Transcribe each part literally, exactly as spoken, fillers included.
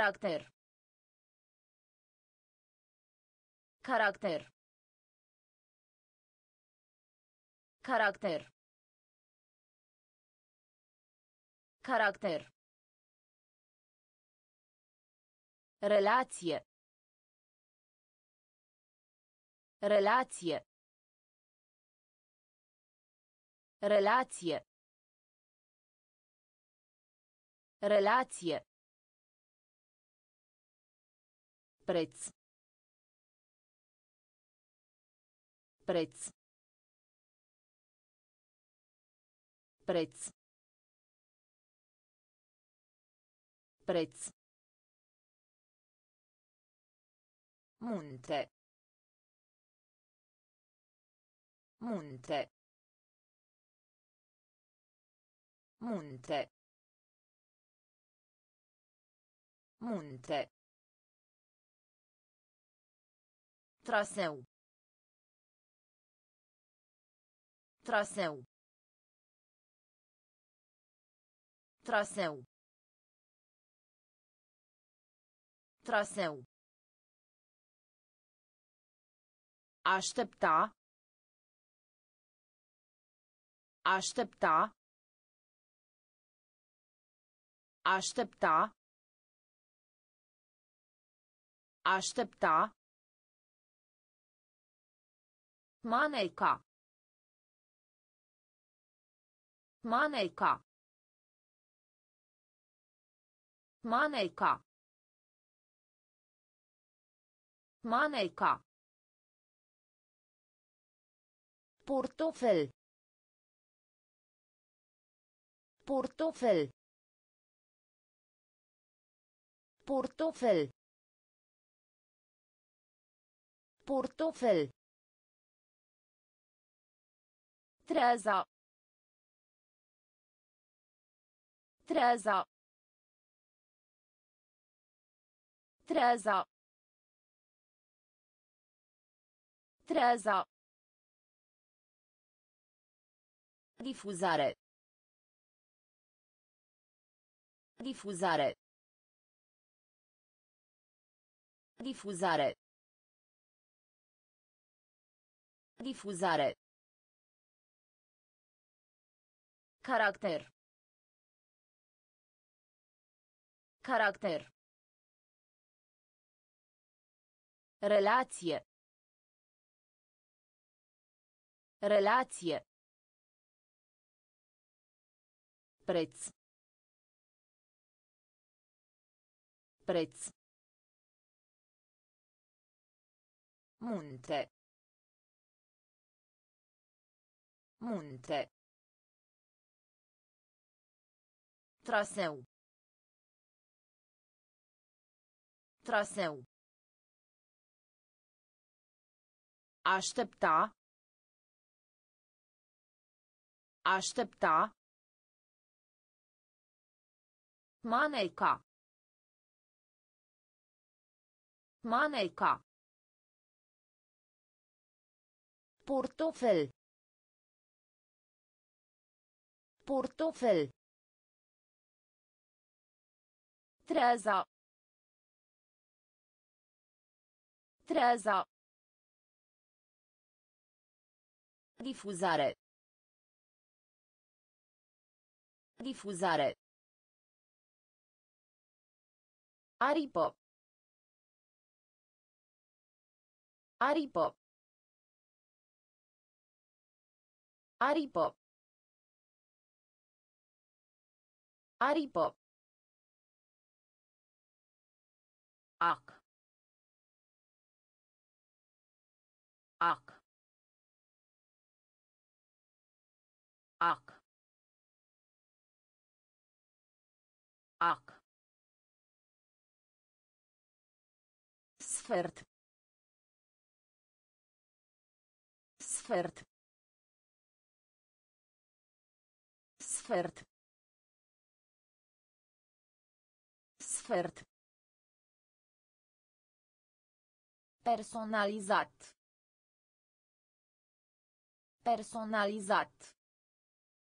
Caracter. Caracter. Caracter. Caracter. Relație. Relație. Relație. Relație. Preț. Preț. Preț. Preț. Munte. Munte. Munte. Munte. Traseu. Traseu. Traseu. Traseu. Aștepta. Aștepta. Aștepta. Aștepta. Maneca. Maneca. Maneca. Maneca. Portofel. Portofel. Portofel. Portofel. Treaza. Treaza. Treaza. Treaza. Difuzare. Difuzare. Difuzare. Difuzare. Caracter. Caracter. Relație. Relație. Preț. Preț. Munte. Munte. Traseu. Traseu. Aștepta. Aștepta. Maneca. Maneca. Portofel. Portofel. Treaza. Treaza. Difuzare. Difuzare. Aripă. Aripă. Aripă. Aripă. Ac. Ac. Ac. Ac. Sfert. Sfert. Sfert. Sfert. Personalizat. Personalizat.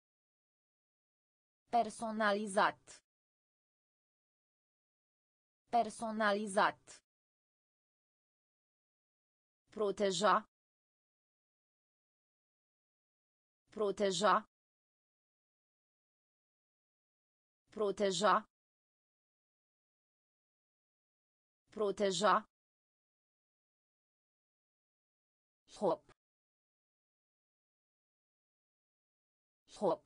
Personalizat. Personalizat. Proteja. Proteja. Proteja. Proteja. Hop. Hop.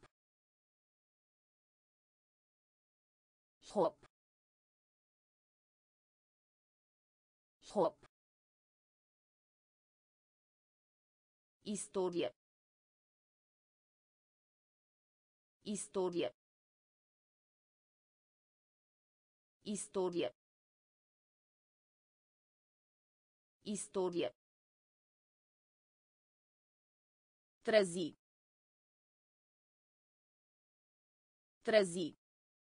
Hop. Hop. Istorie. Istorie. Istorie. Istorie. Trezi. Trezi.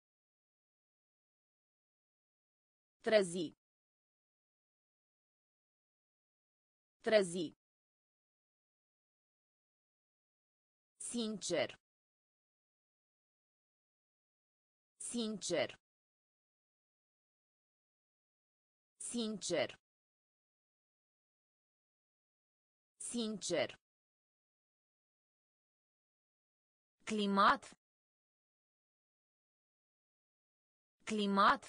Trezi. Trezi. Sincer. Sincer. Sincer. Sincer. Climat. Climat.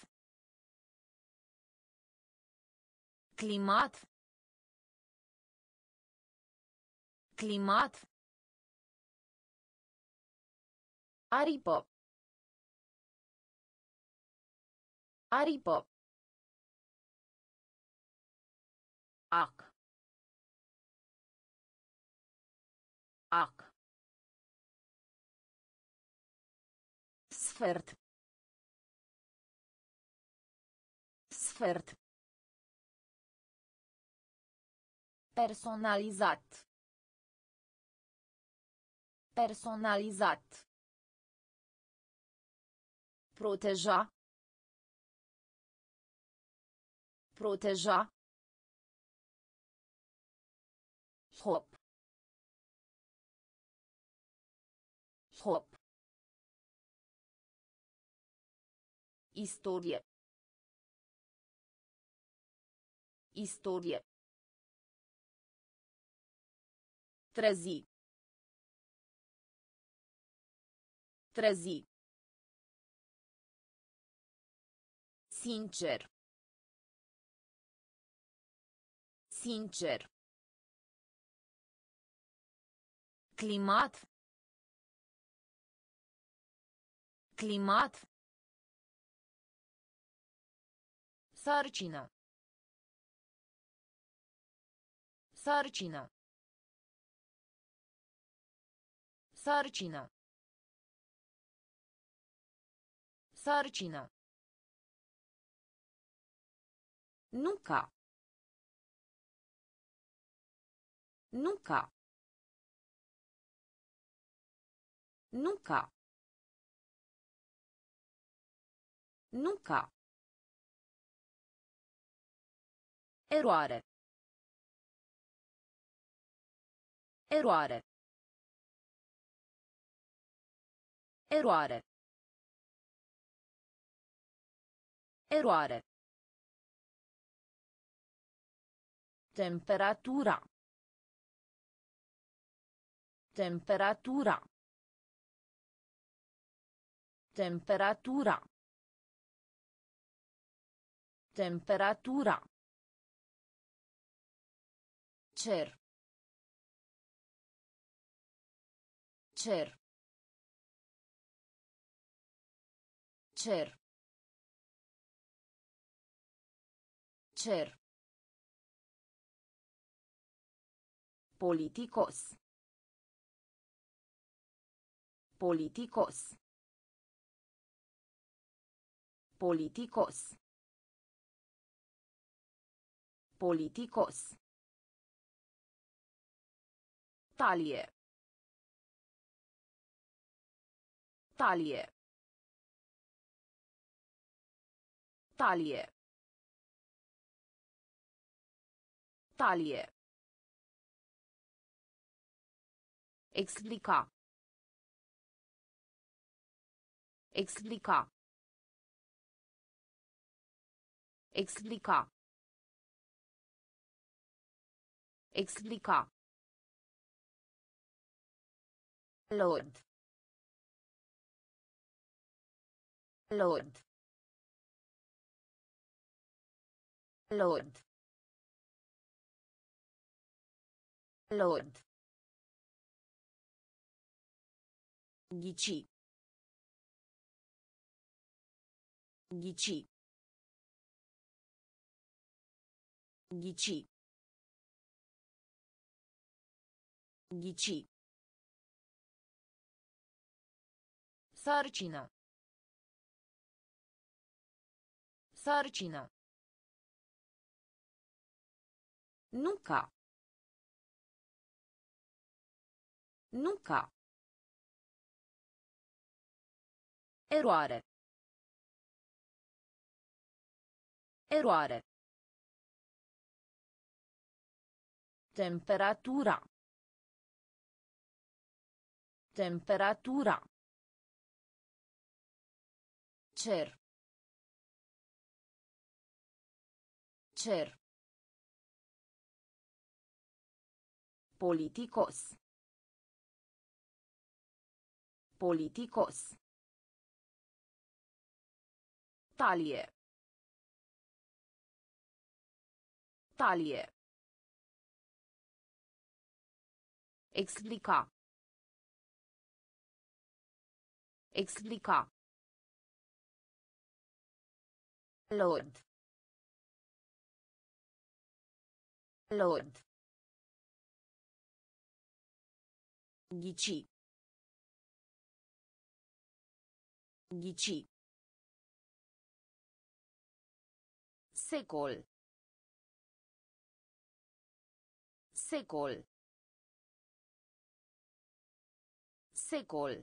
Climat. Climat. Aripă. Aripă. Ac. Ac. Sfert. Sfert. Personalizat. Personalizat. Proteja. Proteja. Hop. Hop. Istorie. Istorie. Trezi. Trezi. Sincer. Sincer. Climat. Climat. Sarcină. Sarcină. Sarcină. Sarcină. Nunca. Nunca. Nunca. Nunca. Eroare. Eroare. Eroare. Eroare. Temperatura. Temperatura. Temperatura. Temperatura. Cer. Cer. Cer. Cer. Politicos. Politicos. Politicos. Politicos. Talie. Talie. Talie. Talie. Explica. Explica. Explica. Explica. Lord. Lord. Lord. Lord. Ghici. Ghici. Ghici. Ghici. Sarcină. Sarcină. Nuca. Nuca. Eroare. Eroare. Temperatura. Temperatura. Cer. Cer. Politicos. Politicos. Talie. Talie. Explica. Explica. Lord. Lord. Ghici. Ghici. Secol. Secol. Secol.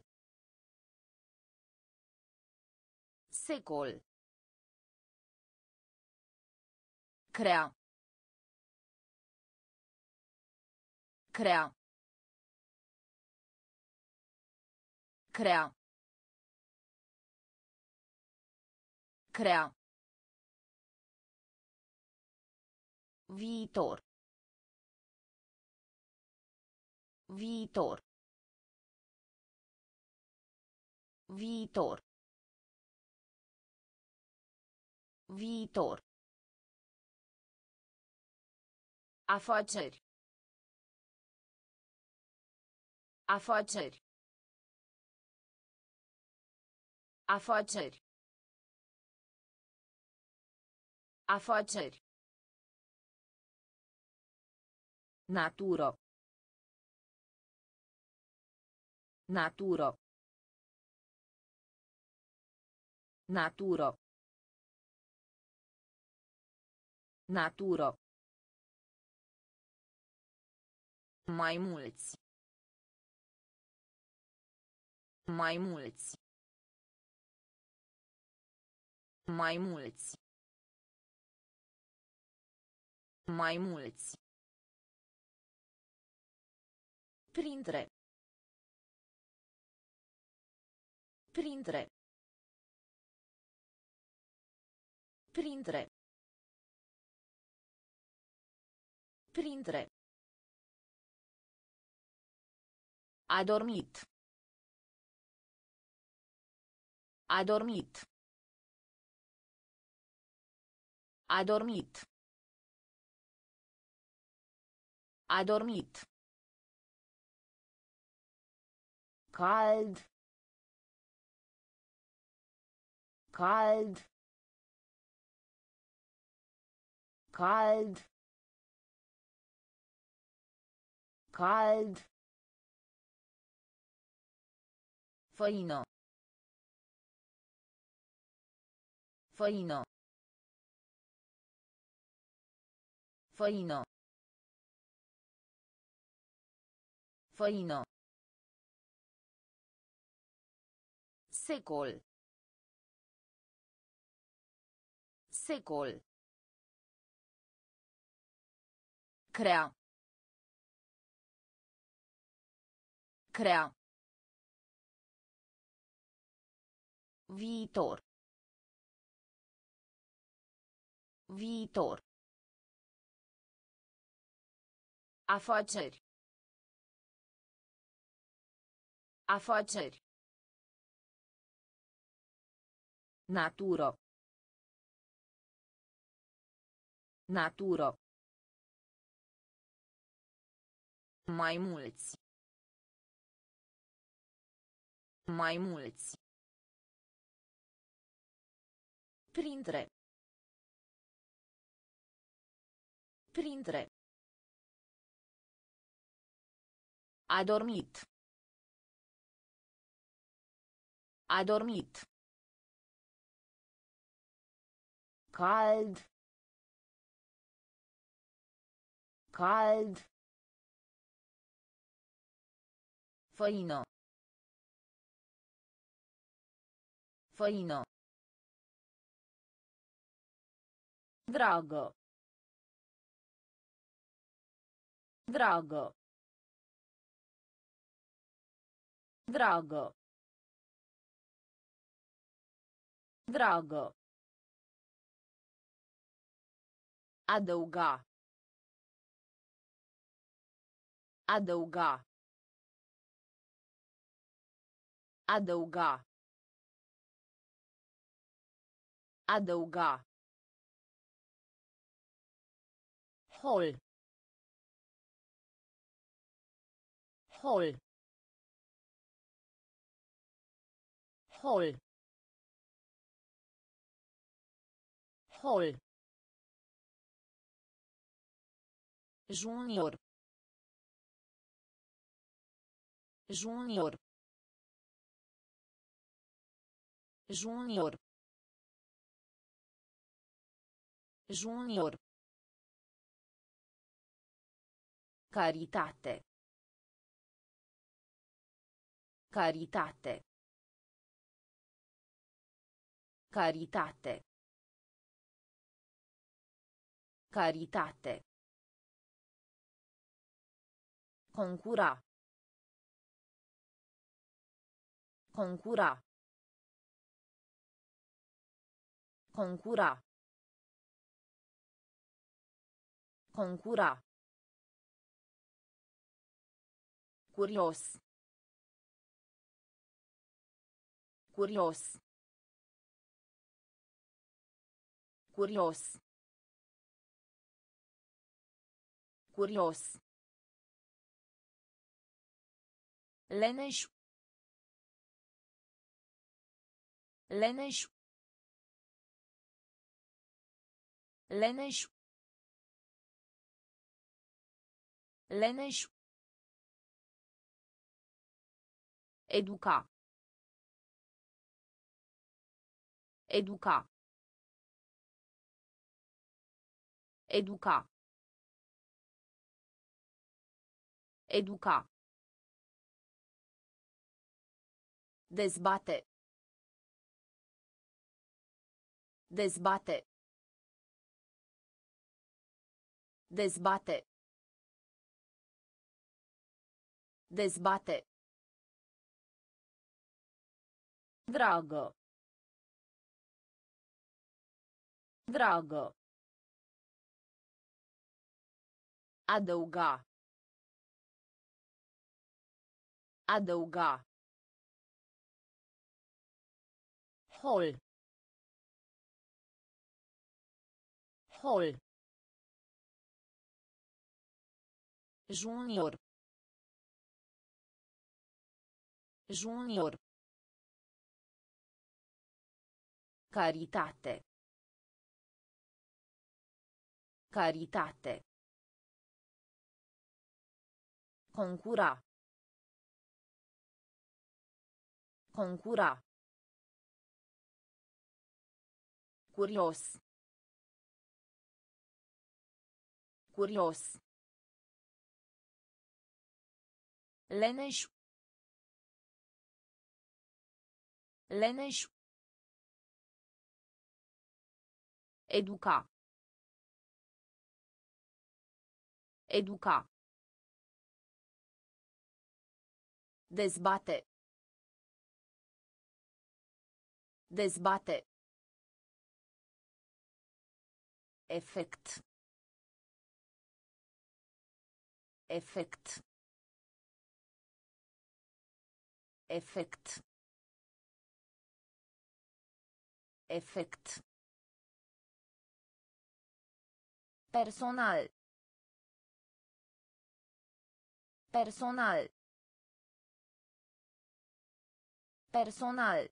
Secol. Crea. Crea. Crea. Crea. Viitor. Viitor. Viitor. Viitor. Afaceri. Afaceri. Afaceri. Afaceri. Naturo. Naturo. Naturo. Naturo. Mai mulți. Mai mulți. Mai mulți. Mai mulți. Printre. Printre. Printre. Printre. A dormit. A dormit. A dormit. A dormit. Cald. Cald. Cald. Cald. Făină. Făină. Făină. Făină. Secol. Secol. Crea. Crea. Viitor. Viitor. Afaceri. Afaceri. Naturo. Naturo. Mai mulți. Mai mulți. Printre. Printre. A dormit. A dormit. Cald. Cald. Făină. Făină. Dragă. Dragă. Dragă. Dragă. Adăuga. Adăuga. Adăuga. Adăuga. Hol. Hol. Hol. Hol. Junior. Junior. Junior. Junior. Caritate. Caritate. Caritate. Caritate. Concura. Concura. Concura. Concura. Curios. Curios. Curios. Curios. Leneș. Leneș. Leneș. Leneș. Educa. Educa. Educa. Educa. Dezbate. Dezbate. Dezbate. Dezbate. Dragă. Dragă. Adăuga. Adăuga. Hol. Hol. Junior. Junior. Caritate. Caritate. Concura. Concura. Curios. Curios. Leneș. Leneș. Educa. Educa. Dezbate. Dezbate. Efect. Efect. Efect. Efect. Personal. Personal. Personal.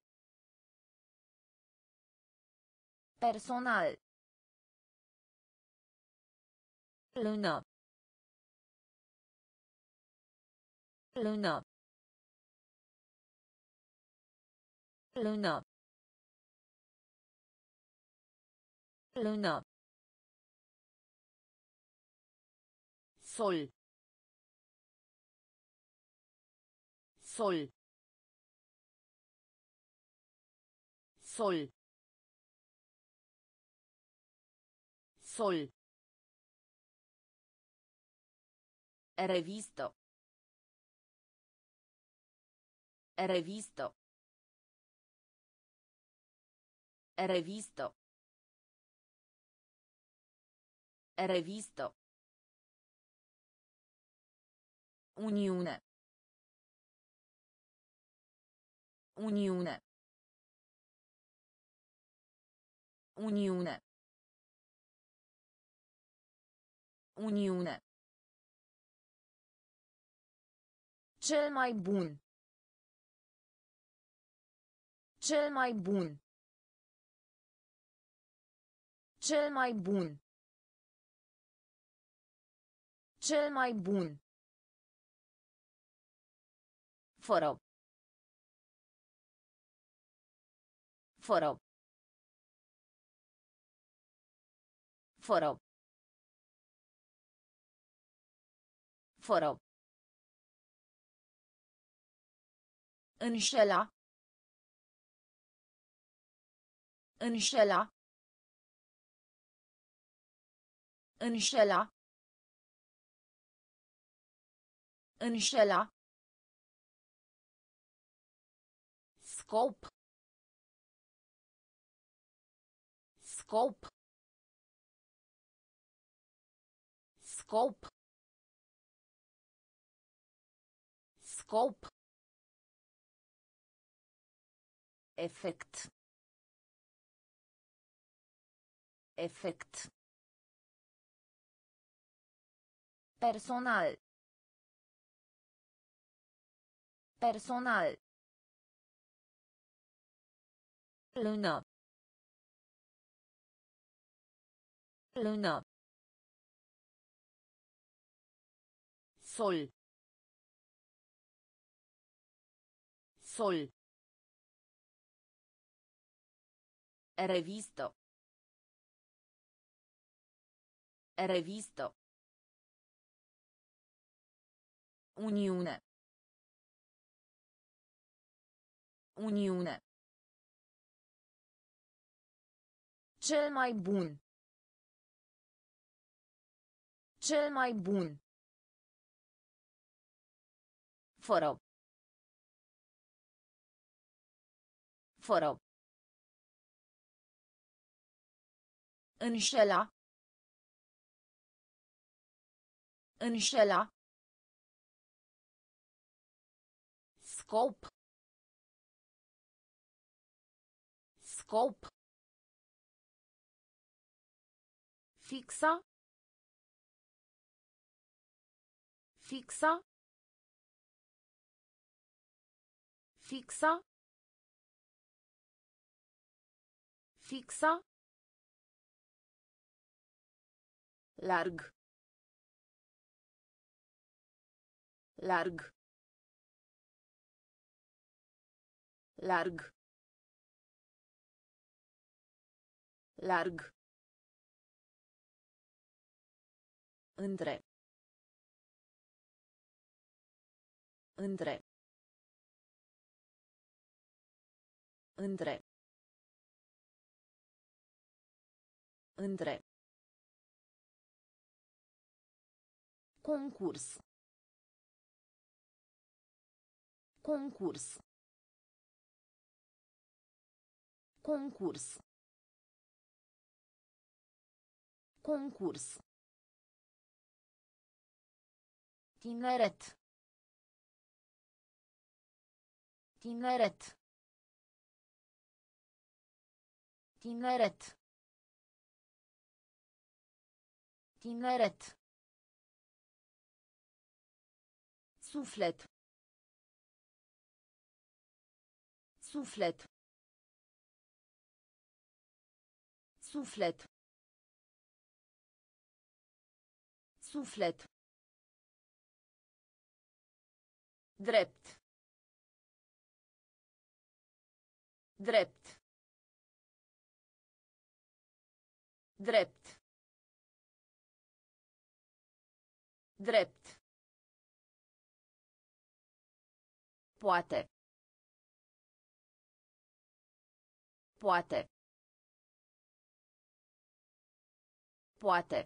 Personal. Lună. Lună. Lună. Lună. Sol. Sol. Sol. Sol. Revisto. Revisto. Revisto. Revisto. Uniune. Uniune. Uniune. Uniune. Cel mai bun. Cel mai bun. Cel mai bun. Cel mai bun. Fără. Fără. Fără. Fără. Înșela. Înșela. Înșela. Înșela. Scop. Scop. Scop. Scop. Efect. Efect. Personal. Personal. Lună. Lună. Sol. Sol. Revisto. Revisto. Uniune. Uniune. Cel mai bun. Cel mai bun. Fără. Fără. Înșela. Înșela. Scop. Scop. Fixa. Fixa. Fixa. Fixa. Larg. Larg. Larg. Larg. Între. Între. Între. Între. Concurs. Concurs. Concurs. Concurs. Tineret. Tineret. Tineret. Tineret. Suflet. Suflet. Suflet. Suflet. Drept. Drept. Drept. Drept. Poate. Poate. Poate.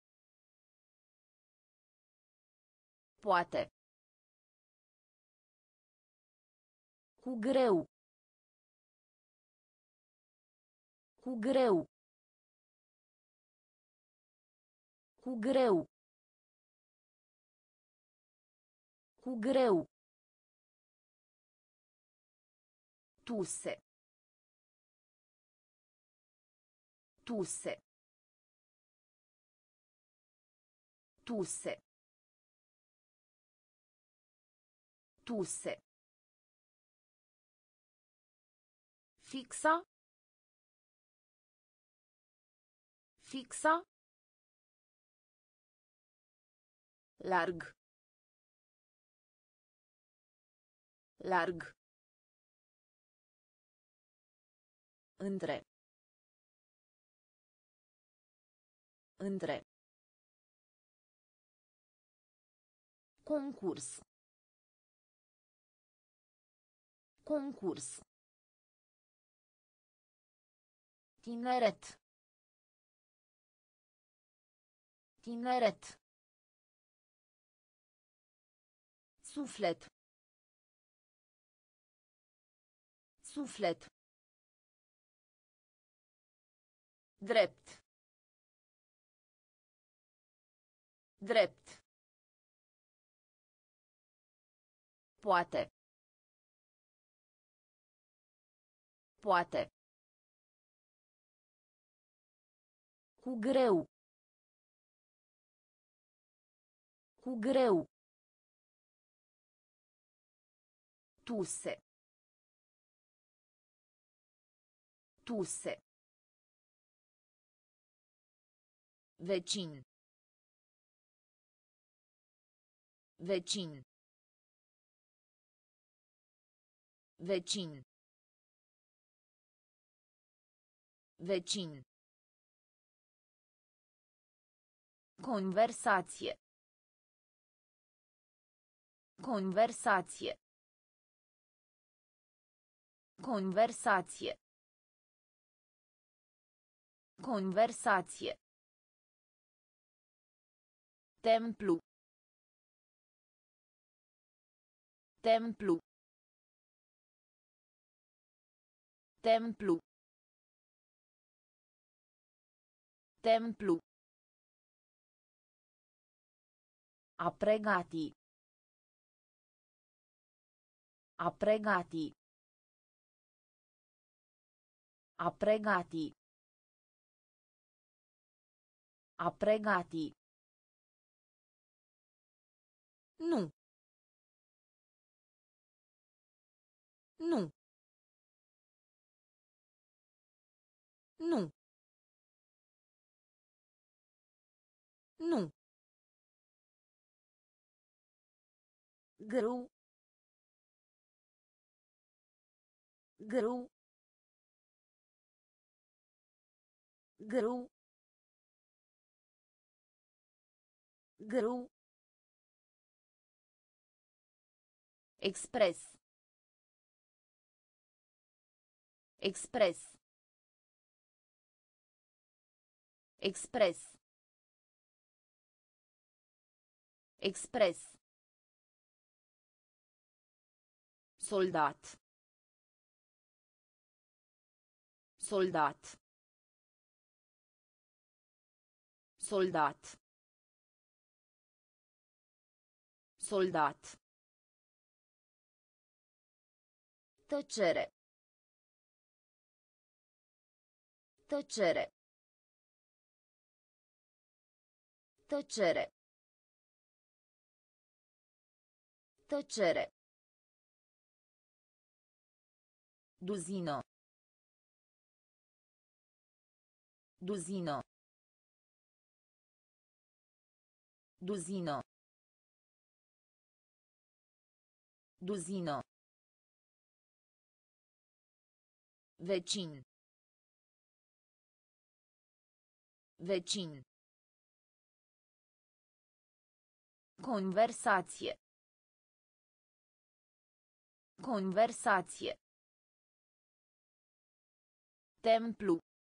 Poate. Cu greu. Cu greu. Cu greu. Cu greu. Tuse. Tuse. Tuse. Tuse. Fixa. Fixa. Larg. Larg. Între. Între. Concurs. Concurs. Tineret. Tineret. Suflet. Suflet. Drept. Drept. Poate. Poate. Cu greu. Cu greu. Tuse. Tuse. Vecin. Vecin. Vecin. Vecin. Conversație. Conversație. Conversație. Conversație. Templu. Templu. Templu. Templu. A pregati. A pregati. A pregati. A pregati. Nu. Nu. Nu. Nu. Grâu. Grâu. Grâu. Grâu. Express. Express. Express. Express. Soldat. Soldat. Soldat. Soldat. Tăcere. Tăcere. Tăcere. Tăcere. Duzină. Duzină. Duzină. Duzină. Vecin. Vecin. Conversație. Conversație. Templu.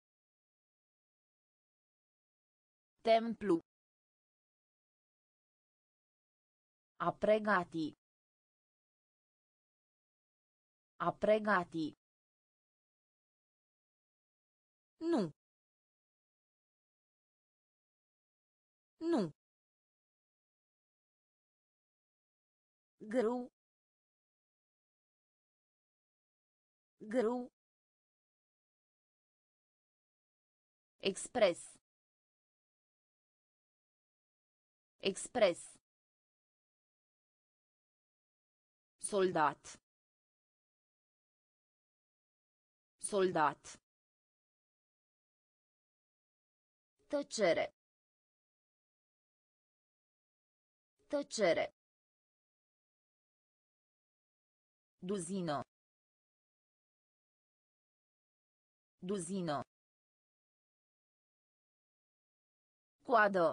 Templu. A pregati. A pregati. Nu. Nu. Greu. Greu. Expres. Expres. Soldat. Soldat. Tăcere. Tăcere. Duzină. Duzină. Coadă.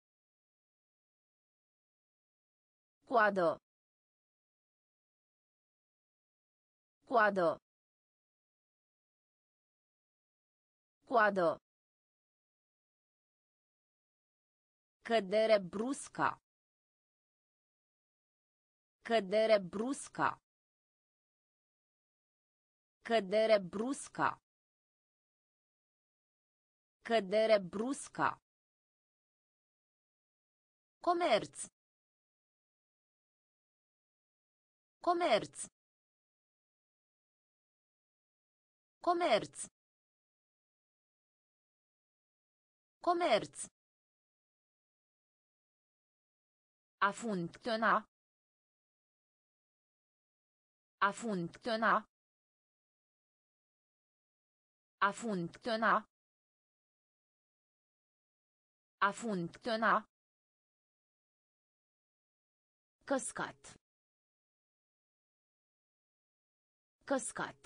Coadă. Coadă. Coadă. Cădere brusca. Cădere brusca. Cădere brusca. Cădere brusca. Comerț. Comerț. Comerț. Comerț. A funcționa. A funcționa. A funcționa. A funcționa. Căscat. Căscat.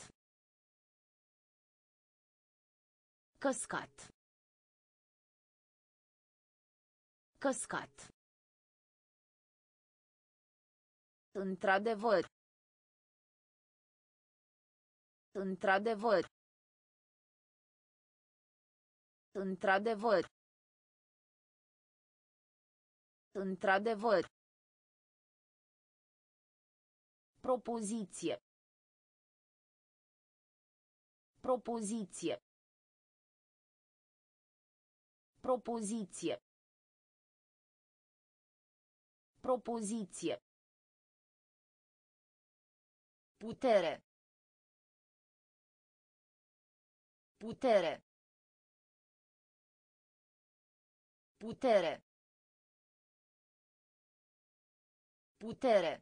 Căscat. Căscat. Într-adevăr. Într-adevăr. Într-adevăr. Într-adevăr. Propoziție. Propoziție. Propoziție. Propoziție. Putere. Putere. Putere. Putere.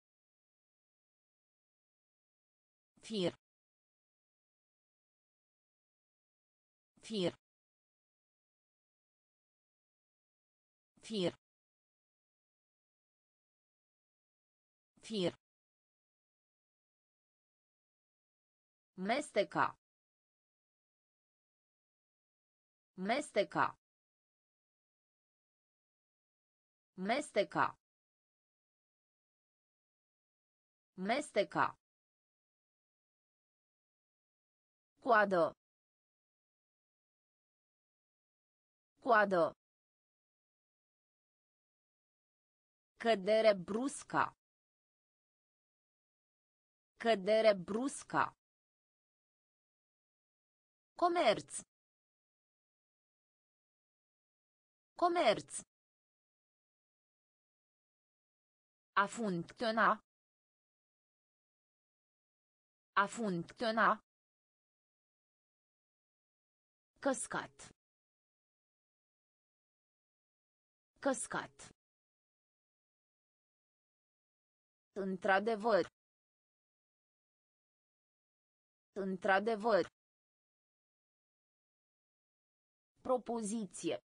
Fir. Fir. Fir. Fir. Mesteca. Mesteca. Mesteca. Mesteca. Coadă. Coadă. Cădere brusca. Cădere brusca. Comerț. Comerț. A funcționa. A funcționa. Căscat. Căscat. Într-adevăr. Într-adevăr. Propoziție.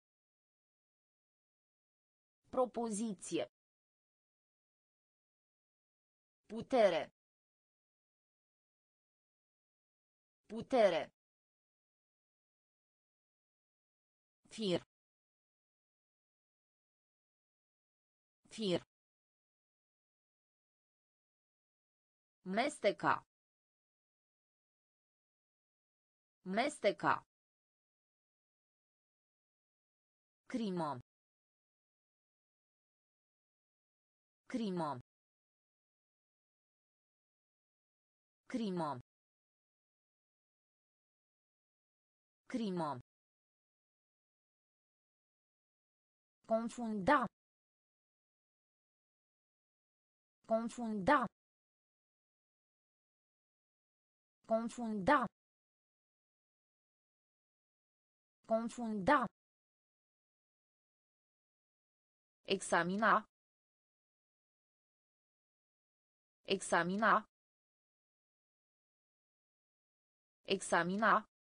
Propoziție. Putere. Putere. Fir. Fir. Mesteca. Mesteca. Crimă. Crimă. Crimă. Crimă. Confunda. Confunda. Confunda. Confunda. Examina. Examina. Examina.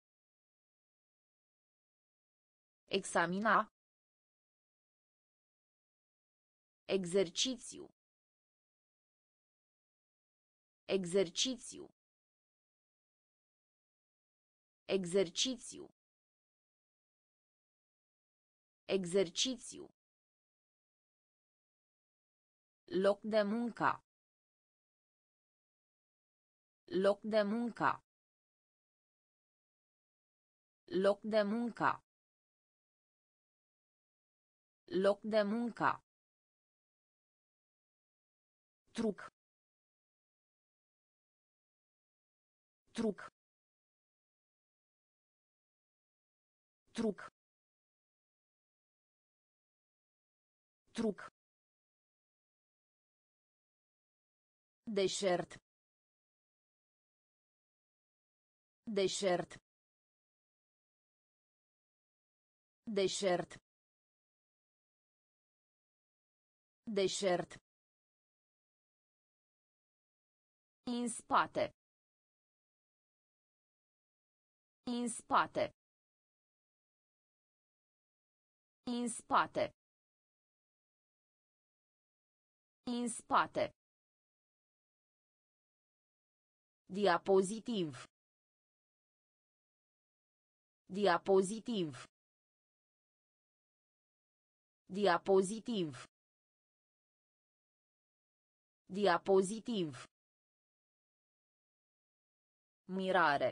Examina. Exercițiu. Exercițiu. Exercițiu. Exercițiu. Loc de muncă. Loc de muncă. Loc de muncă. Loc de muncă. Truc. Truc. Truc. Truc. Deșert. Deșert. Deșert. Deșert. În spate. În spate. În spate. În spate. Diapozitiv. Diapozitiv. Diapozitiv. Diapozitiv. Mirare.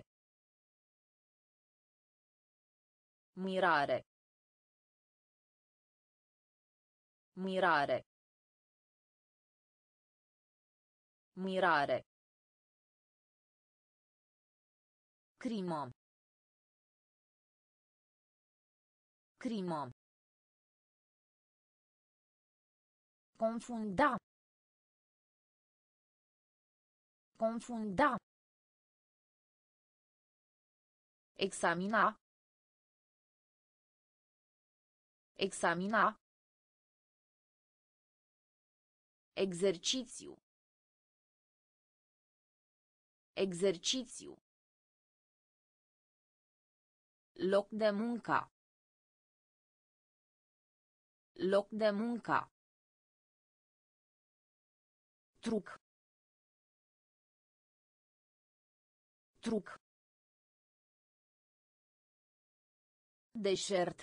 Mirare. Mirare. Mirare. Crimă. Crimă. Confunda. Confunda. Examina. Examina. Exercițiu. Exercițiu. Loc de muncă. Loc de muncă. Truc. Truc. Deșert.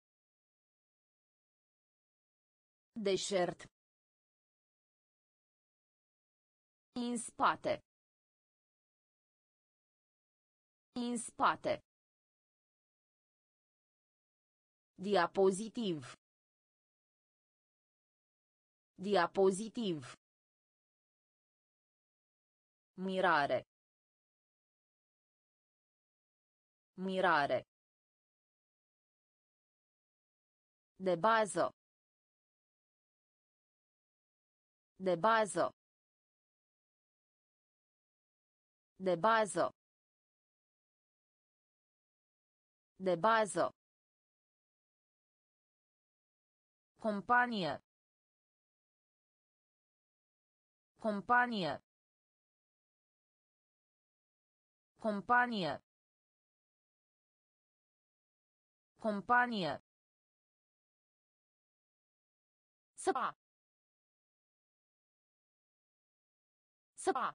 Deșert. În spate. În spate. Diapozitiv. Diapozitiv. Mirare. Mirare. De bază. De bază. De bază. De bază. Companie. Companie. Companie. Companie. Săpa. Săpa.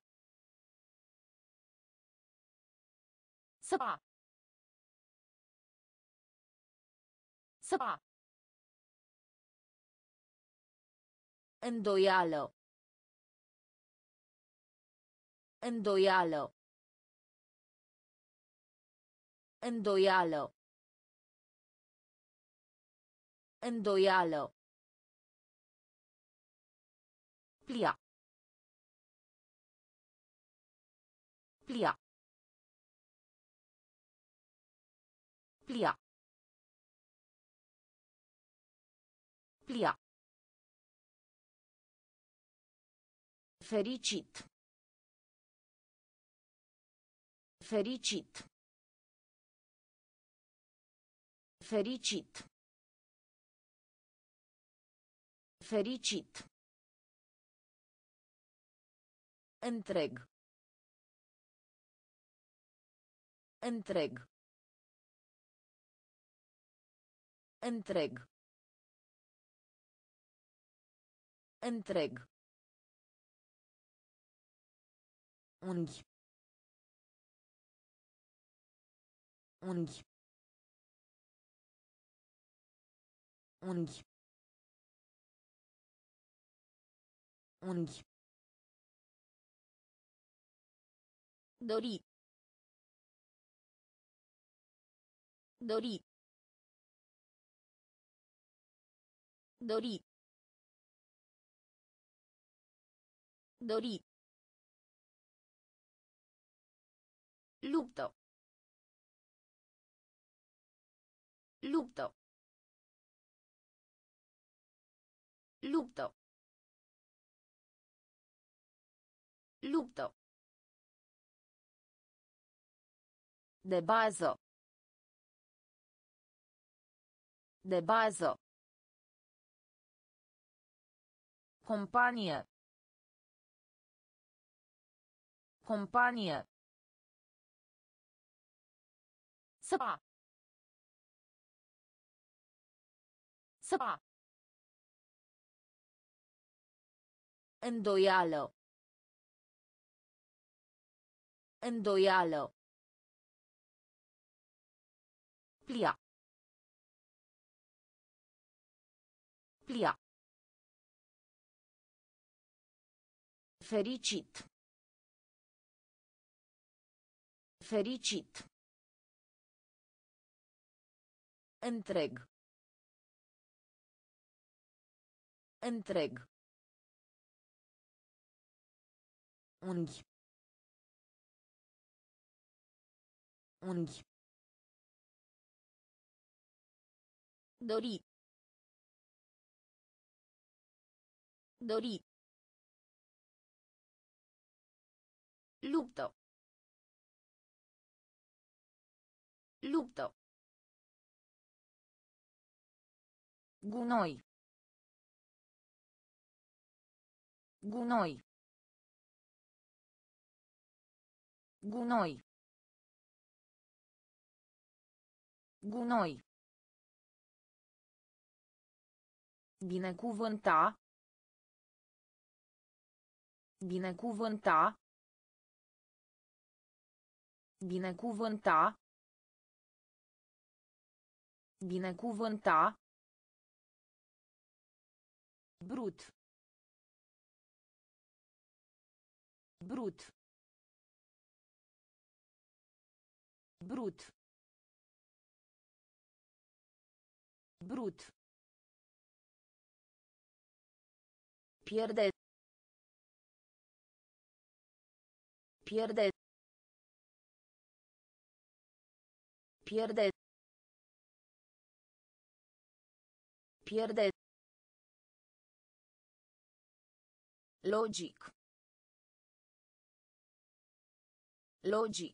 Săpa. Săpa. Îndoială. Îndoială. Îndoială. Îndoială. Plia. Plia. Plia. Plia. Fericit. Fericit. Fericit. Fericit. Întreg. Întreg. Întreg. Întreg. Unghi. Unghi. Unghi. Unghi. Dori. Dori. Dori. Dori. Luptă. Luptă. Luptă. Luptă. De bază. De bază. Companie. Companie. Săpa. Săpa. Îndoială. Îndoială. Plia. Plia. Fericit. Fericit. Întreg. Întreg. Unghi. Unghi. Dori. Dori. Luptă. Luptă. Gunoi. Gunoi. Gunoi. Gunoi. Binecuvânta. Binecuvânta. Binecuvânta. Binecuvânta. Brut. Brut. Brut. Brut. Pierde. Pierde. Pierde. Pierde. Logic. Logic.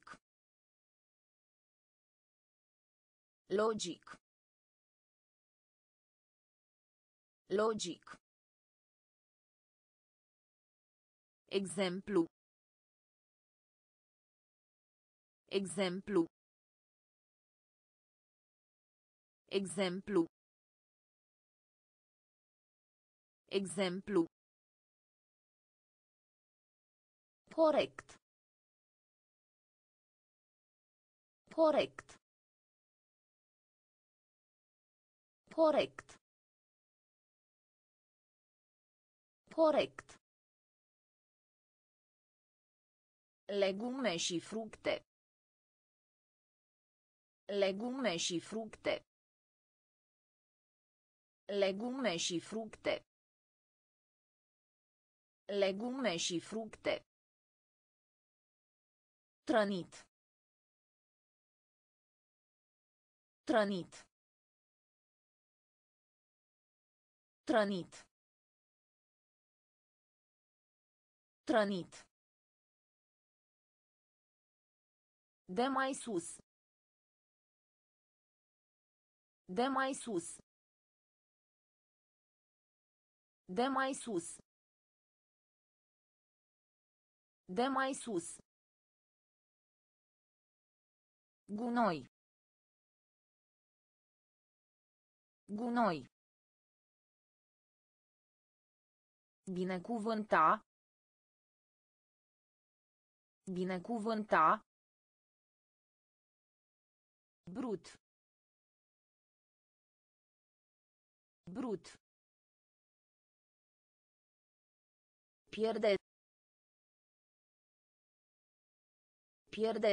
Logic. Logic. Exemplu. Exemplu. Exemplu. Exemplu. Corect. Corect. Corect. Corect. Legume și fructe. Legume și fructe. Legume și fructe. Legume și fructe. Trănit. Trănit. Trănit. Trănit. De mai sus. De mai sus. De mai sus. De mai sus. Gunoi. Gunoi. Binecuvânta. Binecuvânta. Brut. Brut. Pierde. Pierde.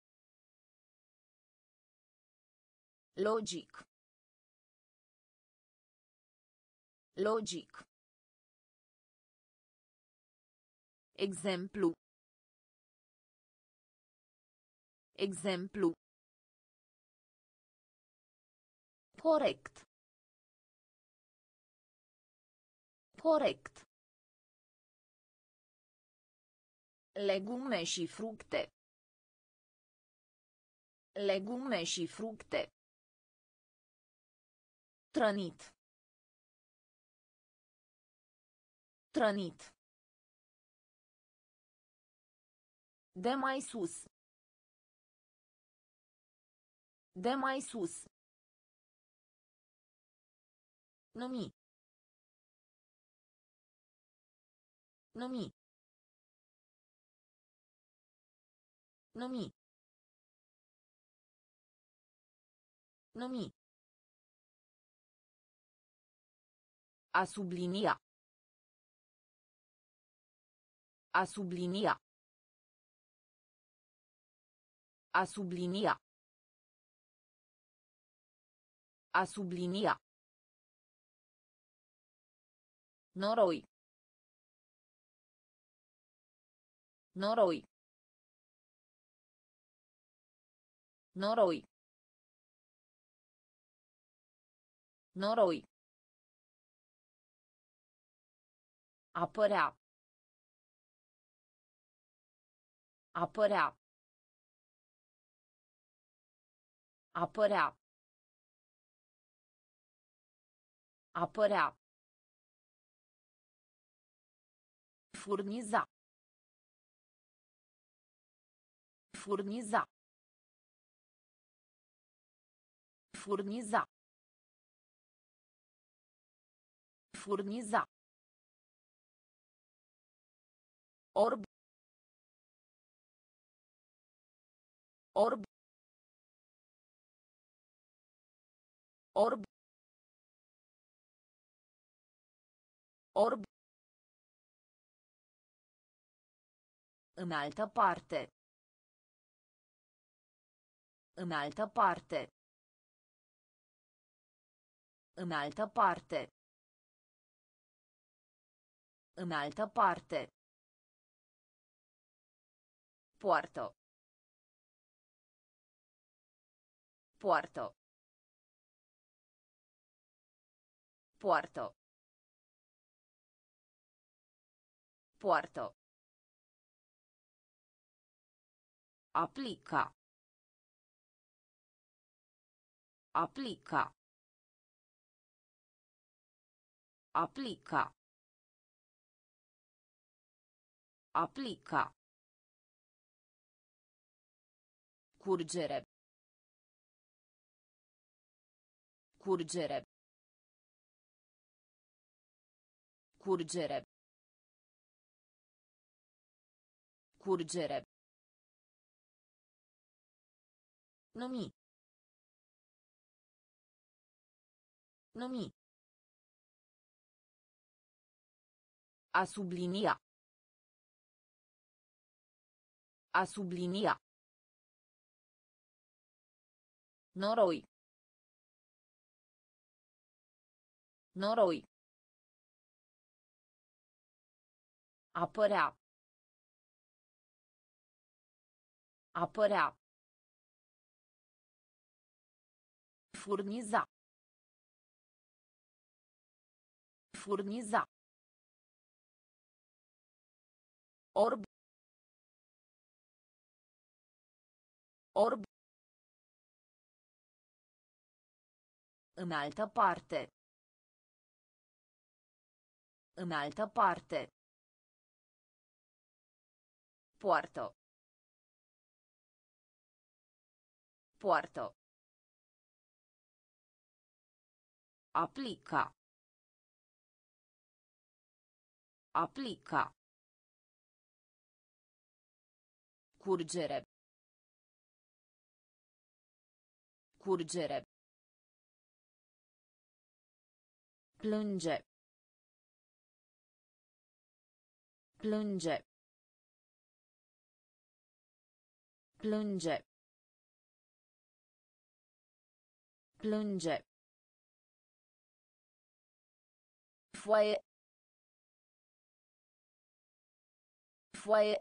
Logic. Logic. Exemplu. Exemplu. Corect. Corect. Legume și fructe. Legume și fructe. Trănit. Trănit. De mai sus. De mai sus. Numi. Numi. Numi. Numi. A sublinia. A sublinia. A sublinia. A sublinia. Noroi. Noroi. Noroi. Noroi. Apărea. Apărea. Apărea. Apărea. Furniza. Furniza. Furniza. Furniza. Orb. Orb. Orb. Orb. În altă parte. În altă parte. În altă parte. În altă parte. Poartă. Poartă. Poartă. Poartă. Aplica. Aplica. Aplica. Aplica. Curgere. Curgere. Curgere. Curgere. Numi. Numi. A sublinia. A sublinia. Noroi. Noroi. Apărea. Apărea. Furniza. Furniza. Orb. Orb. În altă parte. În altă parte. Poartă. Poartă. Aplica. Aplica. Curgere. Curgere. Plânge. Plânge. Plânge. Plânge. Foaie. Foaie.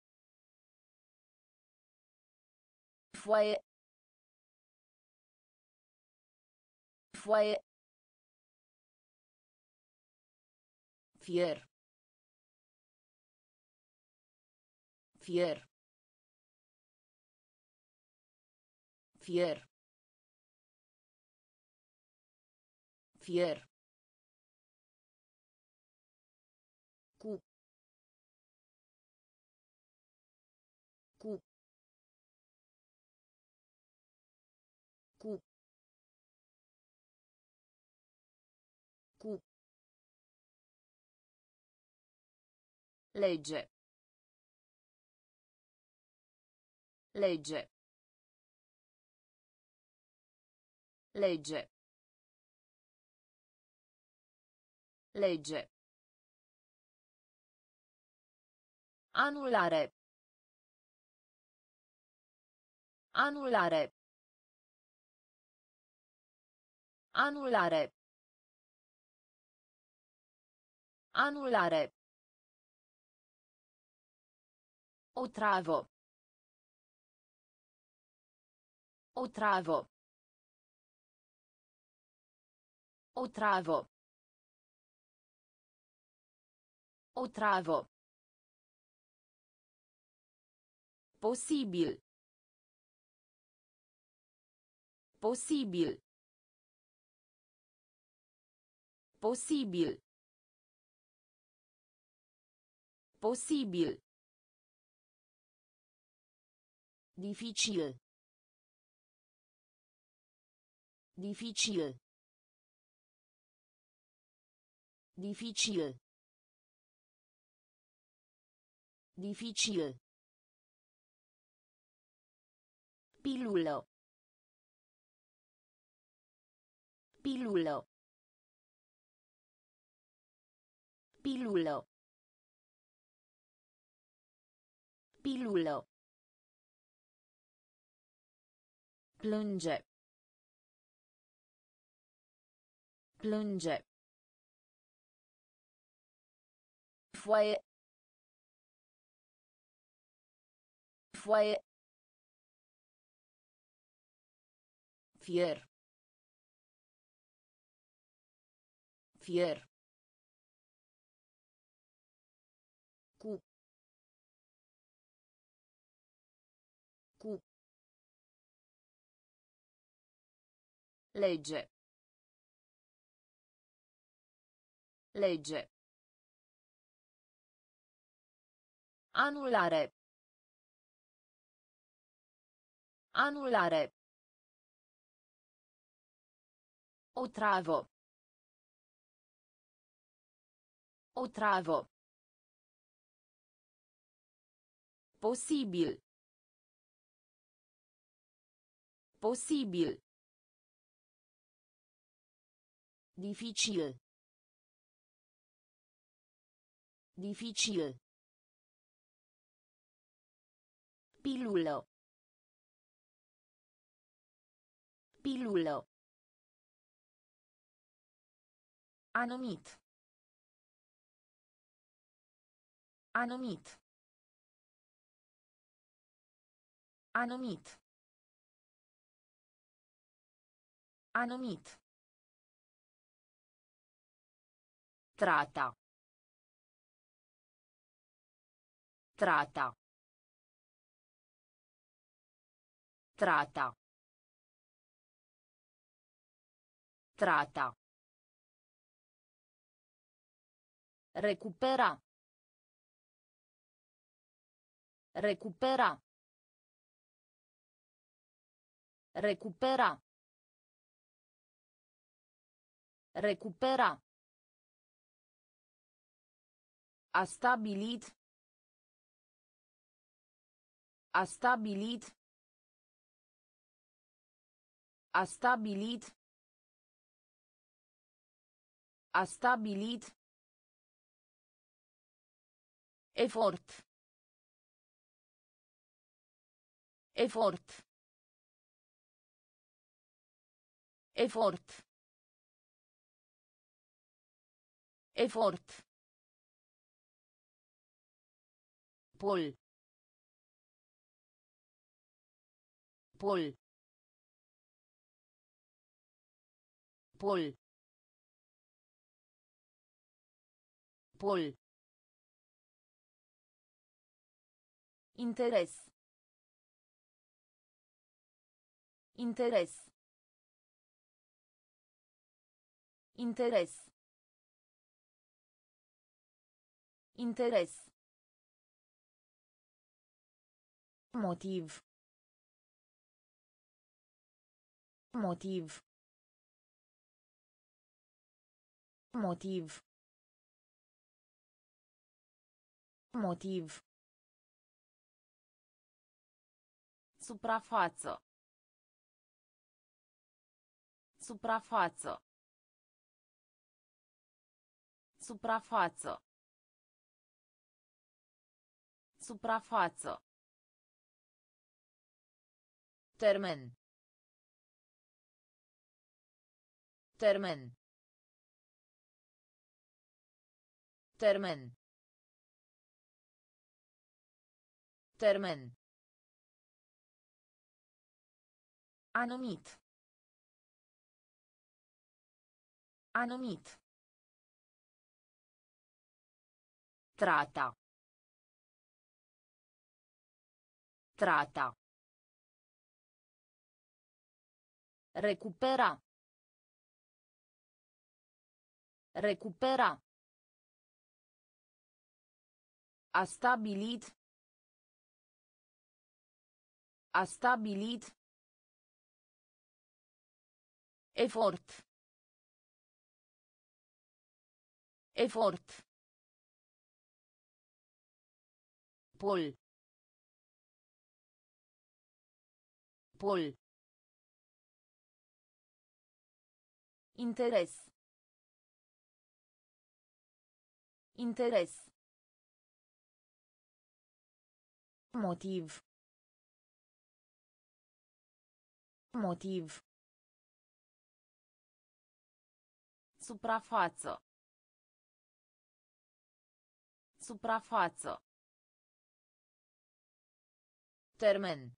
Foaie. Foaie. Fier. Fier. Fier. Fier. Cu. Cu. Cu. Cu. Legge. Legge. Legge. Legge. Anulare. Anulare. Anulare. Anulare. Otravo. Otravo. Otravo. Otravo. Posibil. Posibil. Posibil. Posibil. Dificil. Dificil. Dificil. Dificil. Pilulă. Pilulă. Pilulă. Pilulă. Plânge. Plânge. Foaie. Foaie. Fier. Fier. Cu. Cu. Legge. Legge. Anulare. Anulare. Otravo. Otravo. Posibil. Posibil. Dificil. Dificil. Pilulo. Pilulo. Anumit. Anumit. Anumit. Anumit. Trata. Trata. Trata. Trata. Recupera. Recupera. Recupera. Recupera. A stabilit. A stabilit. A stabilit. A stabilit. Efort. Efort. Efort. Efort. Pol. Pol. Pol. Pol. Interes. Interes. Interes. Interes. Motiv. Motiv. Motiv. Motiv. Suprafață. Suprafață. Suprafață. Suprafață. Termen. Termen. Termen. Termen. Anumit. Anumit. Trata. Trata. Recupera. Recupera. A stabilit. A stabilit. Efort. Efort. Pol. Pol. Interes. Interes. Motiv. Motiv. Suprafață. Suprafață. Termen.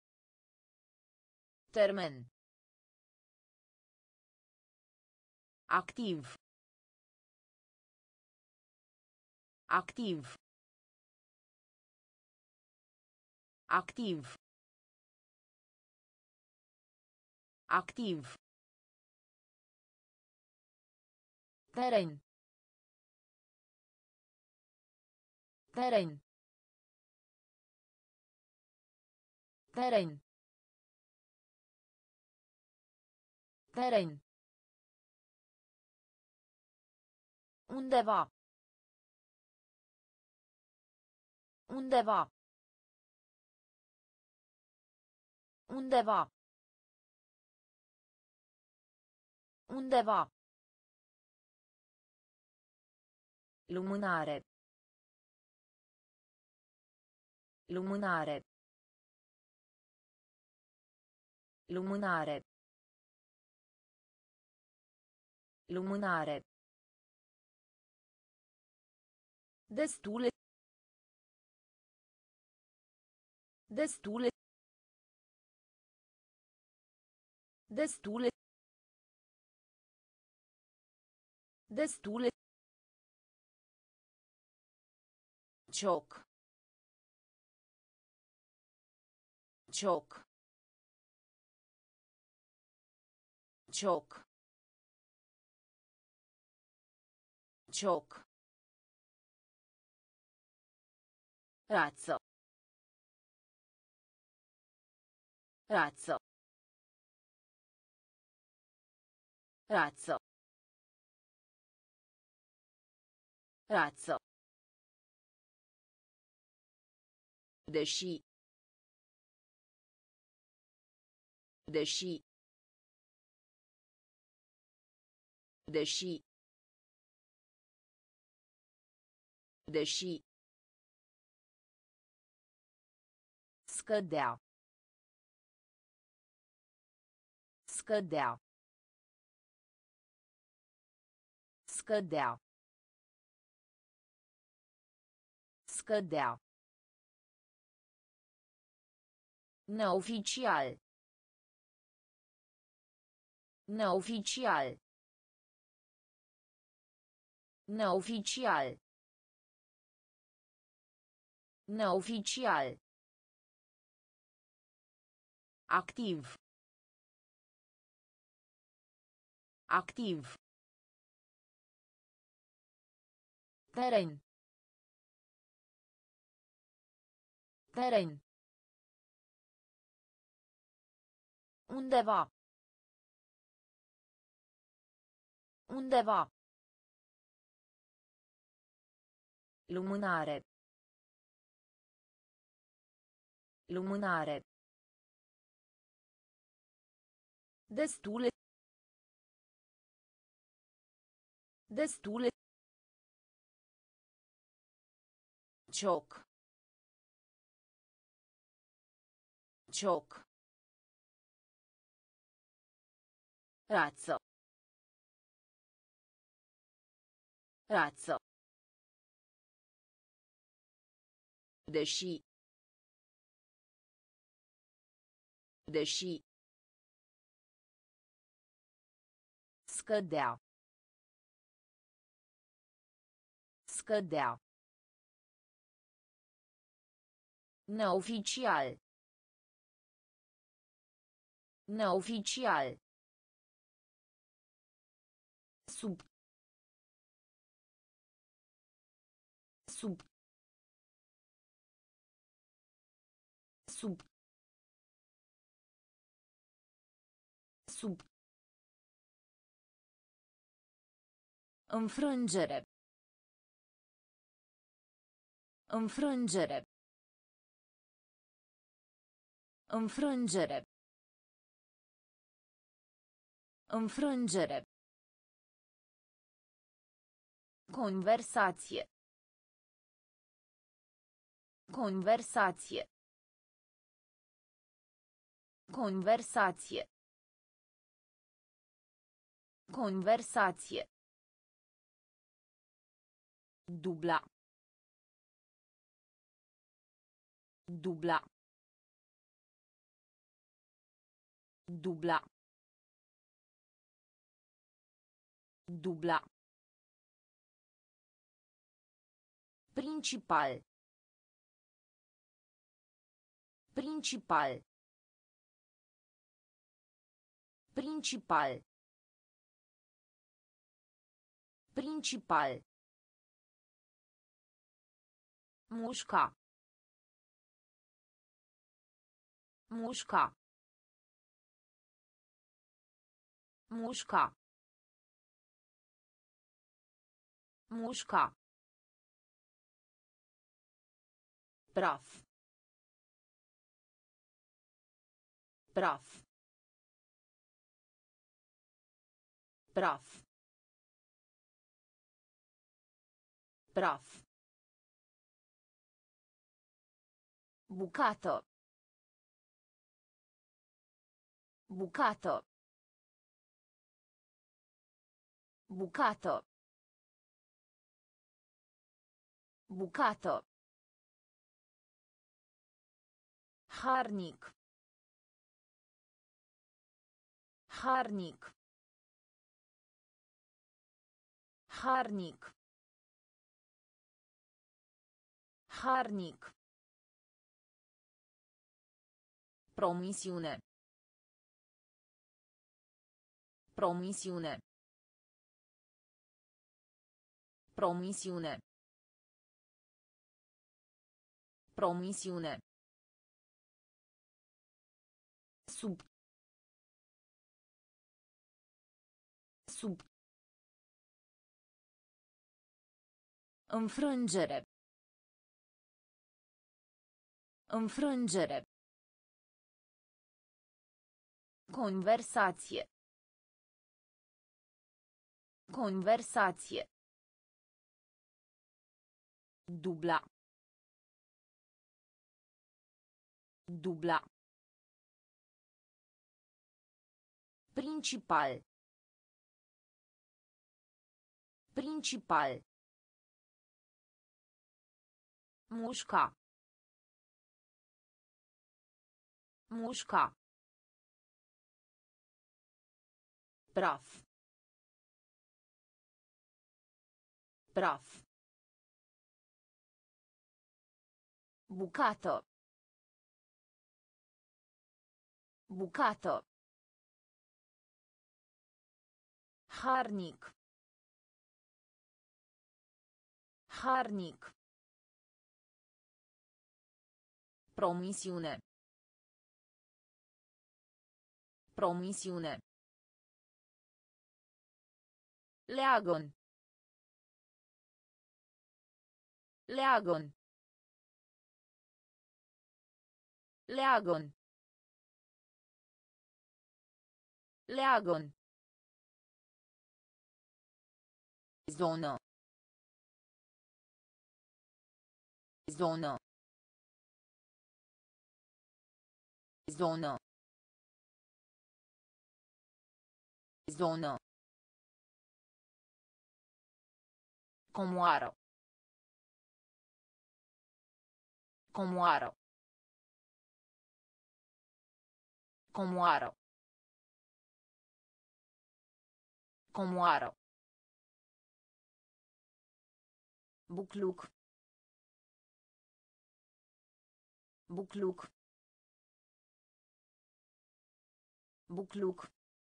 Termen. Activ. Activ. Activ. Activ. Teren. Teren. Teren. Teren. Undeva. Undeva. Undeva. Undeva. Lumânare. Lumânare. Lumânare. Lumânare. Destule. Destule. Destule. Destule. Cioc. Cioc. Cioc. Cioc. Razzo. Razzo. Razzo. Razzo. Deși. Deși. Deși. Deși. Scădea. Scădea. Scădea. Scădea. Neoficial. Neoficial. Neoficial. Neoficial. Activ. Activ. Teren. Teren. Undeva. Undeva. Lumânare. Lumânare. Destule. Destule. Cioc. Cioc. Razzo. Razzo. Deși. Deși. Scădea. Scădea. Neoficial. Neoficial. Sub. Sub. Sub. Sub. Înfrângere. Înfrângere. Înfrângere. Înfrângere. Conversație. Conversație. Conversație. Conversație. Dubla. Dubla. Dubla. Dubla. Principal. Principal. Principal. Principal. Mușca. Mușca. Mușca. Mușca. Praf. Praf. Praf. Praf. Bucată. Bucată. Bucată. Bucată. Harnic. Harnic. Harnic. Harnic. Promisiune. Promisiune. Promisiune. Promisiune. Sub. Sub. Înfrângere. Înfrângere. Conversație. Conversație. Dubla. Dubla. Principal. Principal. Mușca. Mușca. Praf. Praf. Bucată. Bucată. Harnic. Harnic. Promisiune. Promisiune. Leagon. Leagon. Leagon. Leagon. Zonă. Zonă. Zonă. Zonă. Comoară. Comoară. Comoară. Comoară. Bucluc. Bucluc. Bucluc.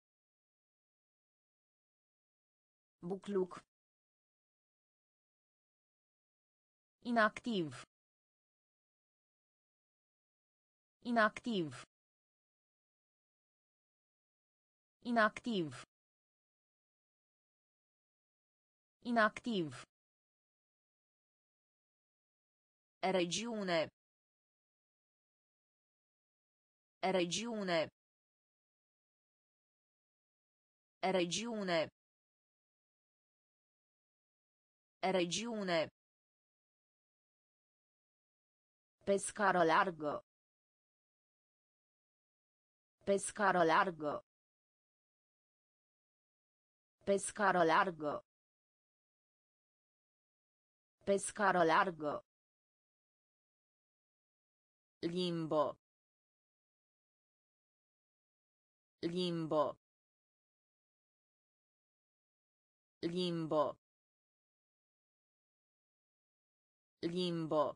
Bucluc. Inactiv. Inactiv. Inactiv. Inactiv. Regiune. Regiune. Regiune. Regiune. Pe scară largă. Pe scară largă. Pe scară largă. Pe scară largă. Limbo. Limbo. Limbo. Limbo.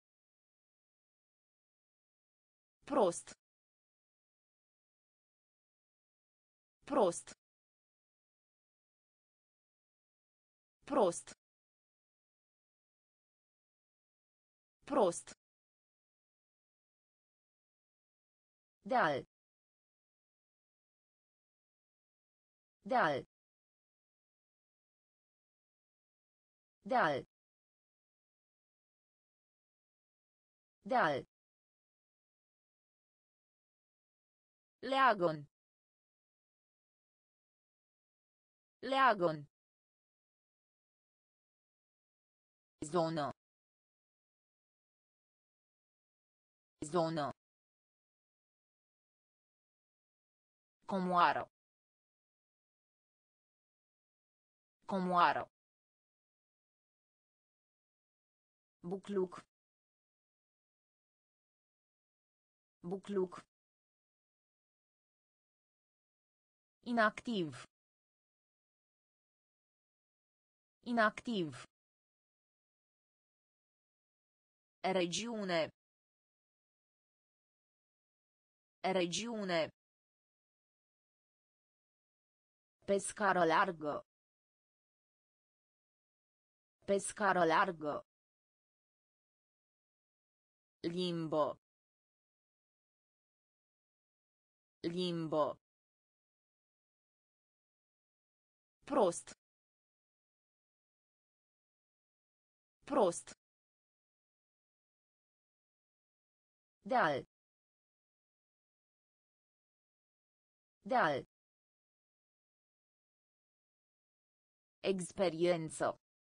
Prost. Prost. Prost. Prost. Deal. Deal. Deal. Deal. Leagon. Leagon. Zonă. Zonă. Comoară. Comoară. Bucluc. Bucluc. Inactiv. Inactiv. Regiune. Regiune. Pe scară largă. Pe scară largă. Limbo. Limbo. Prost. Prost. Deal. Deal. Experiență.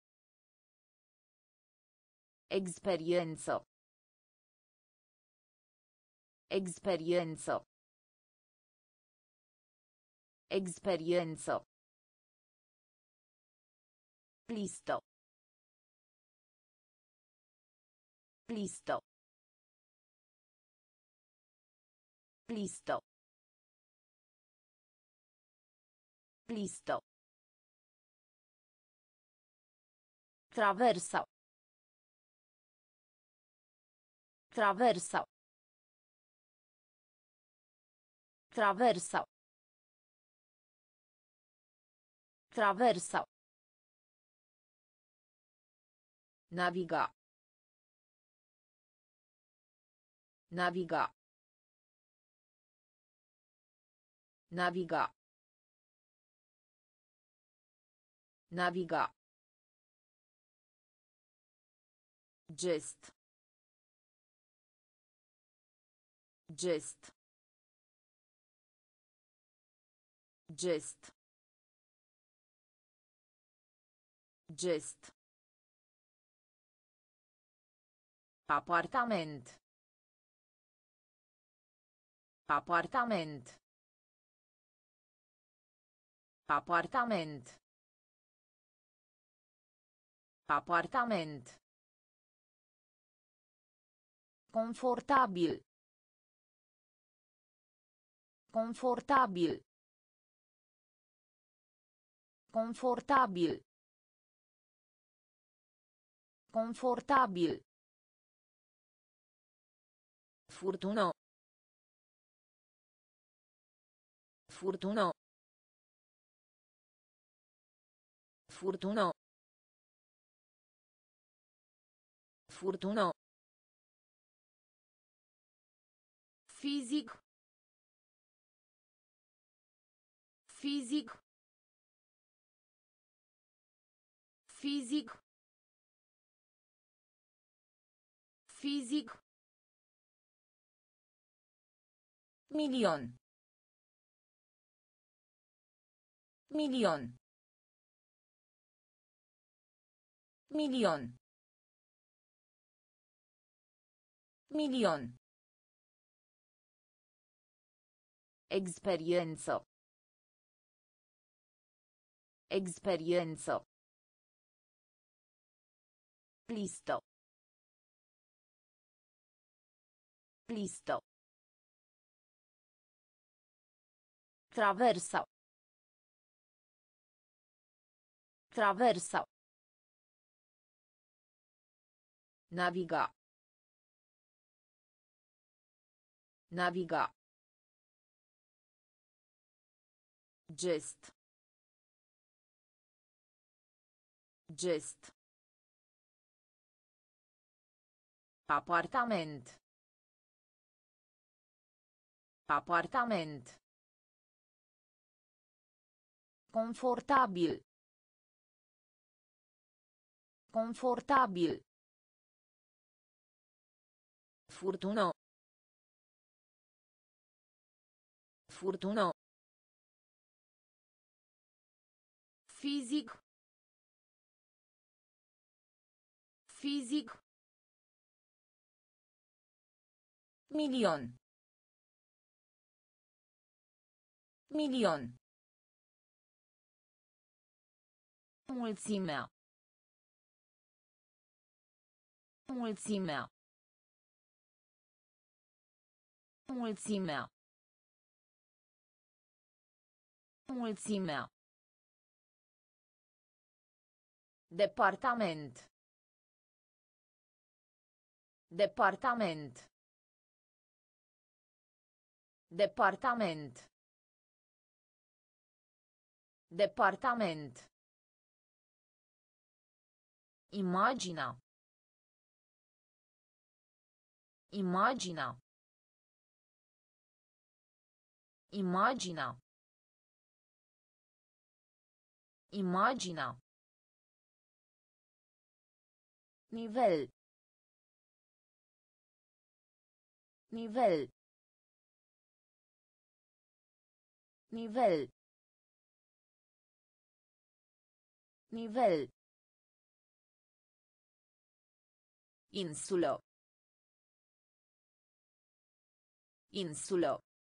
Experiență. Experiență. Experiență. Listă. Listă. Listă. Listă. Traversa. Traversa. Traversa. Traversa. Naviga. Naviga. Naviga. Naviga. Gest. Gest. Gest. Gest. Apartament. Apartament. Apartament. Apartament. Confortabil. Confortabil. Confortabil. Confortabil. Furtună. Furtună. Furtună. Furtună. Fizic. Fizic. Fizic. Fizic. Milion. Milion. Milion. Milion. Experiență. Experiență. Listă. Listă. Traversa. Traversa. Naviga. Naviga. Gest. Gest. Apartament. Apartament. Confortabil. Confortabil. Furtună. Furtună. Fizic. Fizic. Milion. Milion. Mulțimea. Mulțimea. Mulțimea. Mulțimea. Departament. Departament. Departament. Departament. Imagina. Imagina. Imagina. Imagina. Nivel. Nivel. Nivel. Nivel. Insulă. Insulă.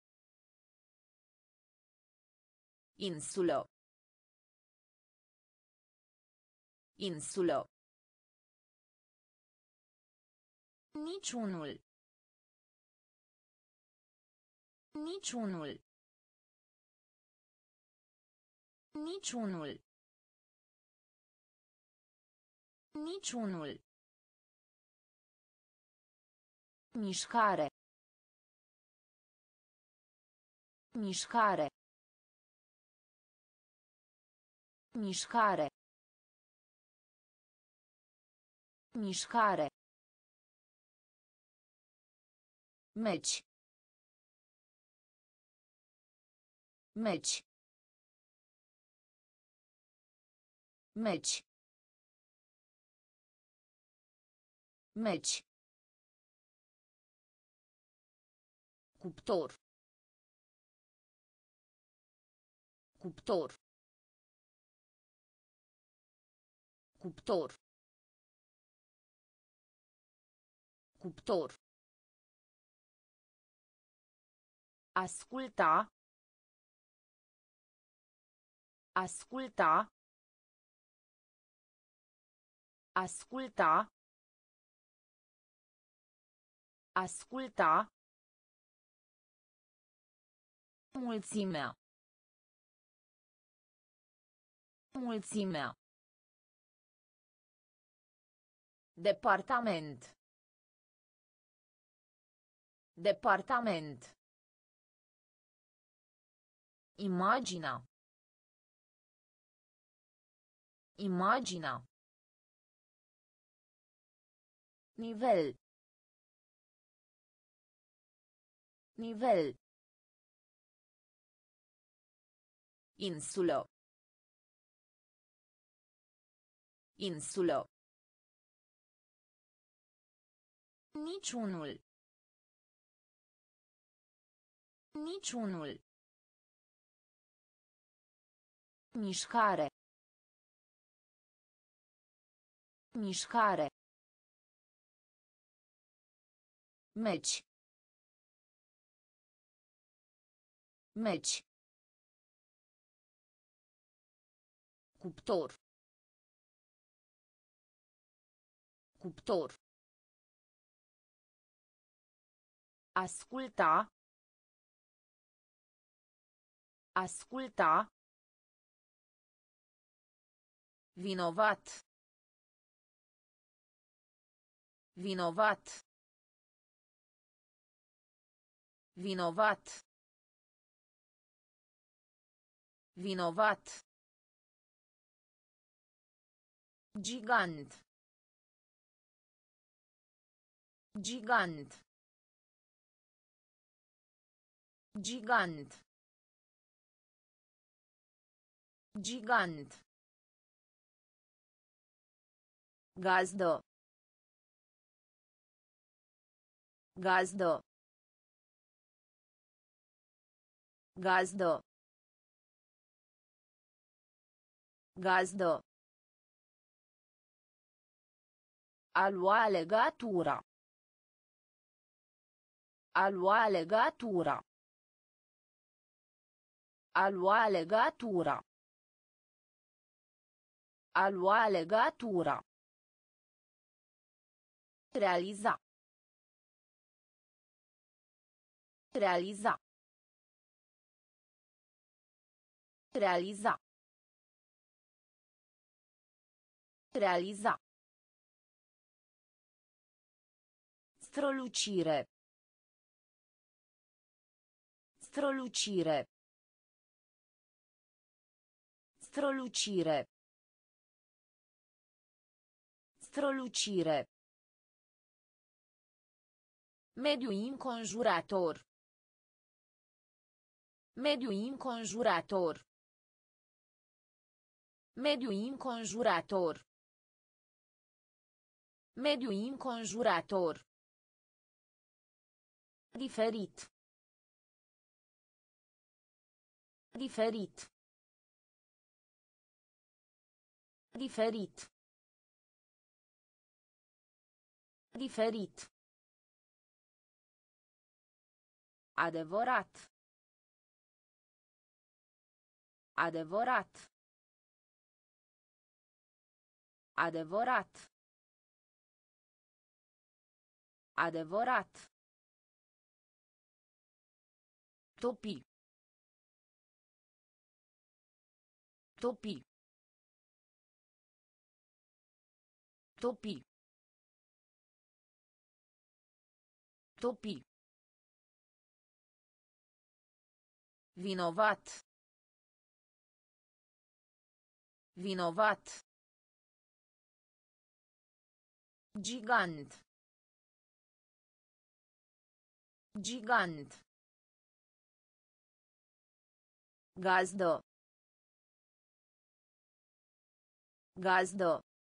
Insulă. Insulă. Niciunul. Niciunul. Niciunul. Niciunul. Mișcare. Mișcare. Mișcare. Mișcare. Meci. Meci. Meci. Meci. Cuptor. Cuptor. Cuptor. Cuptor. Asculta. Asculta. Asculta. Asculta. Mulțimea. Mulțimea. Departament. Departament. Imagina. Imagina. Nivel. Nivel. Insulă. Insulă. Niciunul. Niciunul. Mișcare. Mișcare. Meci. Meci. Cuptor. Cuptor. Asculta. Asculta. Vinovat. Vinovat. Vinovat. Vinovat. Gigant. Gigant. Gigant. Gigant. Gazdă. Gazdă. Gazdă. Gazdă. A lua legatura. A lua legatura. A lua legatura. A lua legatura. Realiza. Realiza. Realiza. Realiza. Strălucire. Strălucire. Strălucire. Strălucire. Mediu înconjurător. Mediu înconjurător. Mediu înconjurător. Mediu înconjurător. Diferit. Diferit. Diferit. Diferit. Adevărat. Adevărat. Adevărat. Adevărat. Topi. Topi. Topi. Topi. Vinovat. Vinovat. Gigant. Gigant. Gazdă. Gazdă.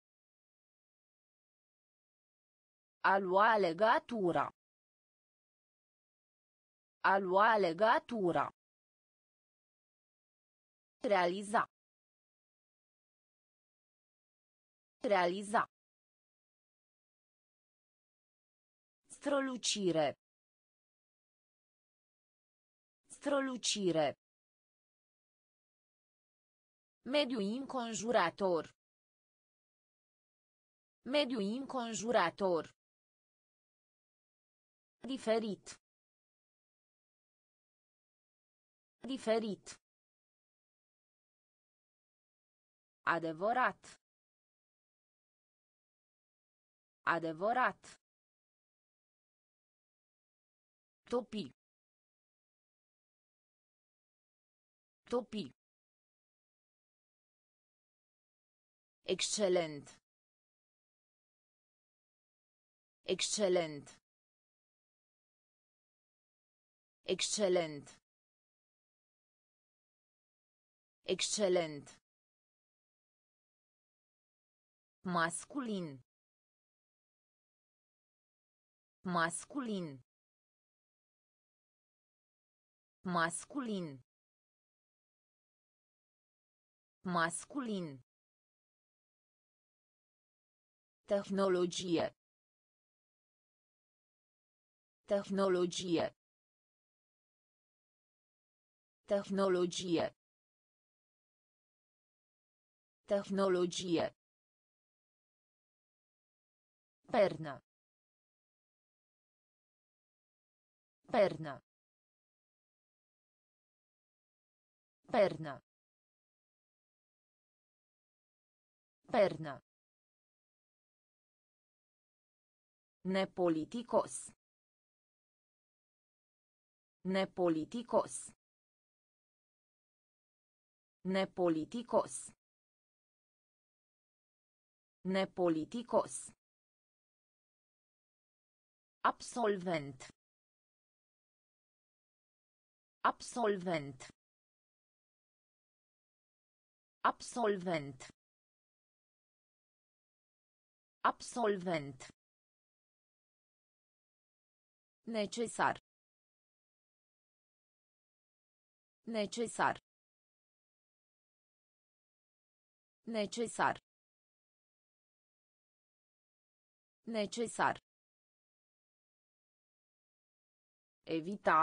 A lua legatura. A lua legatura. Realiza. Realiza. Strălucire. Strălucire. Mediu înconjurător. Mediu înconjurător. Diferit. Diferit. Adevărat. Adevărat. Topi. Topi. Excelent. Excelent. Excelent. Excelent. Masculin. Masculin. Masculin. Masculin. Tehnologie. Tehnologie. Tehnologie. Tehnologie. Perna. Perna. Perna. Pernă. Nepoliticos. Nepoliticos. Nepoliticos. Nepoliticos. Absolvent. Absolvent. Absolvent. Absolvent. Necesar. Necesar. Necesar. Necesar. Evita.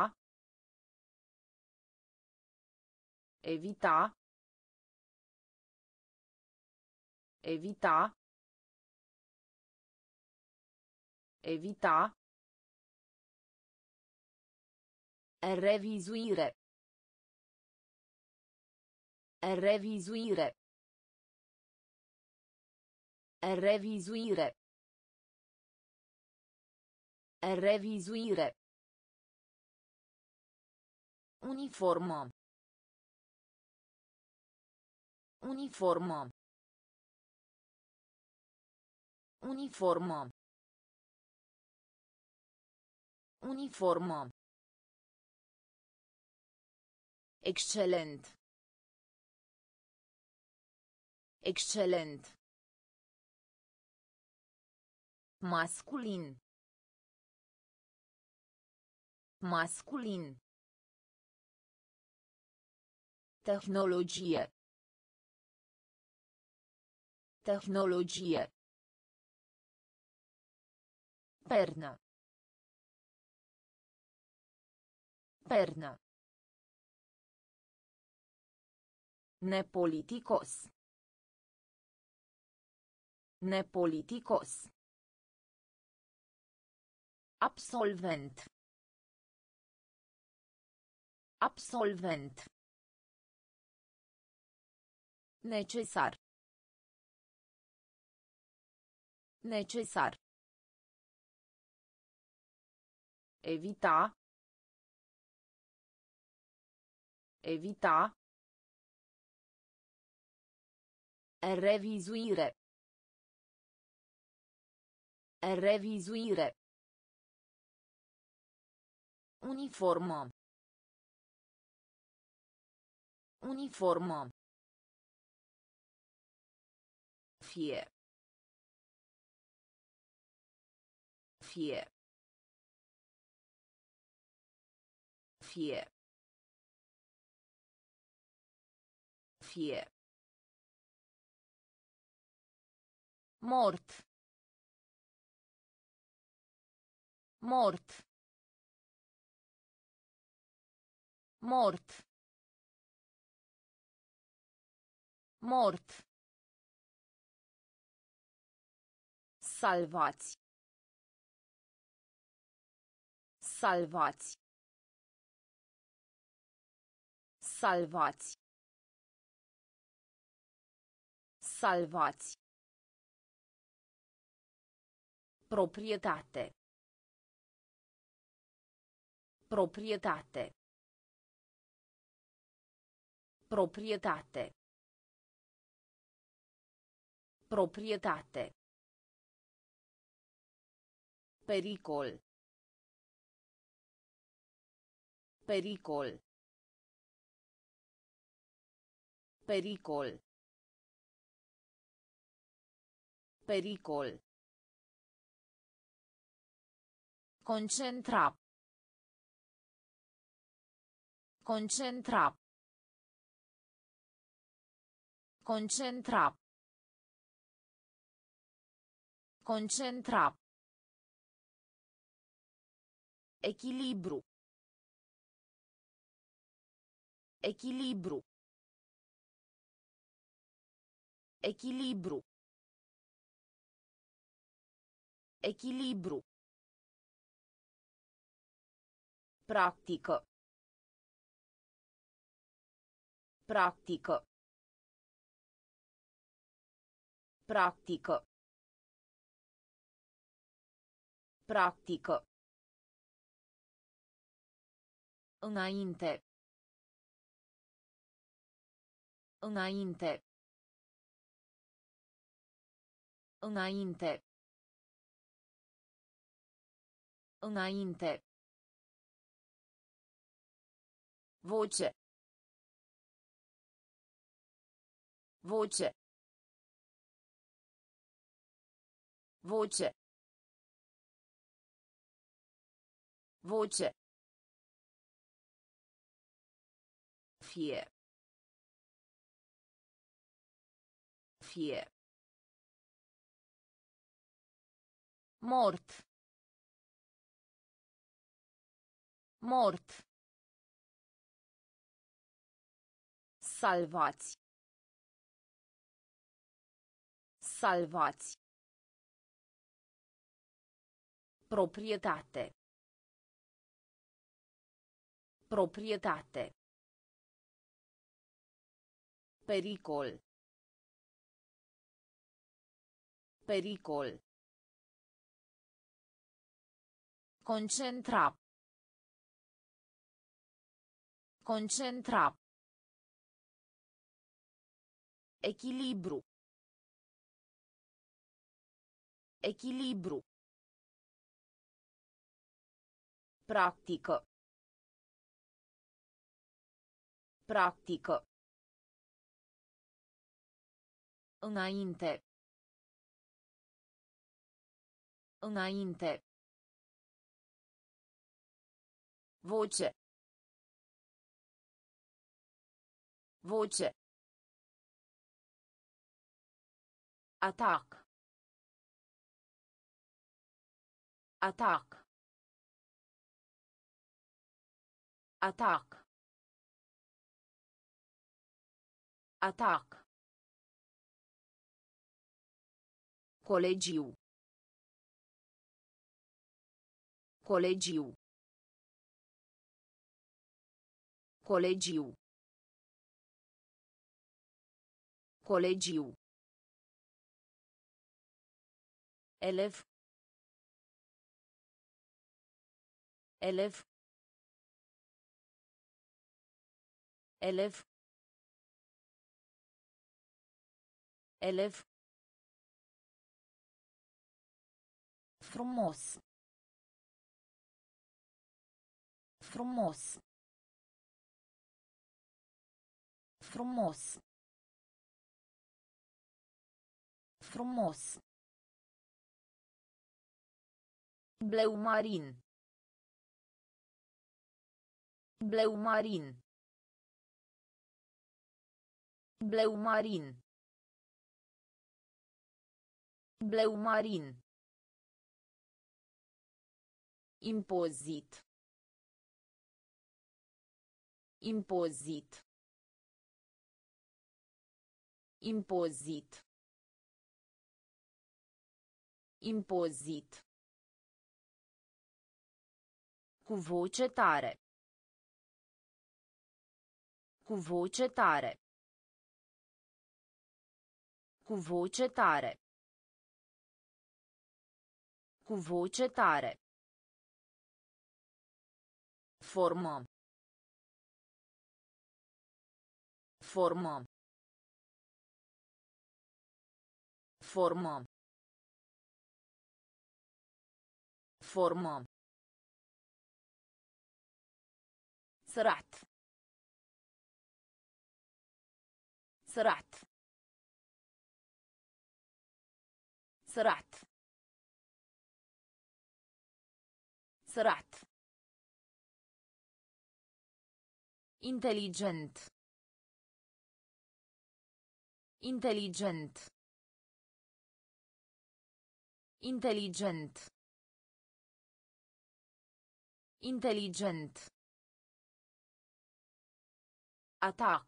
Evita. Evita. Evita. Revizuire. Revizuire. Revizuire. Revizuire. Uniformă. Uniformă. Uniformă. Uniformă. Excelent. Excelent. Masculin. Masculin. Tehnologie. Tehnologie. Pernă. Pernă. Nepoliticos. Nepoliticos. Absolvent. Absolvent. Necesar. Necesar. Evita. Evita. Revizuire. Revizuire. Uniformă. Uniformă. Fie. Fie. Fie. Fie. Mort. Mort. Mort. Mort. Salvați. Salvați. Salvați. Salvați. Proprietate. Proprietate. Proprietate. Proprietate. Pericol. Pericol. Pericol. Pericol. Concentra. Concentra. Concentra. Concentra. Echilibru. Echilibru. Echilibru. Echilibru. Practică. Practică. Practică. Practică. Înainte. Înainte. Înainte. Înainte. Voce. Voce. Voce. Voce. Fie. Fie. Mort. Mort. Salvați. Salvați. Proprietate. Proprietate. Pericol. Pericol. Concentra. Concentra. Echilibru. Echilibru. Practică. Practică. Înainte. Înainte. Voce. Voce. Atac. Atac. Atac. Atac. Colegiu. Colegiu. Colegiu. Colegiu. Elev. Elev. Elev. Elev. Frumos. Frumos. Frumos. Frumos. Bleu marin. Bleu marin. Bleu marin. Bleu marin. Impozit. Impozit. Impozit. Impozit. Cu voce tare. Cu voce tare. Cu voce tare. Cu voce tare. Formă. Formă. Formă. Formă. Sărat. Sărat. Sărat. Sărat. Inteligent. Inteligent. Inteligent. Inteligent. Atac.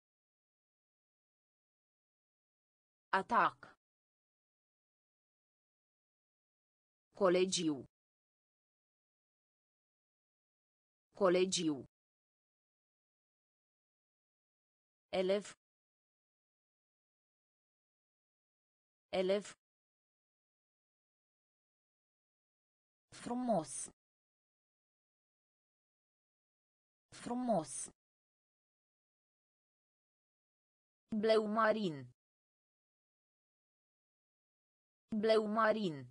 Atac. Colegiu. Colegiu. Elev. Elev. Frumos. Frumos. Bleu marin. Bleu marin.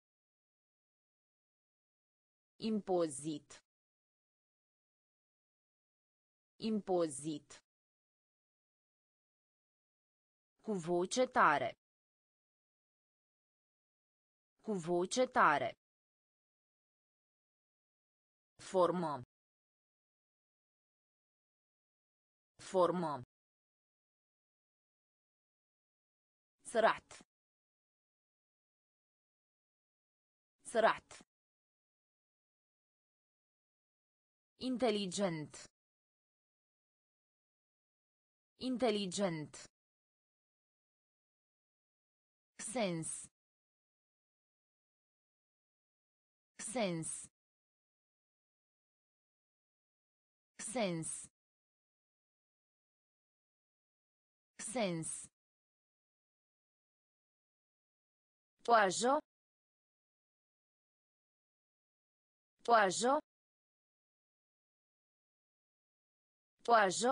Impozit. Impozit. Cu voce tare. Cu voce tare. Formă. Formă. Sărat. Sărat. Inteligent. Inteligent. Sens. Sens. Sens. Sens. Toajo. Toajo. Toajo.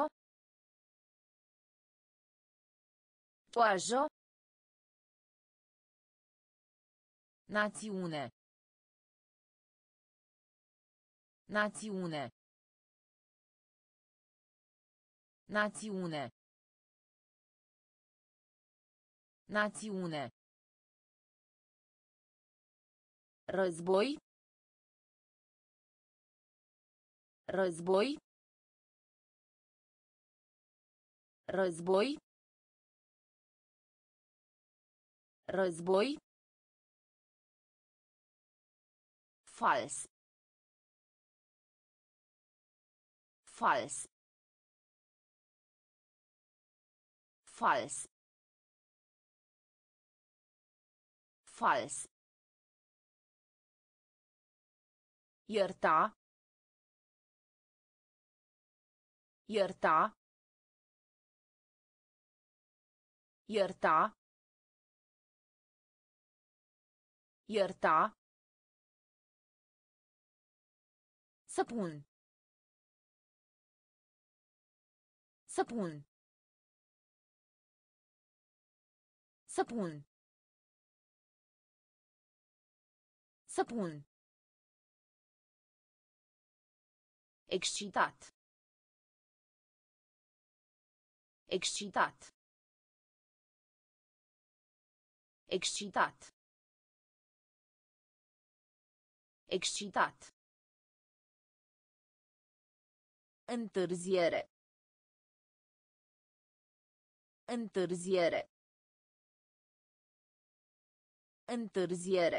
Toajo. Națiune. Națiune. Națiune. Națiune. Război. Război. Război. Război. Fals. Fals. Fals. Fals. Ierta. Ierta. Ierta. Ierta. Săpun. Săpun. Săpun. Săpun. Excitat. Excitat. Excitat. Excitat. Întârziere. Întârziere. Întârziere.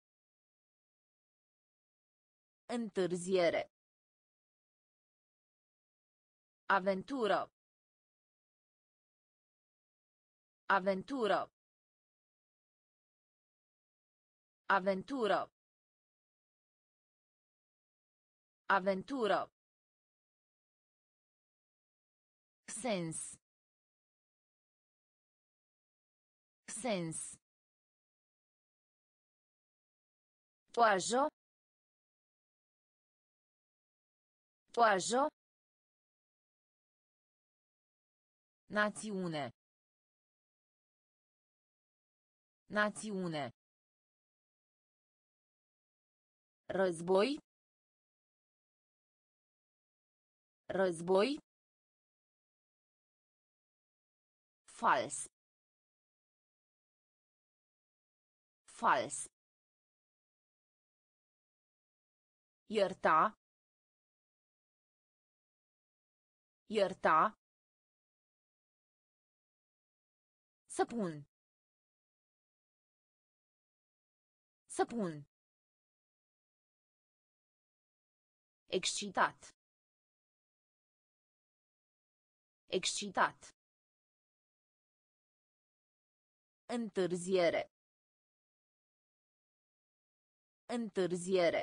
Întârziere. Aventură. Aventură. Aventură. Aventură. Sens. Sens. Toajo. Toajo. Națiune. Națiune. Război. Război. Fals. Fals. Ierta. Ierta. Săpun. Săpun. Excitat. Excitat. Întârziere. Întârziere.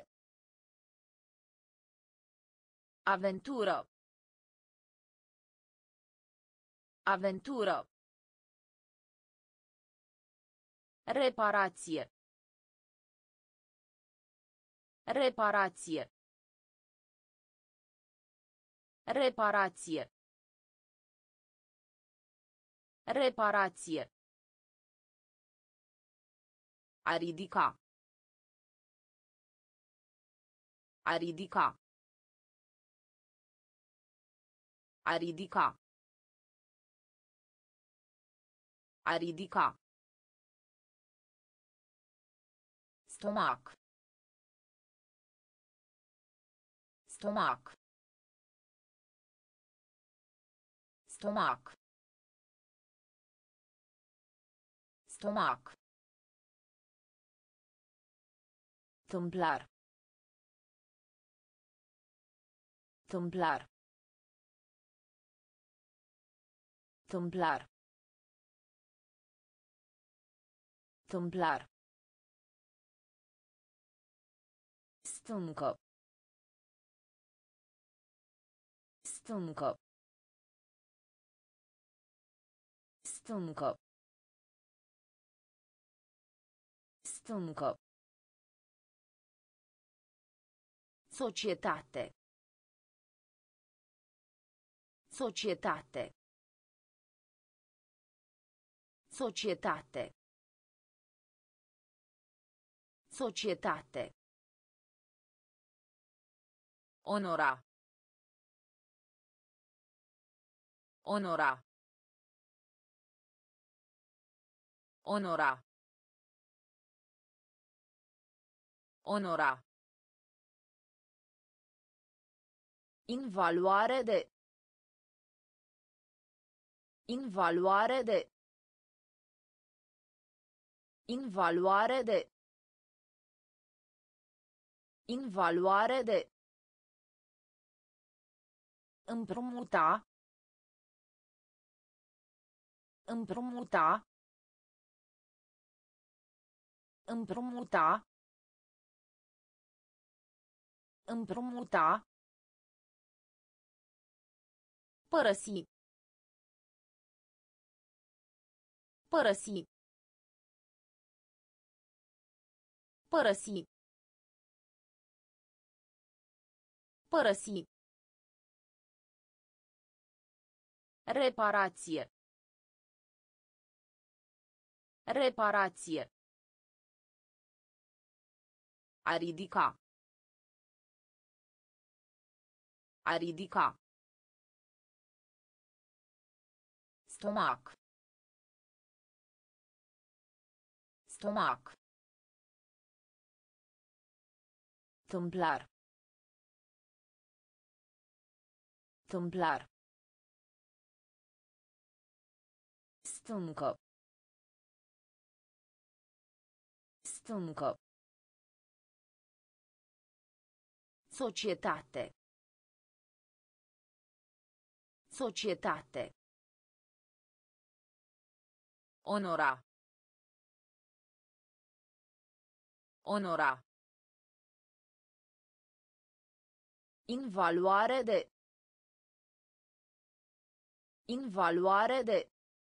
Aventură. Aventură. Reparație. Reparație. Reparație. Reparație. A ridica. A ridica. A ridica. A ridica. Stomac. Stomac. Stomac. Stomac. Tâmplar. Tâmplar. Tâmplar. Tâmplar. Stâncă. Stâncă. Stâncă. Stâncă. Societate. Societate. Societate. Societate. Onora. Onora. Onora. Onora. Invaluare de. Invaluare de. Invaluare de. Invaluare de. Împrumuta. Împrumuta. Împrumuta. Împrumuta. Părăsi. Părăsi. Părăsi. Părăsi. Reparație. Reparație. A ridica. A ridica. Stomac. Stomac. Tâmplar. Tâmplar. Stâncă. Stâncă. Societate. Societate. Onora. Onora. Invaluare de. Invaluare de.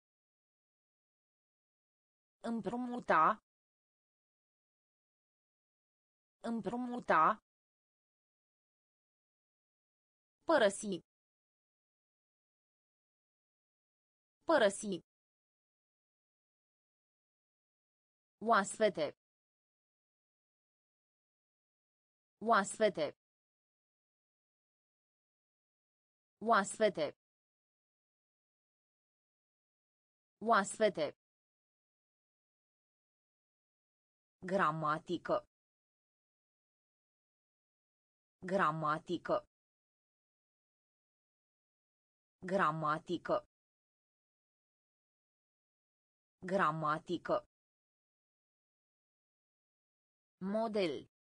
Împrumuta. Împrumuta. Părăsi. Părăsi. Oaspete. Oaspete. Oaspete. Oaspete. Gramatică. Gramatică. Gramatică. Gramatică. Model.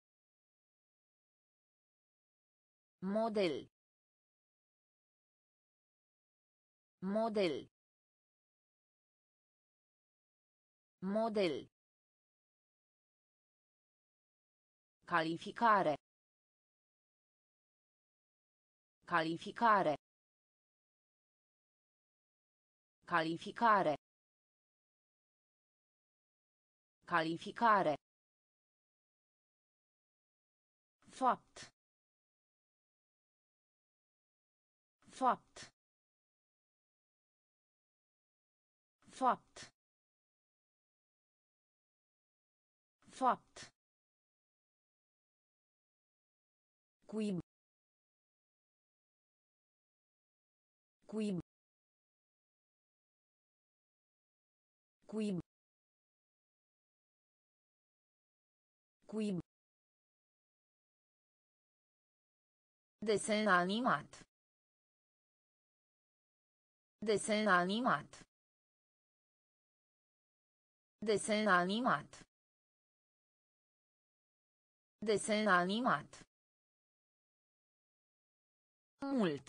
Model. Model. Model. Calificare. Calificare. Calificare. Calificare. Fapt. Fapt. Fapt. Fapt. Cuib. Cuib. Cuib. Cuib. Desen animat. Desen animat. Desen animat. Desen animat. Mult.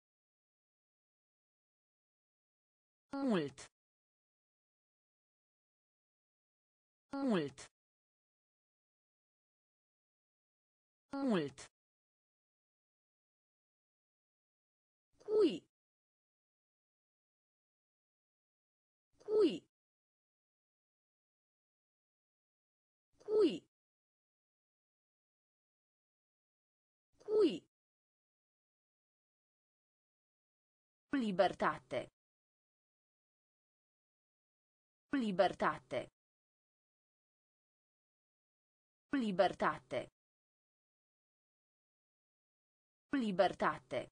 Mult. Mult. Mult. Cui. Cui. Cui. Cui. Libertate. Libertate. Libertate. Libertate.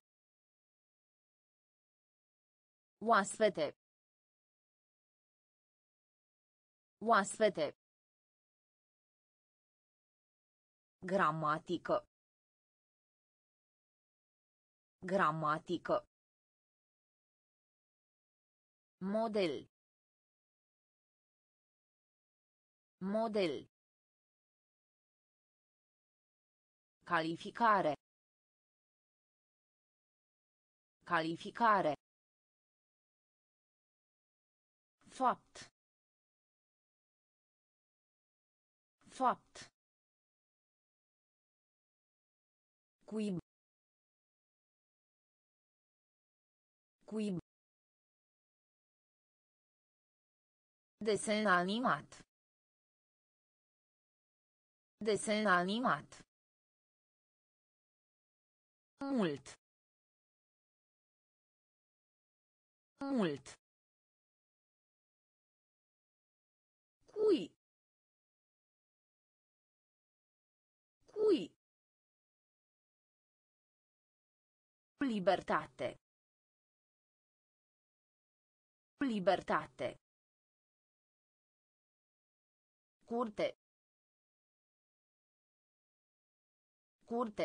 Oaspete. Oaspete. Gramatică. Gramatică. Model. Model. Calificare. Calificare. Fapt. Fapt. Cuib. Cuib. Desen animat. Desen animat. Mult. Mult. Cui. Cui. Libertate. Libertate. Curte. Curte.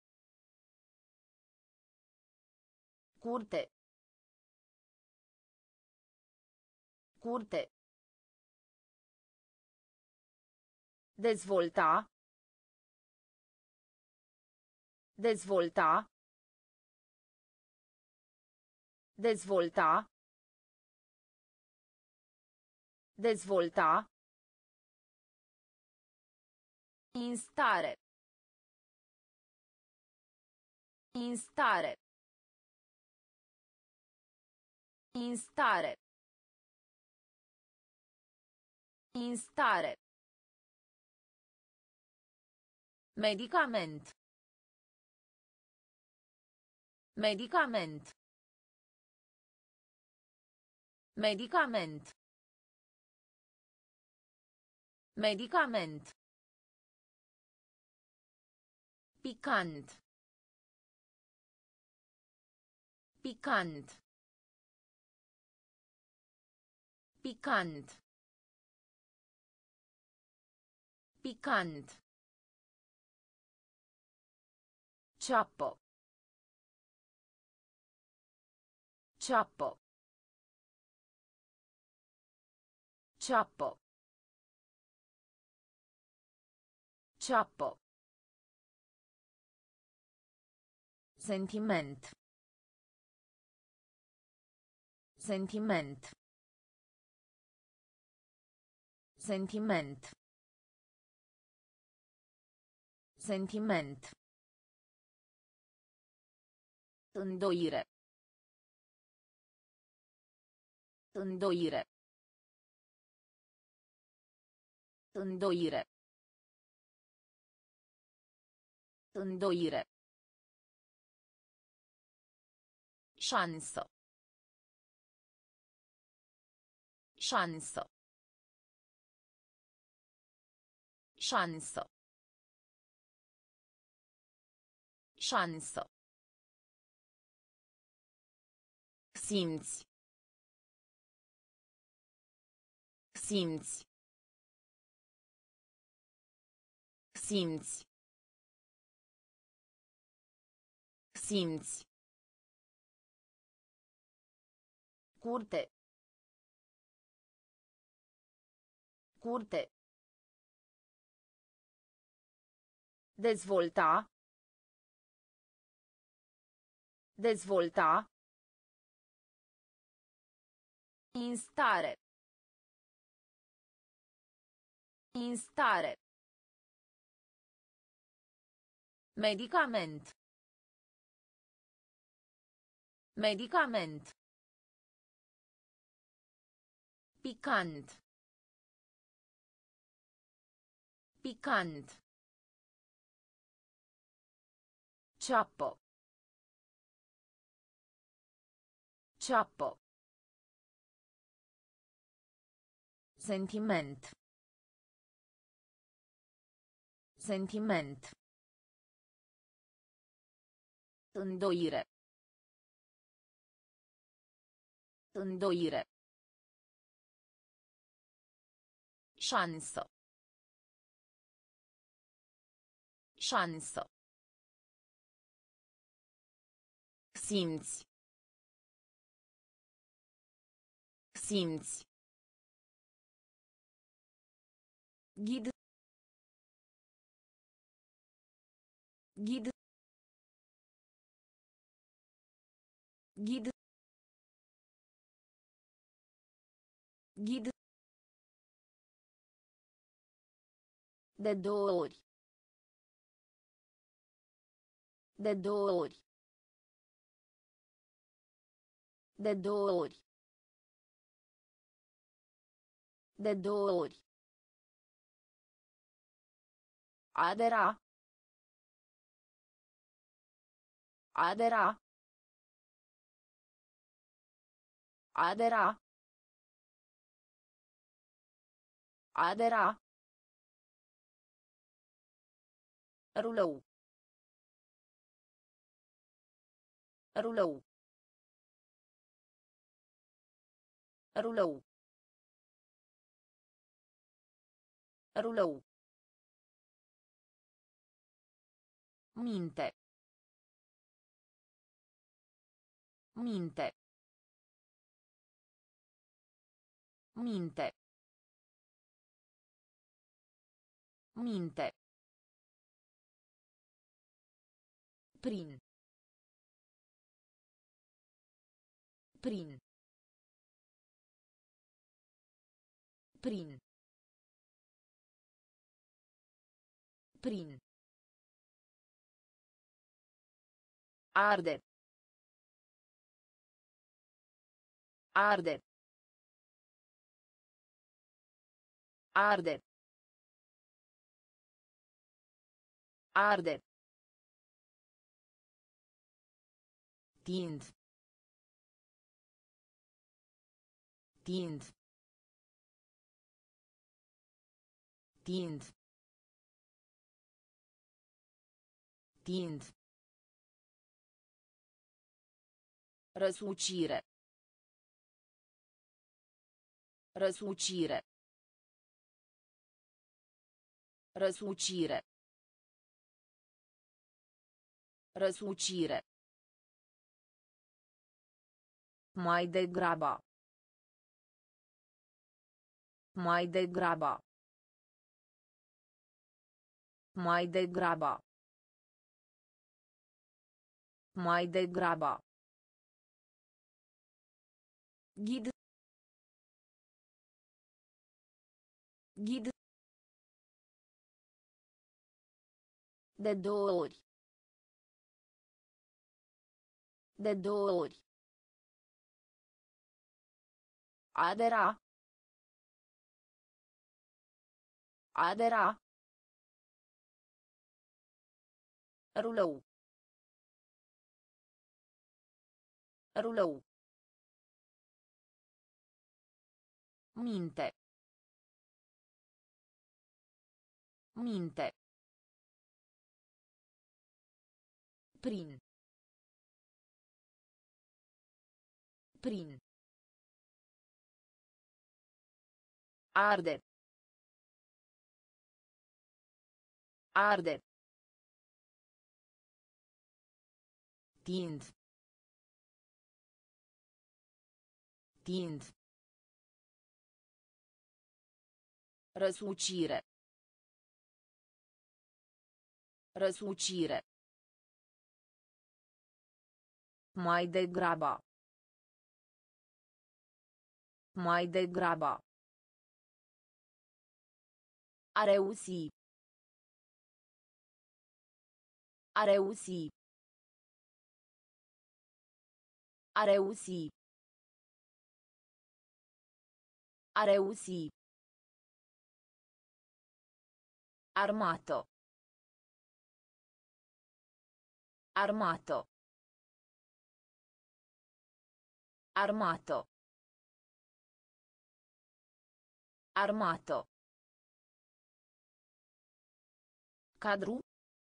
Curte. Curte. Dezvolta. Dezvolta. Dezvolta. Dezvolta. Instare. Instare. Instare. Instare. Medicament. Medicament. Medicament. Medicament. Picant. Picant. Picant. Picant. Ciappo. Ciappo. Ciappo. Ciappo. Sentiment. Sentiment. Sentiment. Sentiment. Îndoire. Îndoire. Îndoire. Îndoire. Șansă. Șansă. Șansă. Șansă. Simți. Simți. Simți. Simți. Curte. Curte. Dezvolta. Dezvolta. Instare. Instare. Medicament. Medicament. Picant. Picant. Ciappo. Ciappo. Sentiment. Sentiment. Îndoire. Îndoire. Șansă. Șansă. Simți. Simți. Ghid. Ghid. Ghid. Ghid. De două ori. De două ori. De două ori. De două ori. Adera. Adera. Adera. Adera. Rulou. Rulou. Rulou. Rulou. Minte. Minte. Minte. Minte. Prin. Prin. Prin. Prin. Arde. Arde. Arde. Arde. Tind. Tind. Tind. Tind. Răsucire. Răsucire. Răsucire. Răsucire. Mai degrabă. Mai degrabă. Mai degrabă. Mai degrabă. Ghid. Ghid. De două ori. De două ori. Adera. Adera. Rulou. Rulou. Minte. Minte. Prin. Prin. Arde. Arde. Tind. Tind. Răsucire. Răsucire. Mai degrabă. Mai degrabă. A reuși. A reuși. A reuși. A reuși. Armato. Armato. Armato. Armato. Cadru.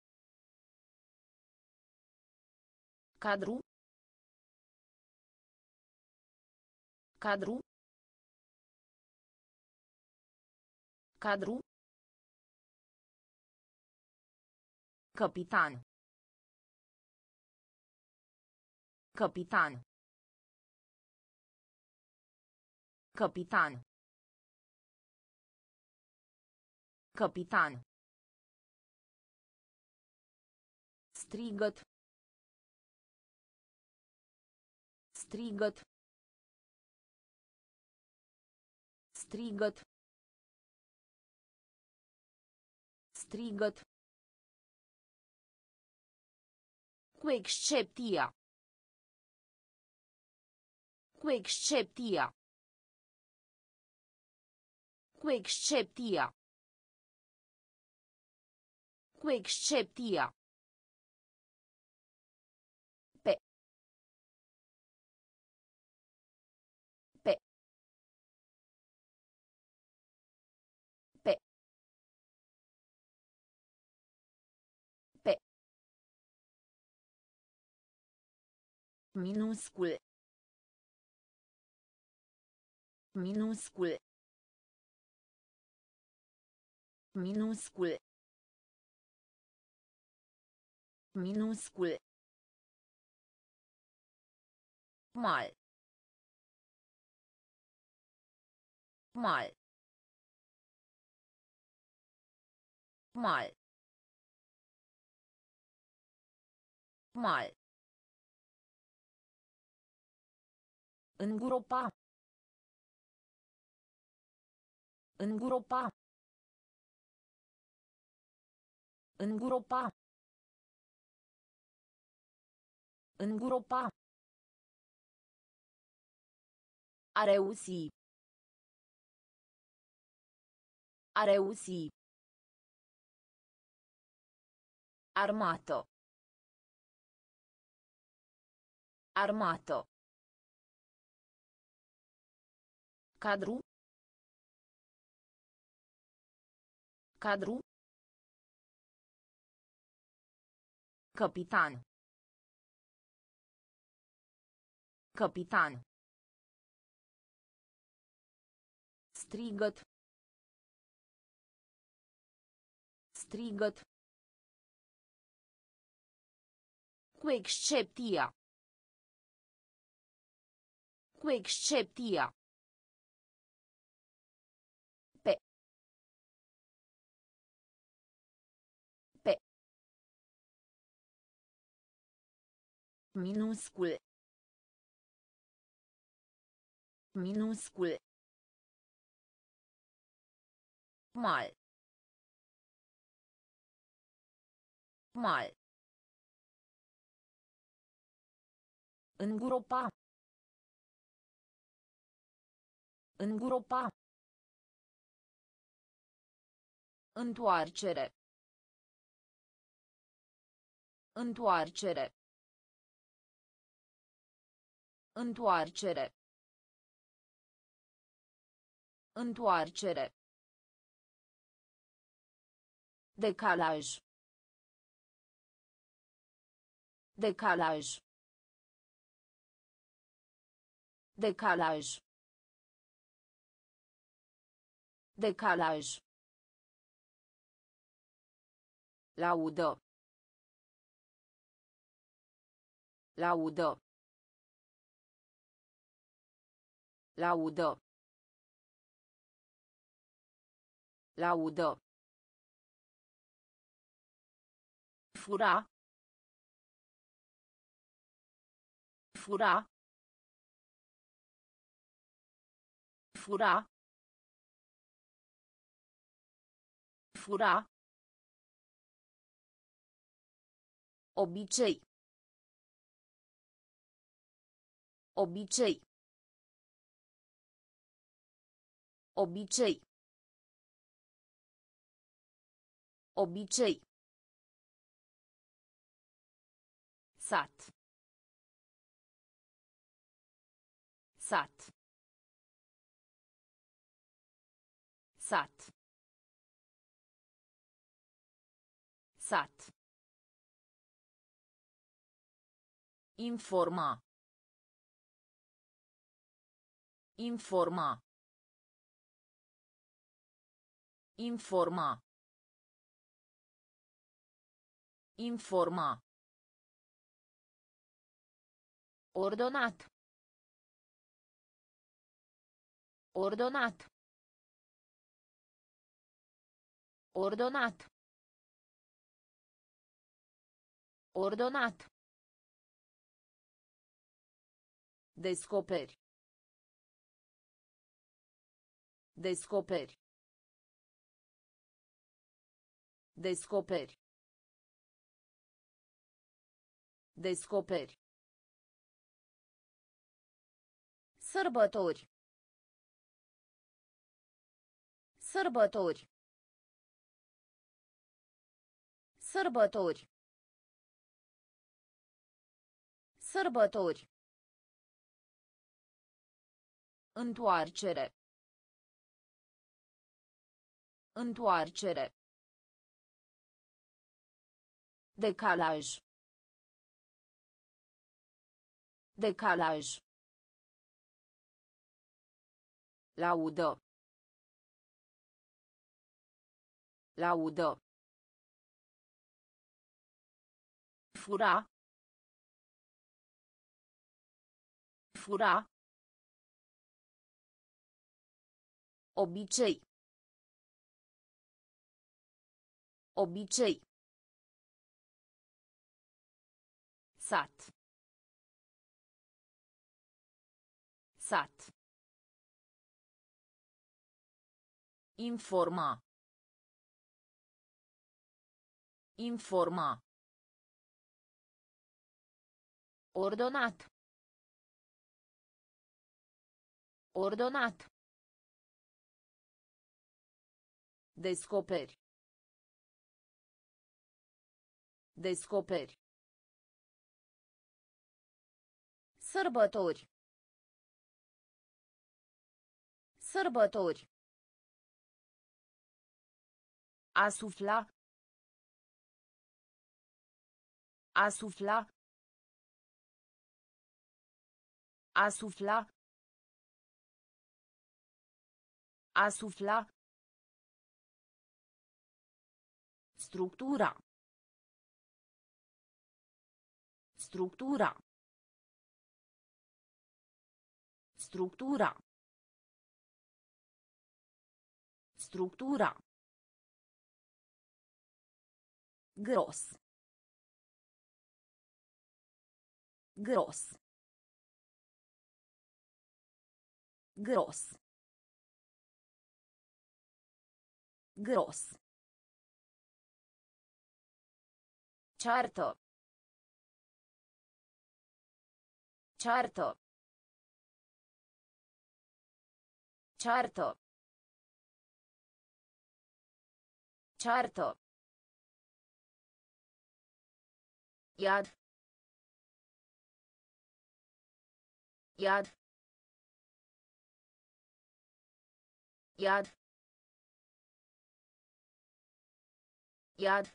Cadru. Cadru. Cadru. Capitan. Capitan. Capitan. Capitan. Strigăt. Strigăt. Strigăt. Strigăt. Cu excepția. Cu excepția. Cu excepția. Cu excepția. Pe. Pe. Pe. Pe. Minuscul. Minuscul. Minuscul. Minuscul. Mal. Mal. Mal. Mal. Îngropa. Îngropa. Îngropa. Îngropa. A reuși. A reuși. Armato. Armato. Cadru. Cadru. Capitan. Capitan. Strigăt. Strigăt. Cu excepția. Cu excepția. Pe. Pe. Minuscul. Minuscul. Mal. Mal. Îngropa. Îngropa. Întoarcere. Întoarcere. Întoarcere. Întoarcere. Decalaj. Decalaj. Decalaj. Decalaj. Laudă. Laudă. Laudă. Laudă. Fura. Fura. Fura. Fura. Obicei. Obicei. Obicei. Obicei. Sat. Sat. Sat. Sat. Informa. Informa. Informa. Informa. Ordonat. Ordonat. Ordonat. Ordonat. Descoperi. Descoperi. Descoperi. Descoperi. Sărbători. Sărbători. Sărbători. Sărbători. Întoarcere. Întoarcere. Decalaj. Decalaj. Laudă. Laudă. Fura. Fura. Obicei. Obicei. Sat. Sat. Informa. Informa. Ordonat. Ordonat. Descoperi. Descoperi. Sărbători. Sărbători. A sufla. A sufla. A sufla. A sufla. Structura. Structura. Structura. Structura. Gros. Gros. Gros. Gros. Ceartă. Ceartă. Ceartă. Ceartă. Iad. Iad. Iad. Iad.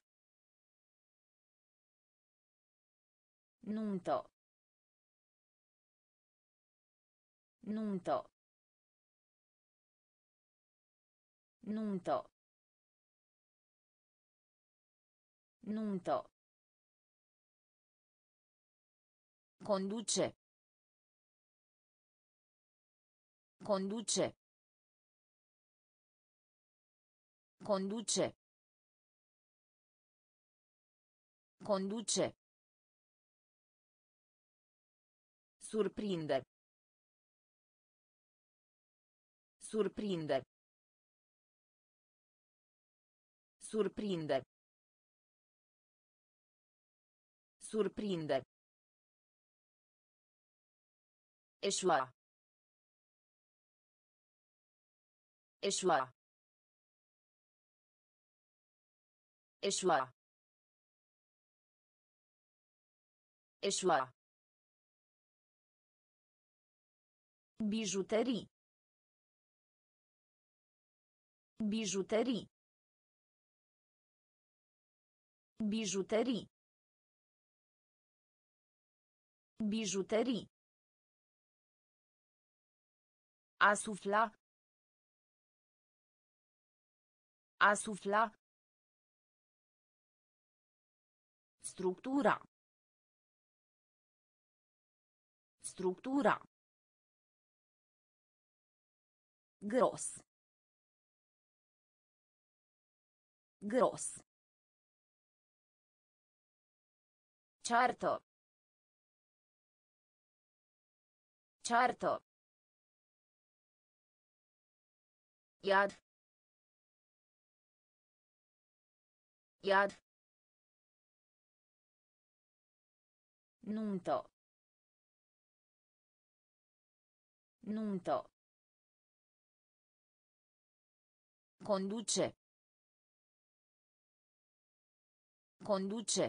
Nuntă. Nuntă. Nuntă. Nuntă. Conduce. Conduce. Conduce. Conduce. Surprinde. Surprinde. Surprinde. Surprinde. Eșua. Eșua. Eșua. Eșua. Bijuterii. Bijuterii. Bijuterii. Bijuterii. A sufla. A sufla. Structura. Structura. Gros. Gros. Ceartă. Ceartă. Iad. Iad. Nuntă. Nuntă. Conduce. Conduce.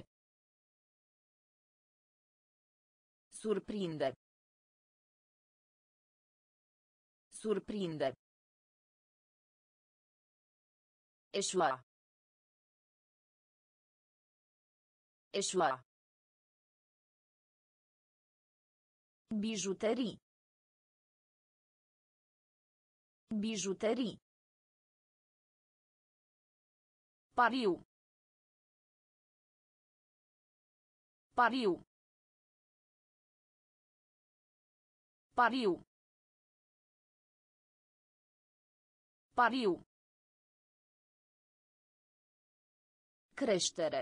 Surprinde. Surprinde. Eșua. Eșua. Bijuterii. Bijuterii. Pariu. Pariu. Pariu. Pariu. Creștere.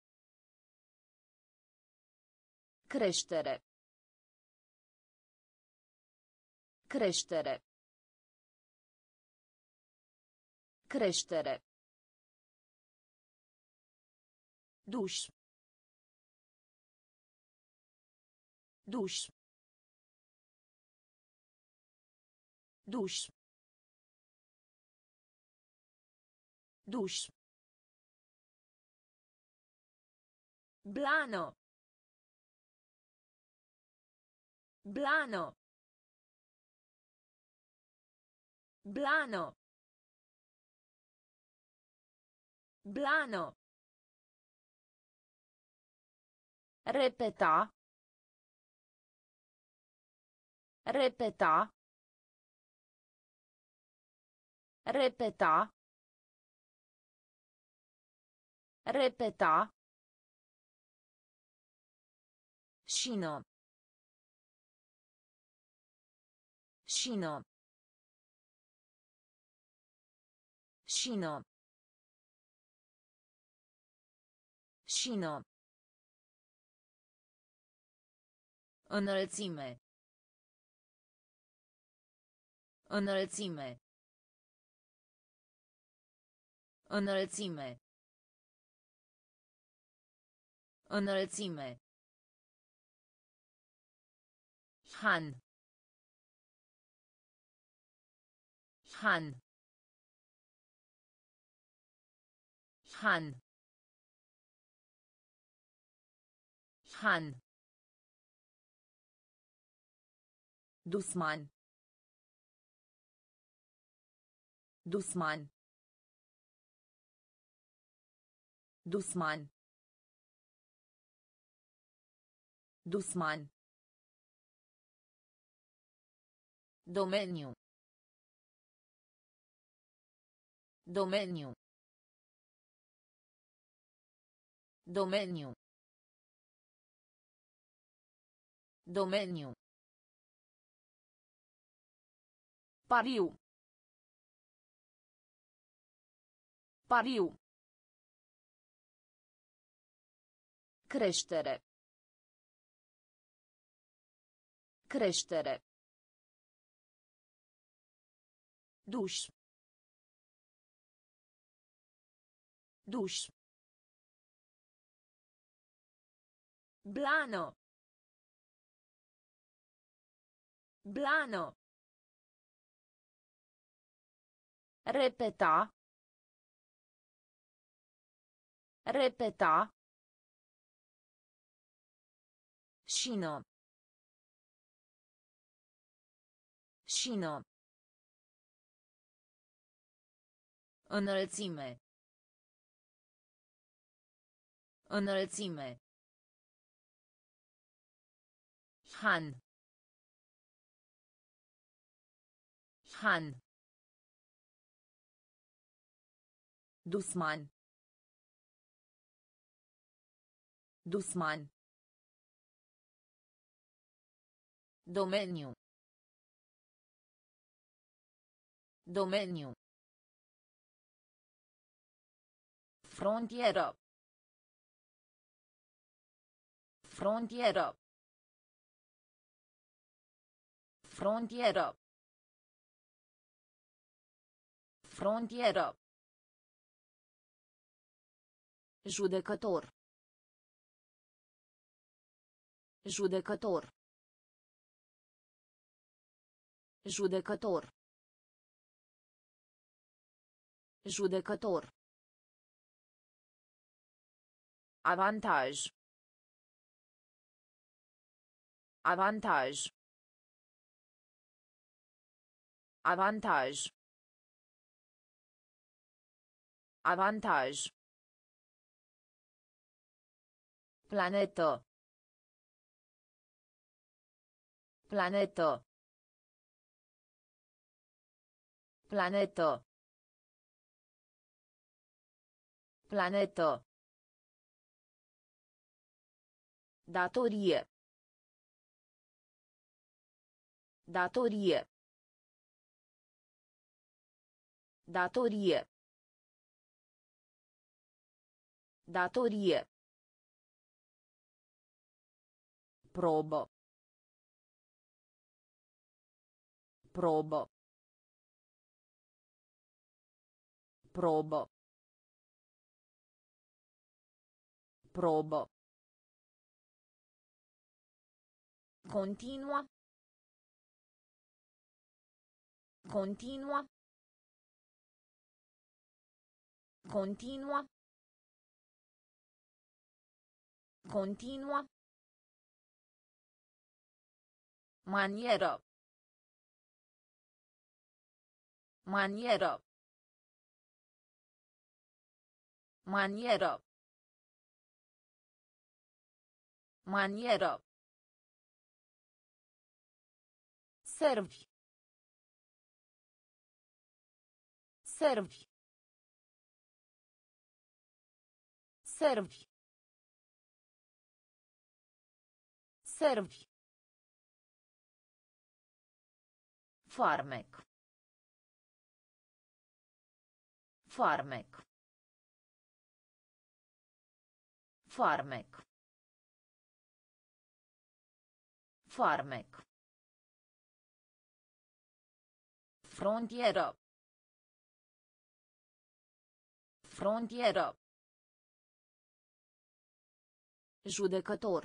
Creștere. Creștere. Creștere. Duș. Duș. Duș. Duș. Blano. Blano. Blano. Blano. Repeta. Repeta. Repeta. Repeta. Șină. Șină. Șină. Șină. Înălțime. Înălțime. Înălțime. Înălțime. Han. Han. Han. Han. Dusman. Dusman. Dusman. Dusman. Domeniu. Domeniu. Domeniu. Domeniu. Pariu. Pariu. Creștere. Creștere. Duș. Duș. Blano. Blano. Repeta. Repeta. Șină. Șină. Înălțime. Înălțime. Han. Han. Dusman. Dusman. Domeniu. Domeniu. Frontieră. Frontieră. Frontieră. Frontieră. Judecător. Judecător. Judecător. Judecător. Avantaj. Avantaj. Avantaj. Avantaj. Planetă. Planetă. Planetă. Planetă. Datorie. Datorie. Datorie. Datorie. Probă. Probă. Probă. Probă. Continua. Continua. Continua. Continua. Manieră. Manieră. Manieră. Manieră. Servi. Servi. Servi. Servi. Farmec. Farmec. Farmec. Farmec. Frontieră. Frontieră. Judecător.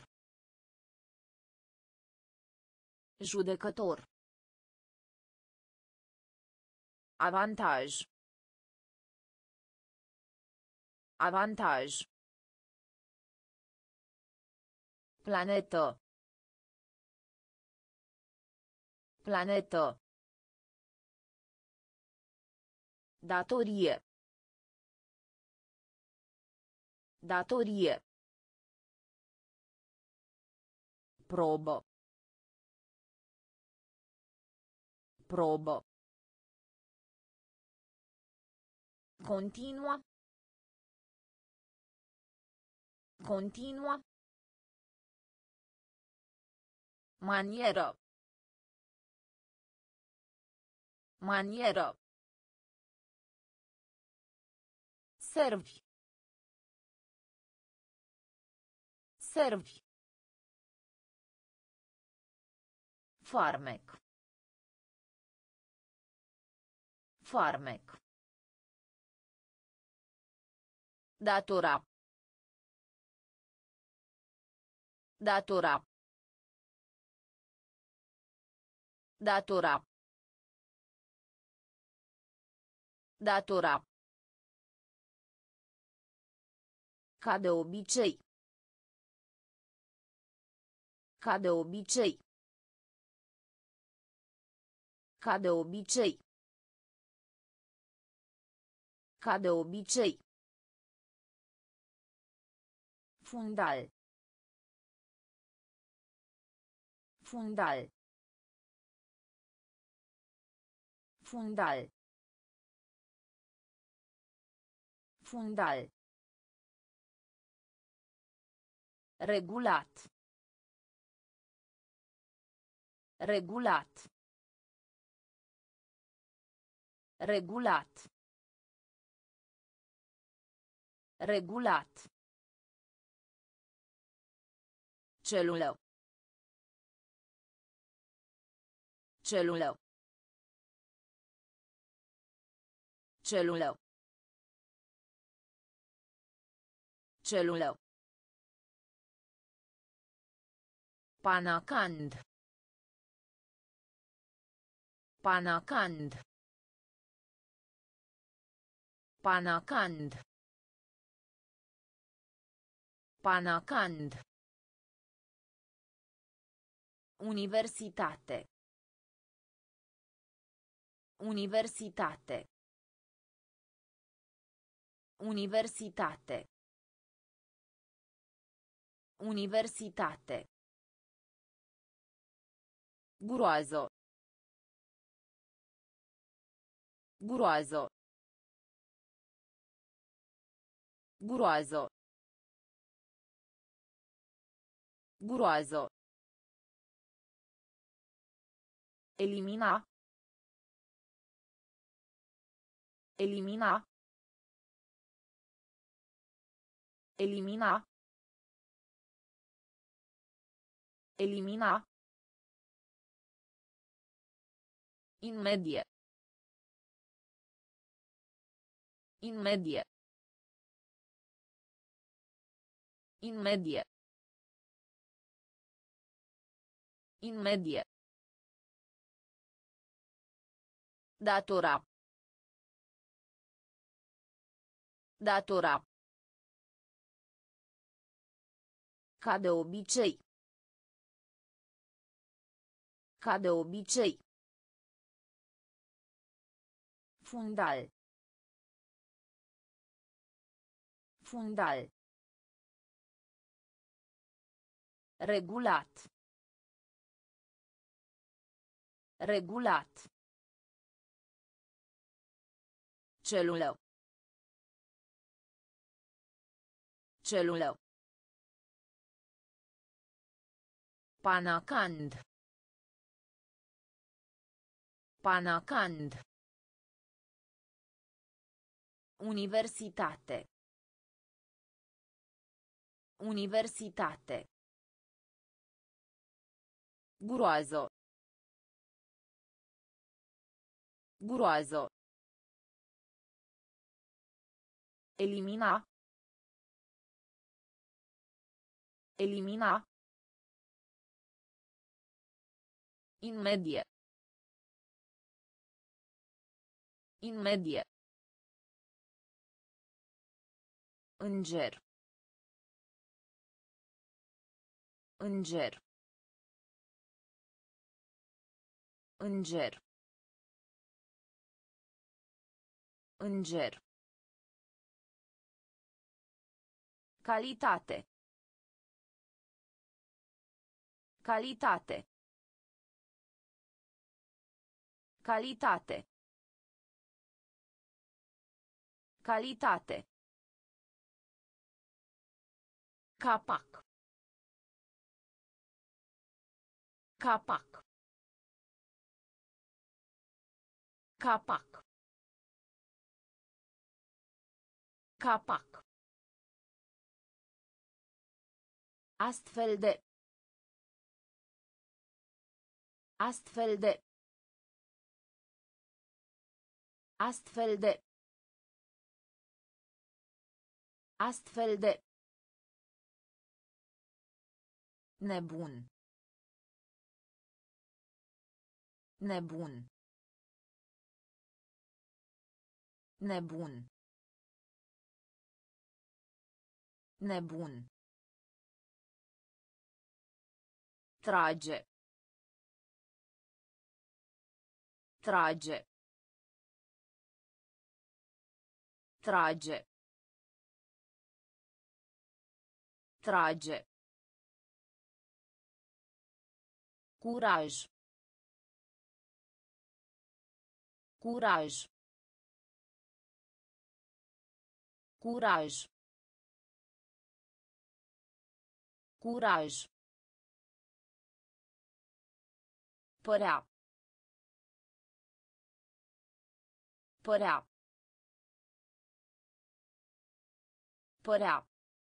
Judecător. Avantaj. Avantaj. Planetă. Planetă. Datorie. Datorie. Probă. Probă. Continua. Continua. Manieră. Manieră. Servi. Servi. Farmec. Farmec. Datora. Datora. Datora. Datora. Ca de obicei. Ca de obicei. Ca de obicei. Ca de obicei. Fundal. Fundal. Fundal. Fundal. Regulat. Regulat. Regulat. Regulat. Celulă. Celulă. Celulă. Celulă. Panacand. Panacand. Panacand. Panacand. Universitate. Universitate. Universitate. Universitate. Groază. Groază. Groază. Groază. Elimina. Elimina. Elimina. Elimina. In medie. In medie. In medie. In medie. Datora. Datora. Ca de obicei. Ca de obicei. Fundal. Fundal. Regulat. Regulat. Celulă. Celulă. Panacand. Panacand. Universitate. Universitate. Groază. Groază. Elimina. Elimina. In medie. In medie. Înger. Înger. Înger. Înger. Calitate. Calitate. Calitate. Calitate. Capac. Capac. Capac. Capac. Astfel de. Astfel de. Astfel de. Astfel de. Nebun. Nebun. Nebun. Nebun. Trage. Trage. Trage. Trage. Curaj. Curaj. Curaj. Curaj. Părea. Părea. Părea.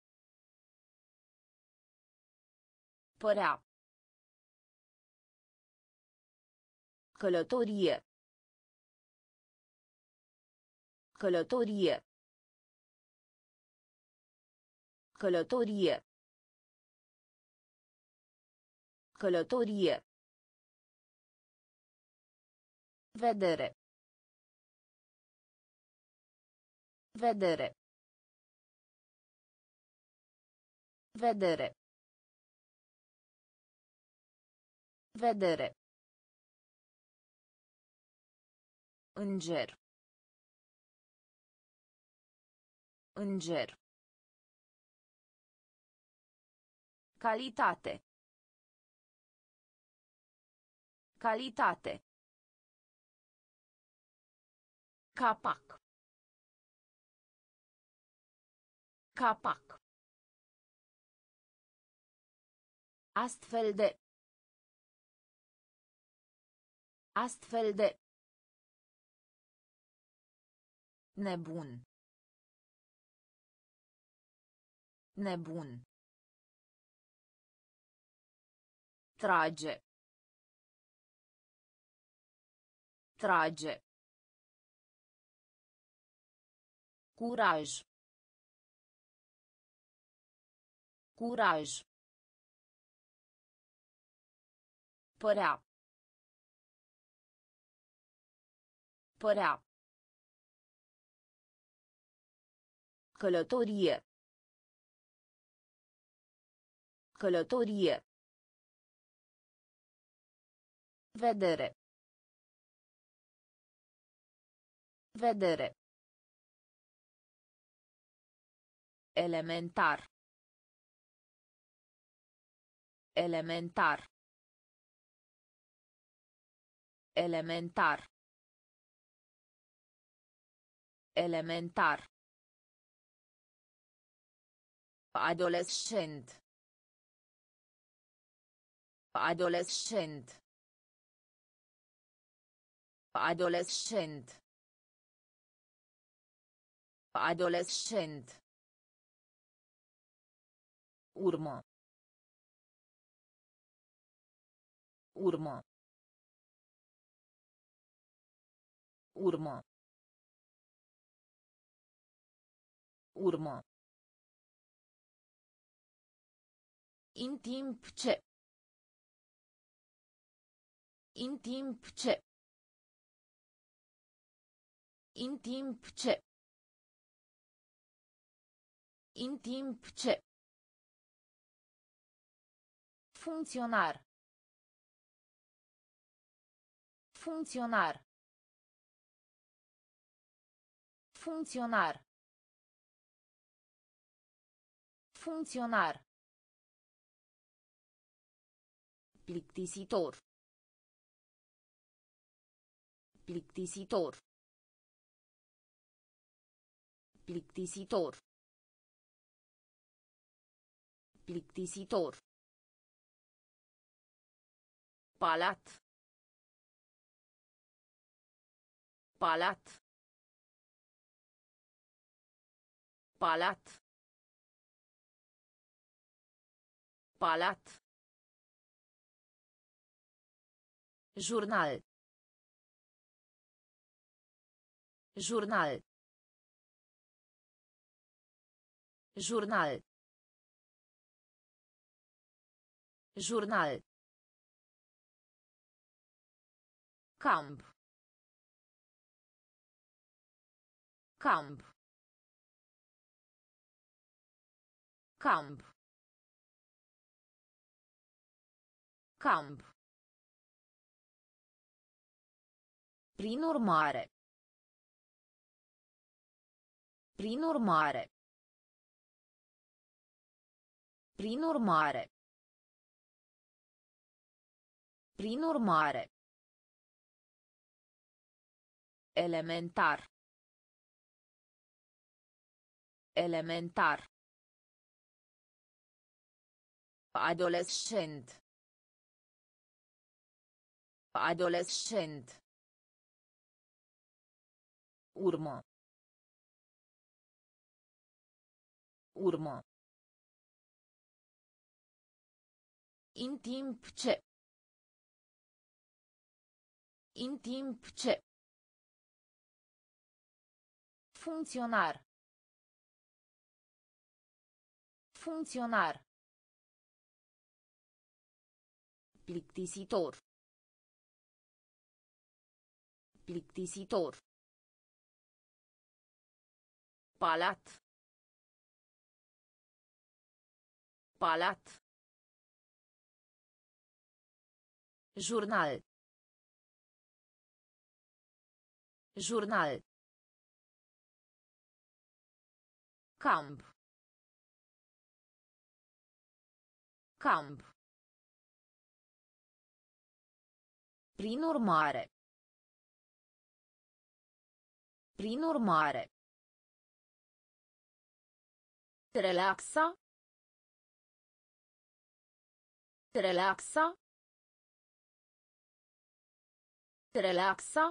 Părea. Călătorie. Călătorie. Călătorie. Călătorie. Vedere. Vedere. Vedere. Vedere. Înger. Înger. Calitate. Calitate. Capac. Capac. Astfel de. Astfel de. Nebun. Nebun. Trage. Trage. Curaj. Curaj. Părea. Părea. Călătorie. Călătorie. Vedere. Vedere. Elementar. Elementar. Elementar. Elementar. Adolescent. Adolescent. Adolescent. Adolescent. Urmă. Urmă. Urmă. Urmă. În timp ce. În timp ce. În timp ce. În timp ce. Funcționar. Funcționar. Funcționar. Funcționar. Plictisitor. Plictisitor. Plictisitor. Plictisitor. Palat. Palat. Palat. Palat. Jurnal. Jurnal. Jurnal. Jurnal. Camp. Camp. Camp. Camp. Prin urmare. Prin urmare. Prin urmare. Prin urmare. Elementar. Elementar. Adolescent. Adolescent. Urmă. Urmă. În timp ce. În timp ce. Funcționar. Funcționar. Plictisitor. Plictisitor. Palat. Palat. Jurnal. Jurnal. Camp. Camp. Prin urmare. Prin urmare. Relaxa. Relaxa. Relaxa.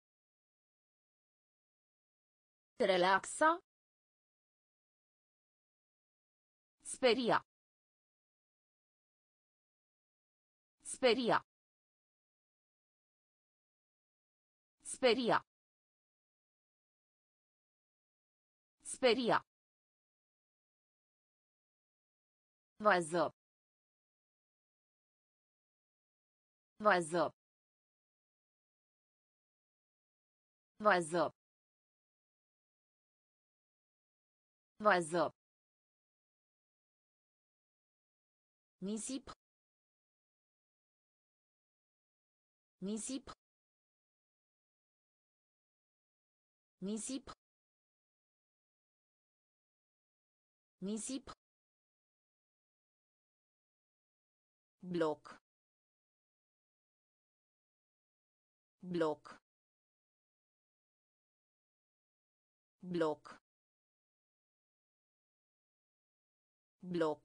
Relaxa. Speria. Speria. Speria. Speria. Vază. Vază. Vază. Vază. Nisip. Nisip. Nisip. Nisip. Bloc. Bloc. Bloc. Bloc.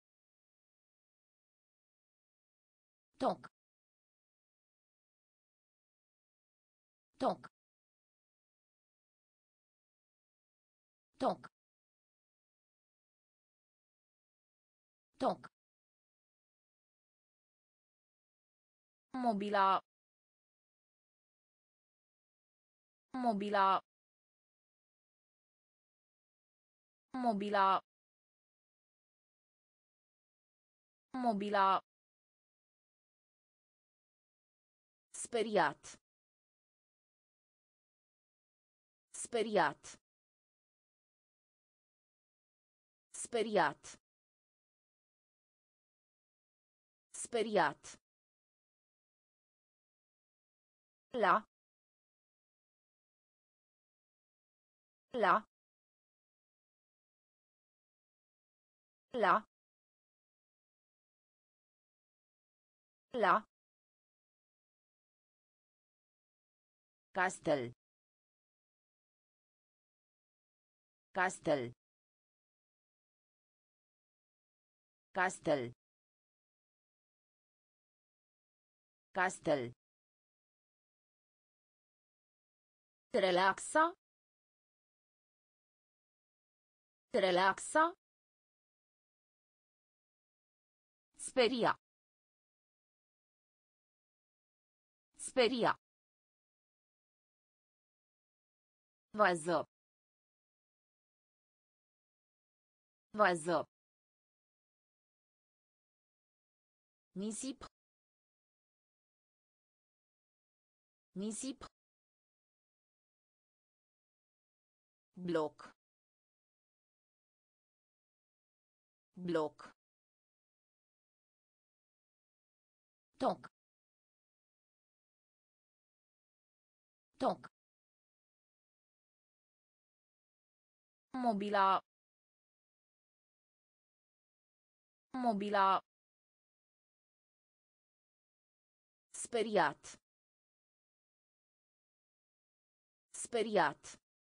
Toc. Toc. Toc. Toc. Mobila. Mobila. Mobila. Mobila. Speriat. Speriat. Speriat. Speriat. La. La. La. La. Castel. Castel. Castel. Castel. Relaxa. Relaxa. Speria. Speria. Vază. Vază. Nisip. Nisip. Bloc. Bloc. Toc. Toc. Mobila. Mobila. Speriat. Speriat.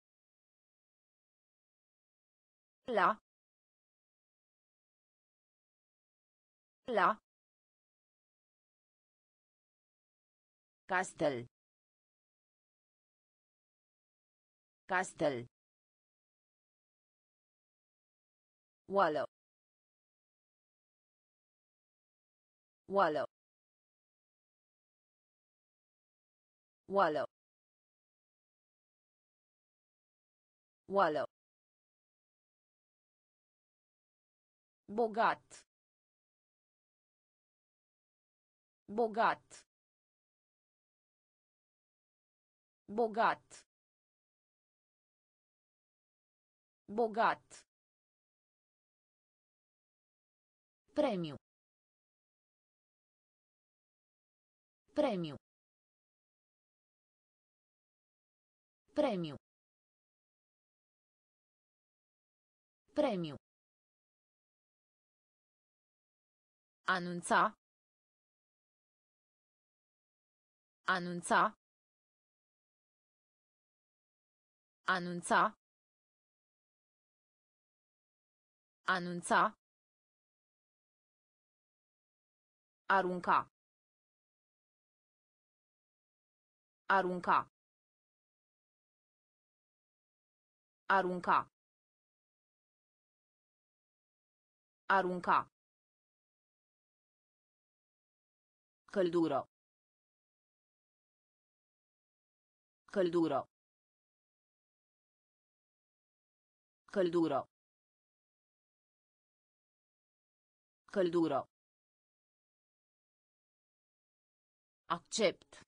La. La. Castel. Castel. Oală. Oală. Oală. Oală. Bogat. Bogat. Bogat. Bogat. Premiu. Premiu. Premiu. Premiu. Anunța. Anunța. Anunța. Anunța. Arunca. Arunca. Arunca. Arunca. Căldură. Căldură. Căldură. Căldură. Accept.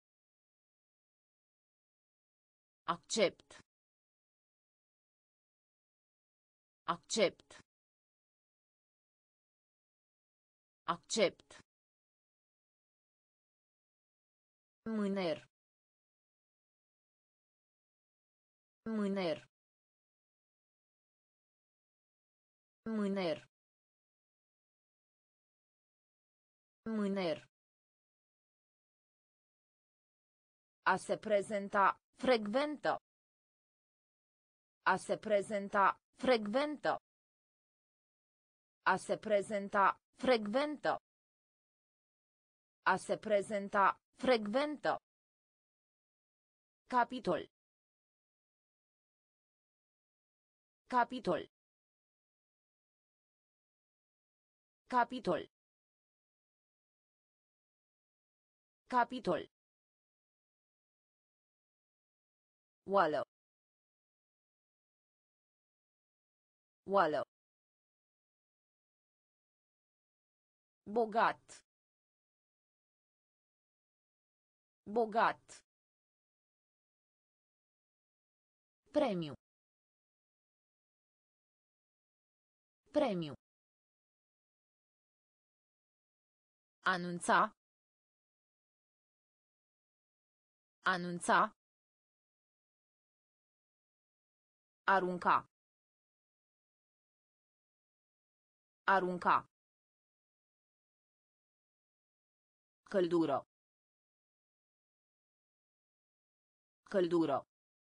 Accept. Accept. Accept. Mâner. Mâner. Mâner. Mâner. A se prezenta, frecventă. A se prezenta, frecventă. A se prezenta, frecventă. A se prezenta, frecventă. Capitol. Capitol. Capitol. Capitol. Oală. Oală. Bogat. Bogat. Premiu. Premiu. Anunța. Anunța. Arunca. Arunca. Căldură. Căldură.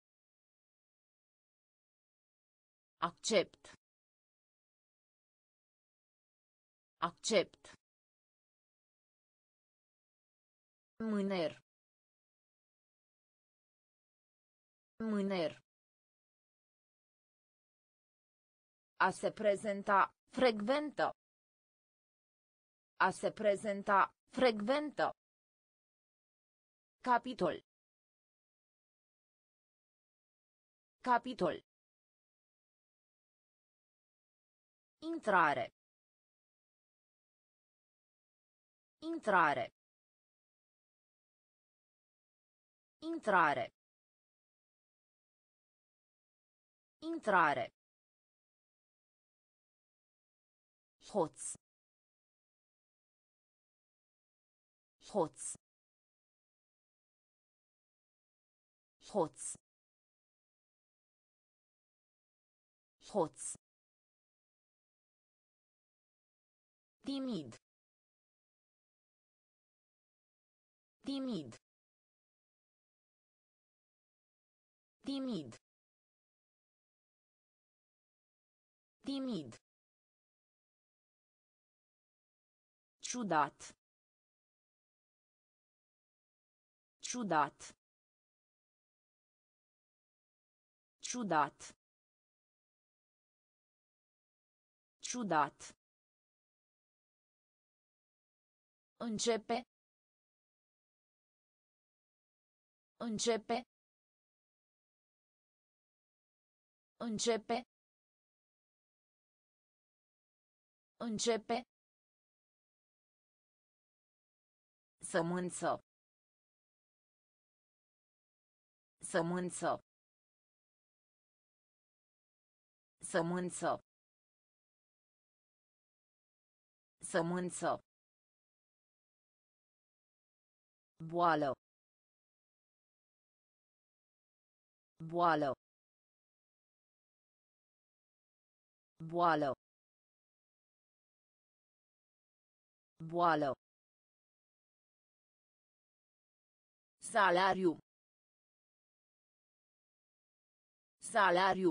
Accept. Accept. Mâner. Mâner. A se prezenta, frecventă. A se prezenta, frecventă. Capitol. Capitol. Intrare. Intrare. Intrare. Intrare. Hoț. Hoț. Hoț. Hoț. Timid. Timid. Timid. Timid. Ciudat. Ciudat. Ciudat. Ciudat. Începe. Începe. Începe. Începe. Sămânță. Sămânță. Sămânță. Sămânță. Boală. Boală. Boală. Boală. Salariu. Salariu.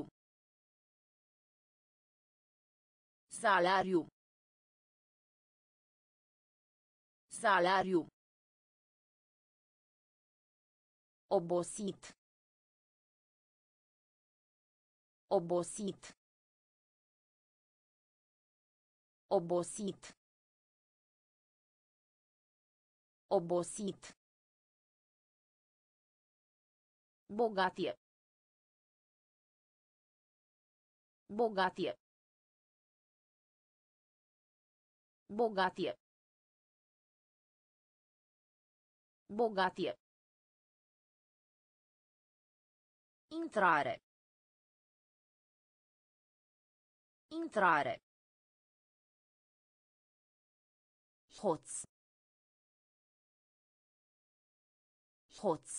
Salariu. Salariu. Obosit. Obosit. Obosit. Obosit. Bogatie. Bogatie. Bogatie. Bogatie. Intrare. Intrare. Hoț. Hoț.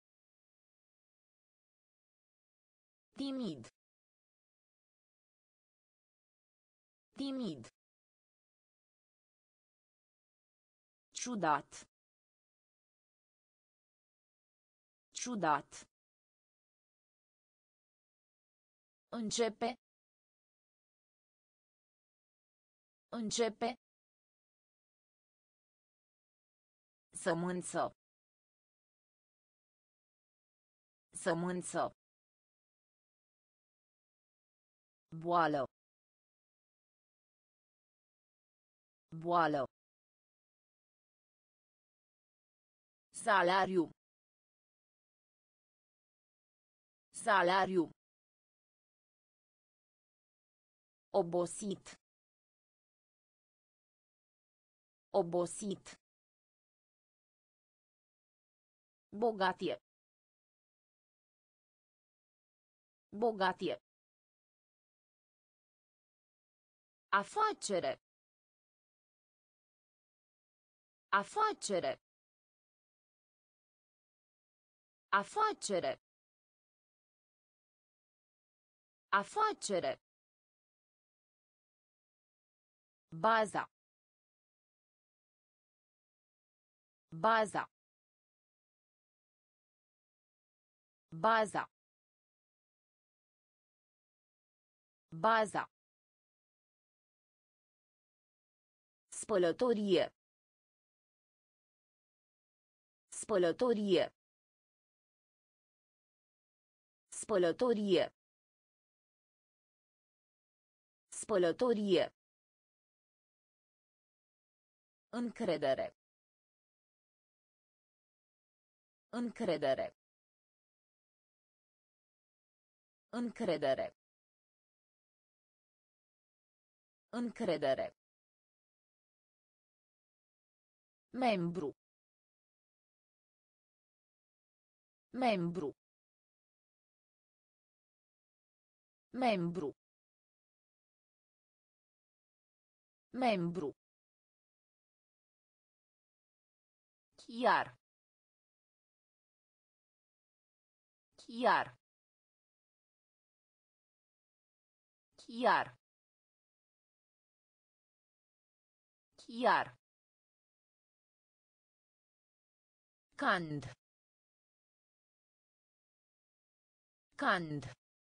Timid. Timid. Ciudat. Ciudat. Începe. Începe. Sămânță. Sămânță. Boală. Boală. Salariu. Salariu. Obosit. Obosit. Bogatie. Bogatie. Afacere. Afacere. Afacere. Afacere. Baza. Baza. Baza. Baza. Spălătorie. Spălătorie. Spălătorie. Spălătorie. Încredere. Încredere. Încredere. Încredere. Membru. Membru. Membru. Membru. Chiar. Chiar. Chiar. Chiar. Cand. Cand.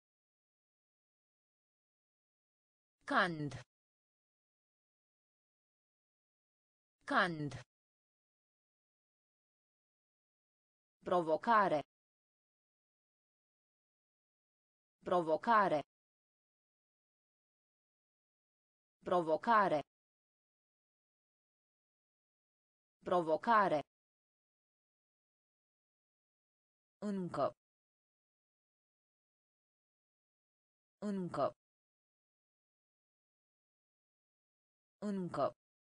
Cand. Cand. Provocare. Provocare. Provocare. Provocare. Încă. Încă. Încă.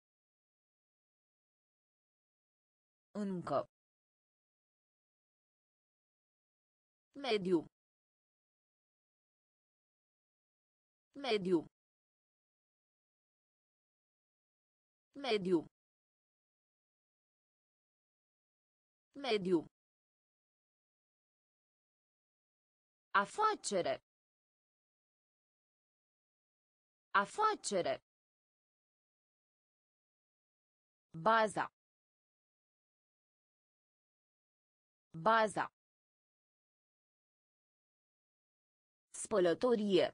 Încă. Mediu. Mediu. Mediu. Mediu. Afacere. Afacere. Baza. Baza. Spălătorie.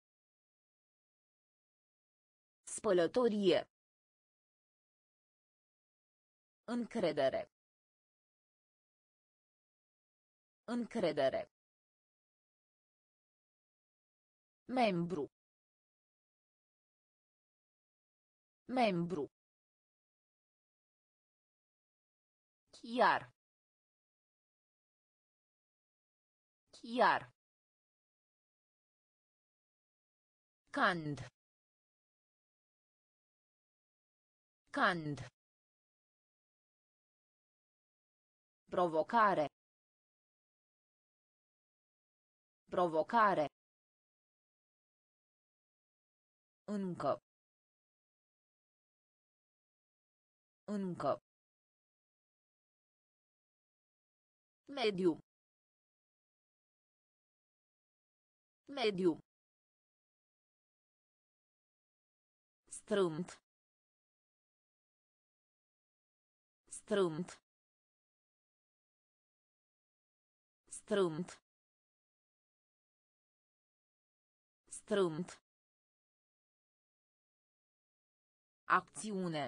Spălătorie. Încredere. Încredere. Membru. Membru. Chiar. Chiar. Cand. Cand. Provocare. Provocare. Încă. Încă. Mediu. Mediu. Strâmt. Strâmt. Strâmt. Strâmt. Acțiune.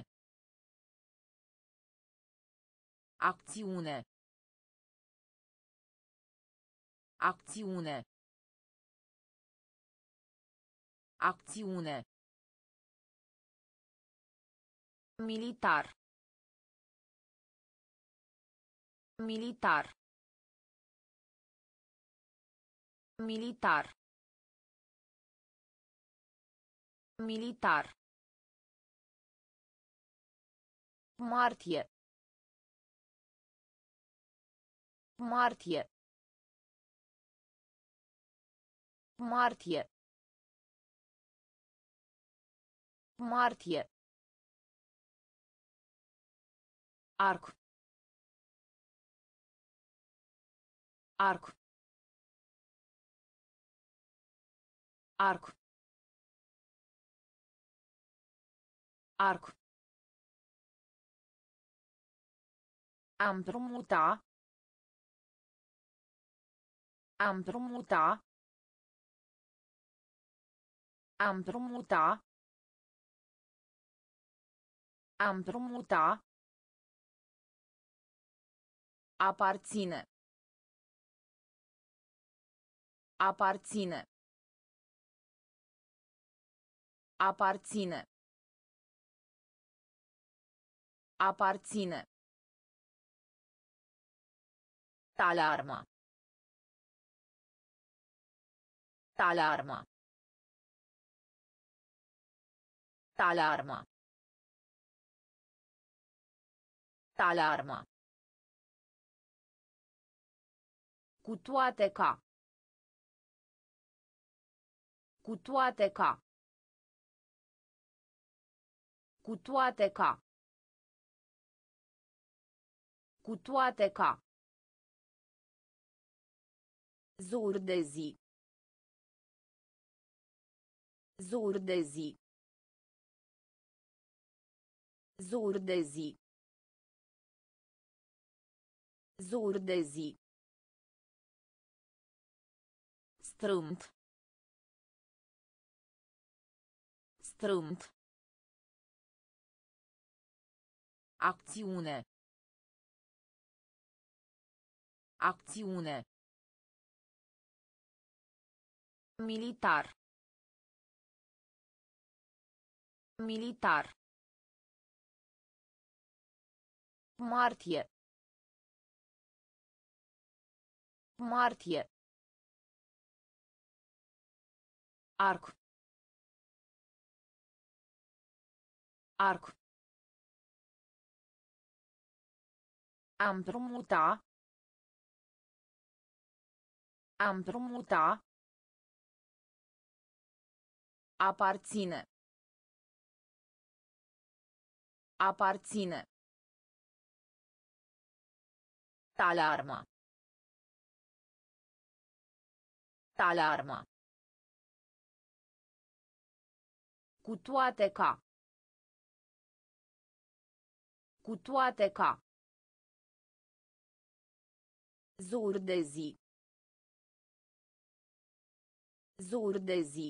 Acțiune. Acțiune. Acțiune. Militar. Militar. Militar. Militar. Martie. Martie. Martie. Martie. Arc. Arc. Arc. Arc. Am împrumuta. Am împrumuta. Am împrumuta. Am împrumuta. Aparține. Aparține. Aparține. Aparține. Alarma. Alarma. Alarma. Alarma. Cu toate ca. Cu toate ca. Cu toate ca. Cu toate ca. Zur de zi. Zur de zi. Zur de zi. Zur de zi. Strâmt. Strâmt. Acțiune. Acțiune. Militar. Militar. Martie. Martie. Arc. Arc. Am împrumuta. Am împrumuta. Aparține. Aparține. Alarma. Alarma. Cu toate ca. Cu toate ca. Zur de zi. Zur de zi.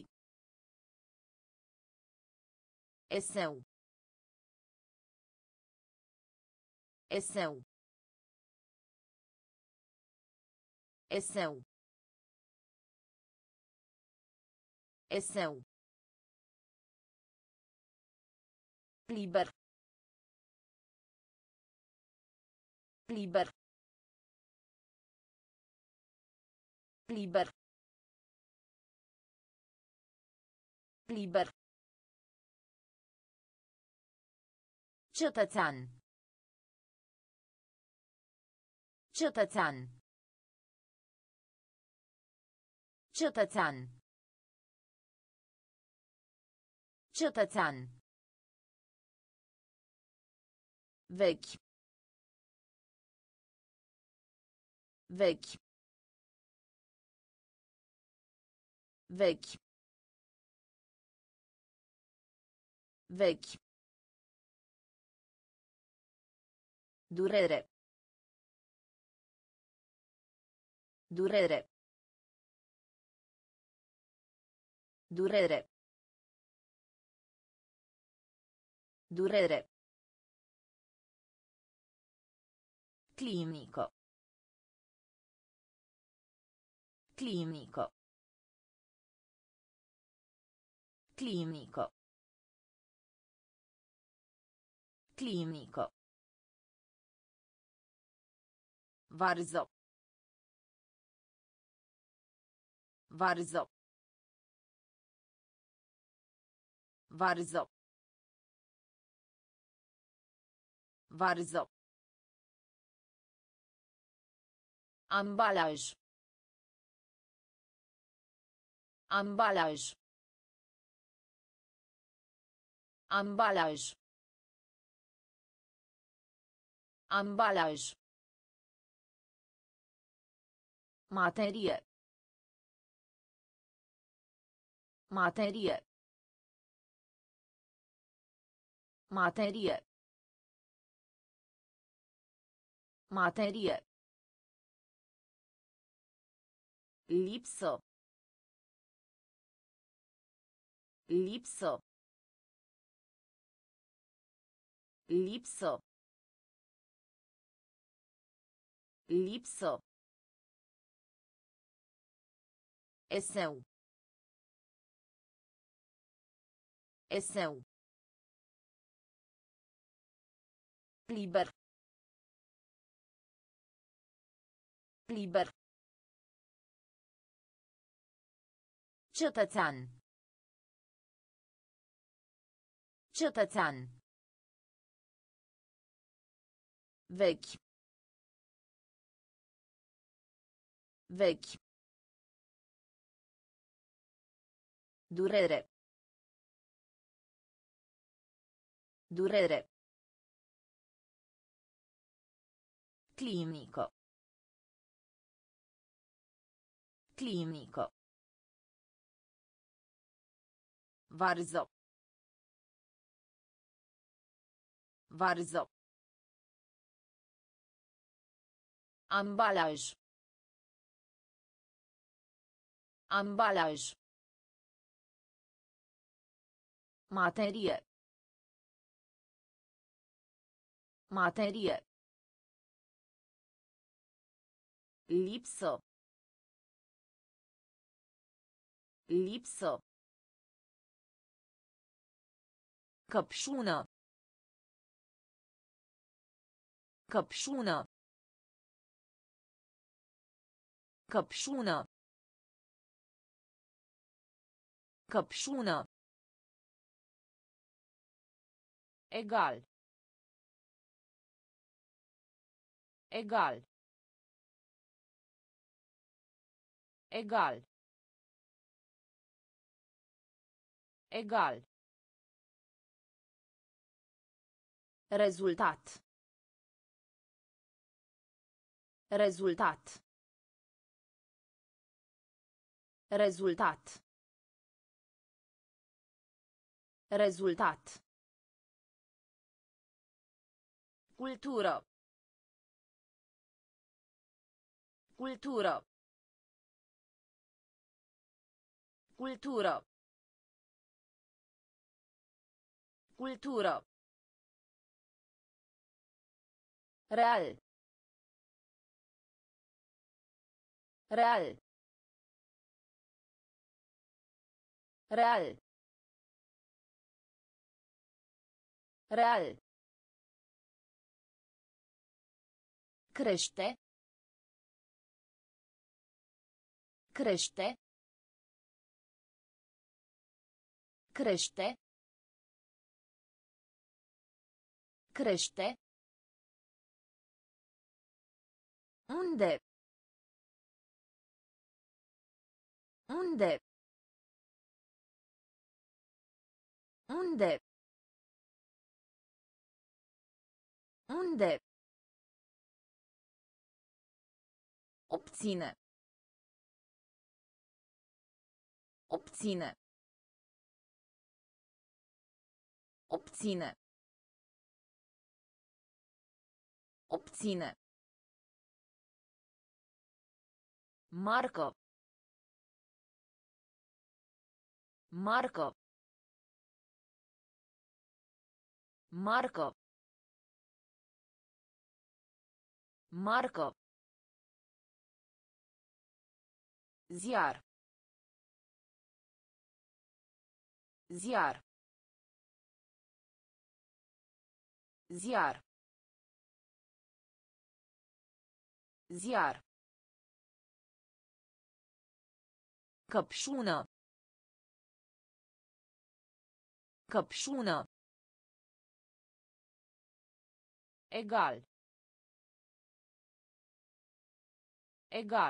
Eseu. Eseu. Eseu. Eseu. Liber. Liber. Liber. Liber. Cetățean. Cetățean. Cetățean. Cetățean. Vechi. Vechi. Vechi. Vechi. Durere. Durere. Durere. Durere. Clinico. Clinico. Clinico. Clinico. Varză. Varză. Varză. Varză. Ambalaj. Ambalaj. Ambalaj. Ambalaj. Materie. Materie. Materie. Materie. Lipsă. Lipsă. Lipsă. Lipsă. Eseu. Eseu. Liber. Liber. Cetățean. Cetățean. Vechi. Vechi. Durere. Durere. Clinico. Clinico. Varză. Varză. Ambalaj. Ambalaj. Materie. Materie. Lipsă. Lipsă. Căpșună. Căpșună. Căpșună. Căpșună. Egal. Egal. Egal. Egal. Rezultat. Rezultat. Rezultat. Rezultat. Cultură. Cultură. Cultură. Cultură. Real. Real. Real. Real. Crește. Crește. Crește. Crește. Unde? Unde? Unde? Unde? Obține. Obține. Obține. Obține. Marcă. Marcă. Marcă. Marcă. Ziar. Ziar. Ziar. Ziar. Căpșună. Căpșună. Egal. Egal.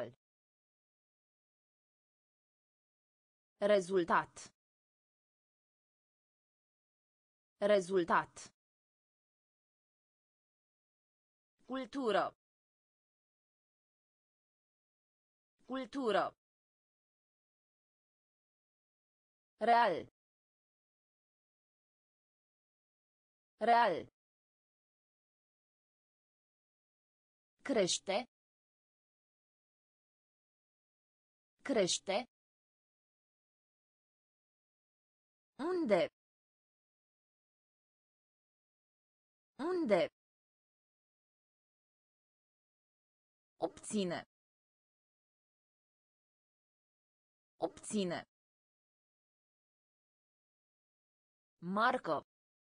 Rezultat. Rezultat. Cultură. Cultură. Real. Real. Crește. Crește. Unde? Unde? Obține. Obține. Marcă.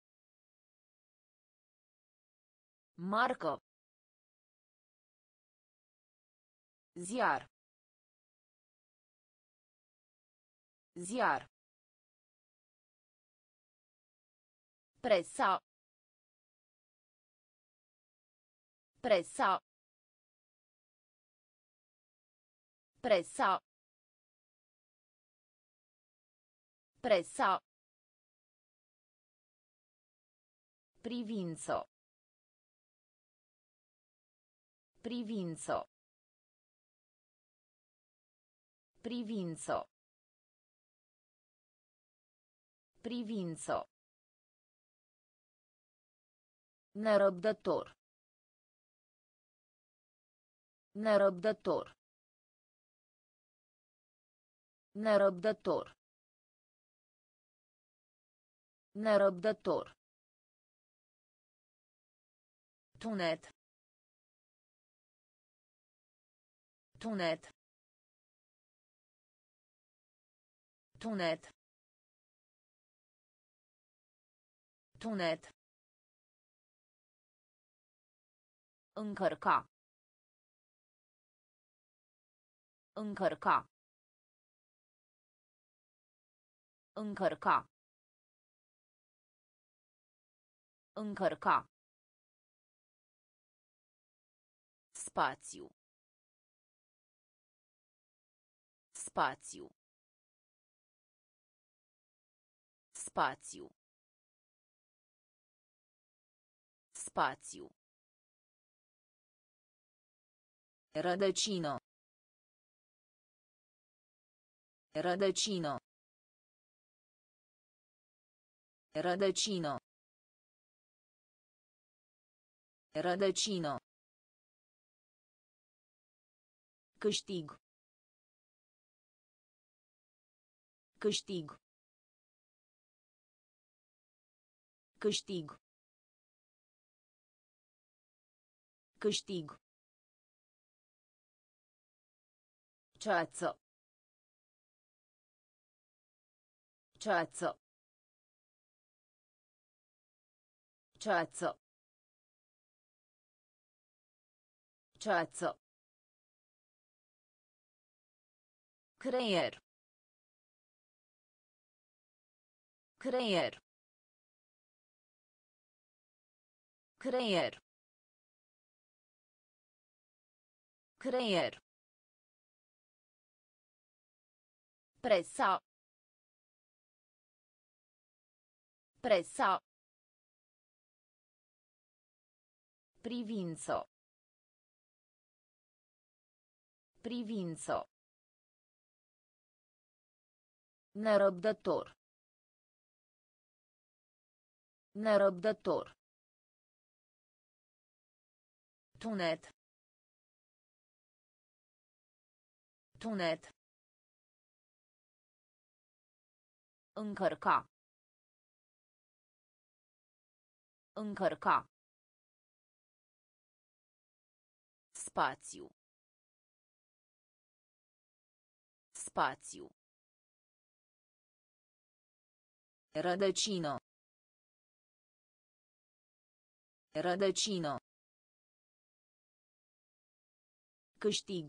Marcă. Ziar. Ziar. Presa. Presa. Presa. Presa. Privință. Privință. Privință. Privință. Nerăbdător. Nerăbdător. Nerăbdător. Nerăbdător. Tunet. Tunet. Tunet. Tunet. Încărca. Încărca. Încărca. Încărca. Spațiu. Spațiu. Spațiu. Spațiu. Rădăcină. Rădăcină. Rădăcină. Rădăcină. Câștig. Câștig. Câștig. Câștig. Ceață. Ceață. Ceață. Ceață. Creier. Creier. Creier. Creier. Presa. Presa. Privință. Privință. Nerăbdător. Nerăbdător. Tunet. Tunet. Încărca. Încărca. Spațiu. Spațiu. Rădăcină. Rădăcină. Câștig.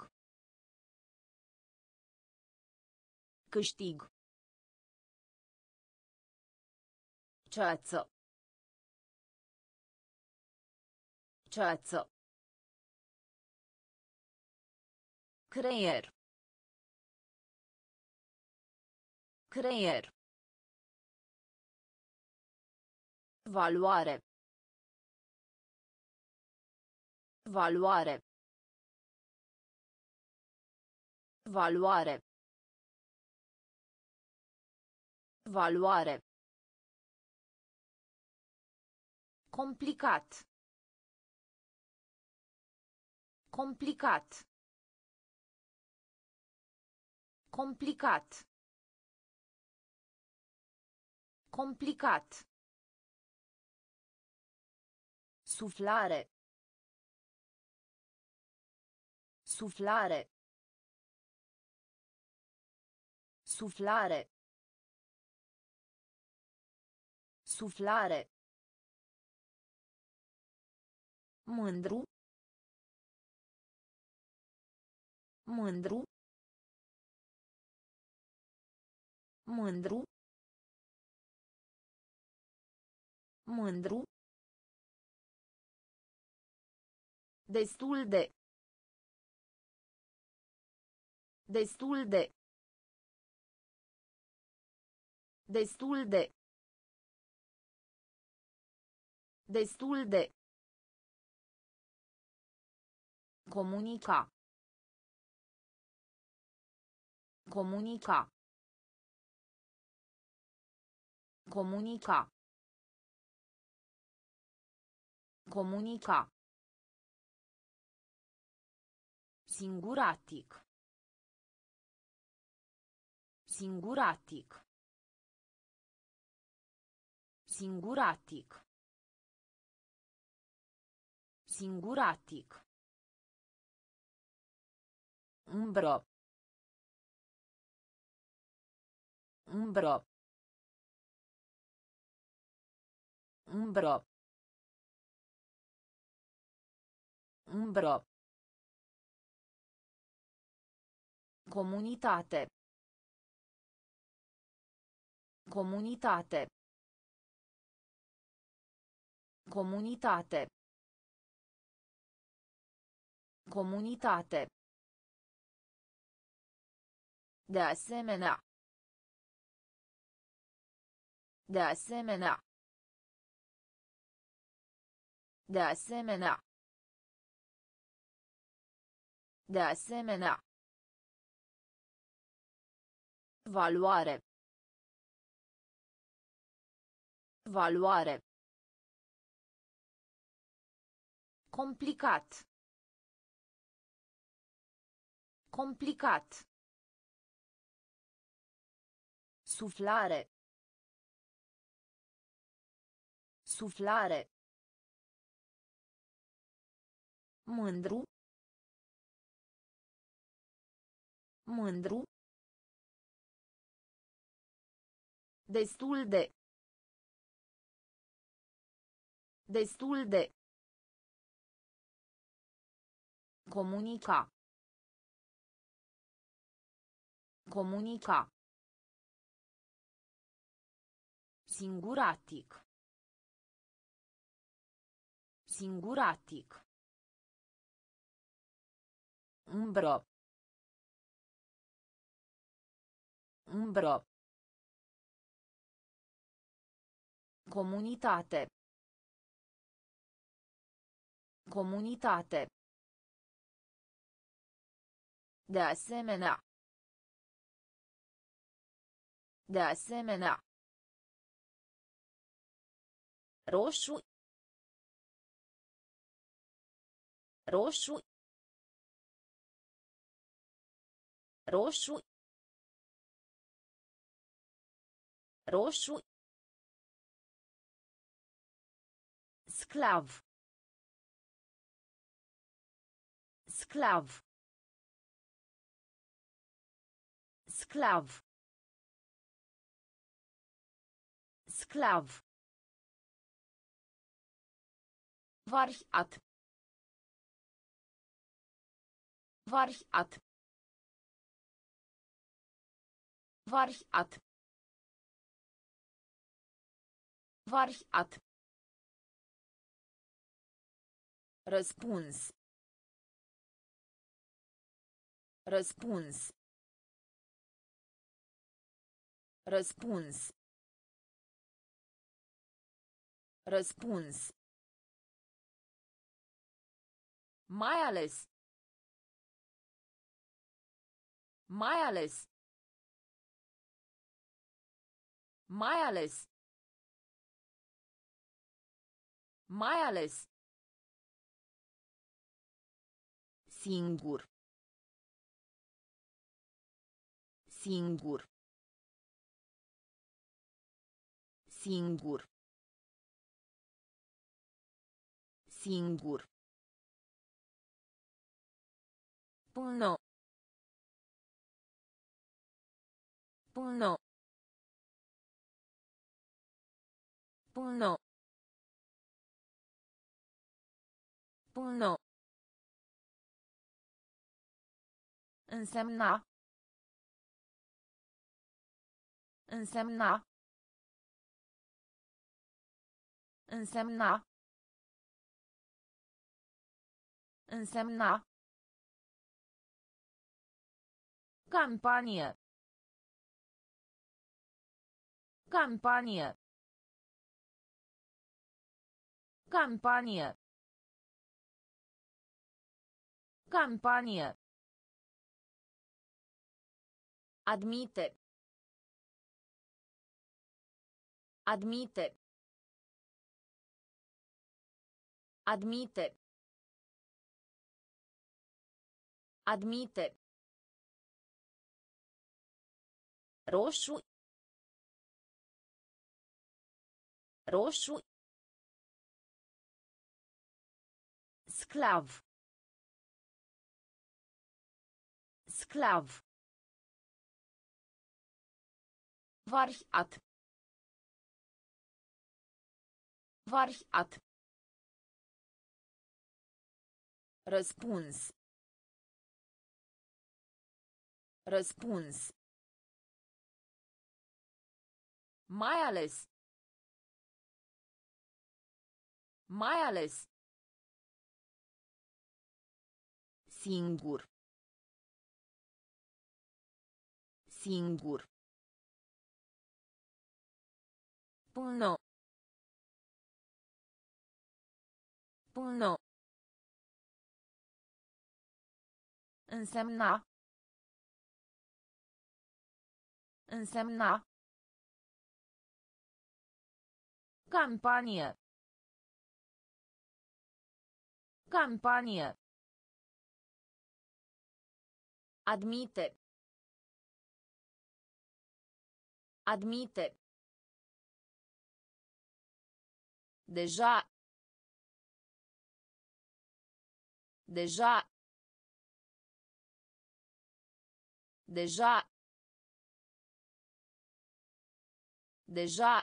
Câștig. Ceață. Ceață. Creier. Creier. Valoare. Valoare. Valoare. Valoare. Complicat. Complicat. Complicat. Complicat. Suflare. Suflare. Suflare. Suflare. Mândru. Mândru. Mândru. Mândru. Destul de. Destul de. Destul de. Destul de. Comunica. Comunica. Comunica. Comunica. Singuratic. Singuratic. Singuratic. Singuratic. Umbră. Umbră. Umbră. Umbră. Comunitate. Comunitate. Comunitate. Comunitate. De asemenea. De asemenea. De asemenea. De asemenea. Valoare. Valoare. Complicat. Complicat. Suflare. Suflare. Mândru. Mândru. Destul de. Destul de. Comunica. Comunica. Singuratic. Singuratic. Umbră. Umbră. Comunitate. Comunitate. De asemenea. De asemenea. Roșu. Roșu. Roșu. Roșu. Sclav. Sclav. Sclav. Sclav. Variat. Variat. Variat. Variat. Răspuns. Răspuns. Răspuns. Răspuns. Mai ales. Mai ales. Mai ales. Mai ales. Singur. Singur. Singur. Singur. Până. Până. Până. Până. Însemna. Însemna. Însemna. Însemna. Campanie. Campanie. Campanie. Campanie. Admite. Admite. Admite. Admite. Roșu. Roșu. Sclav. Sclav. Variat. Variat. Răspuns. Răspuns. Mai ales. Mai ales. Singur. Singur. Până. Până. Însemna. Însemna. Campanie. Campanie. Admite. Admite. Deja. Deja. Deja. Deja.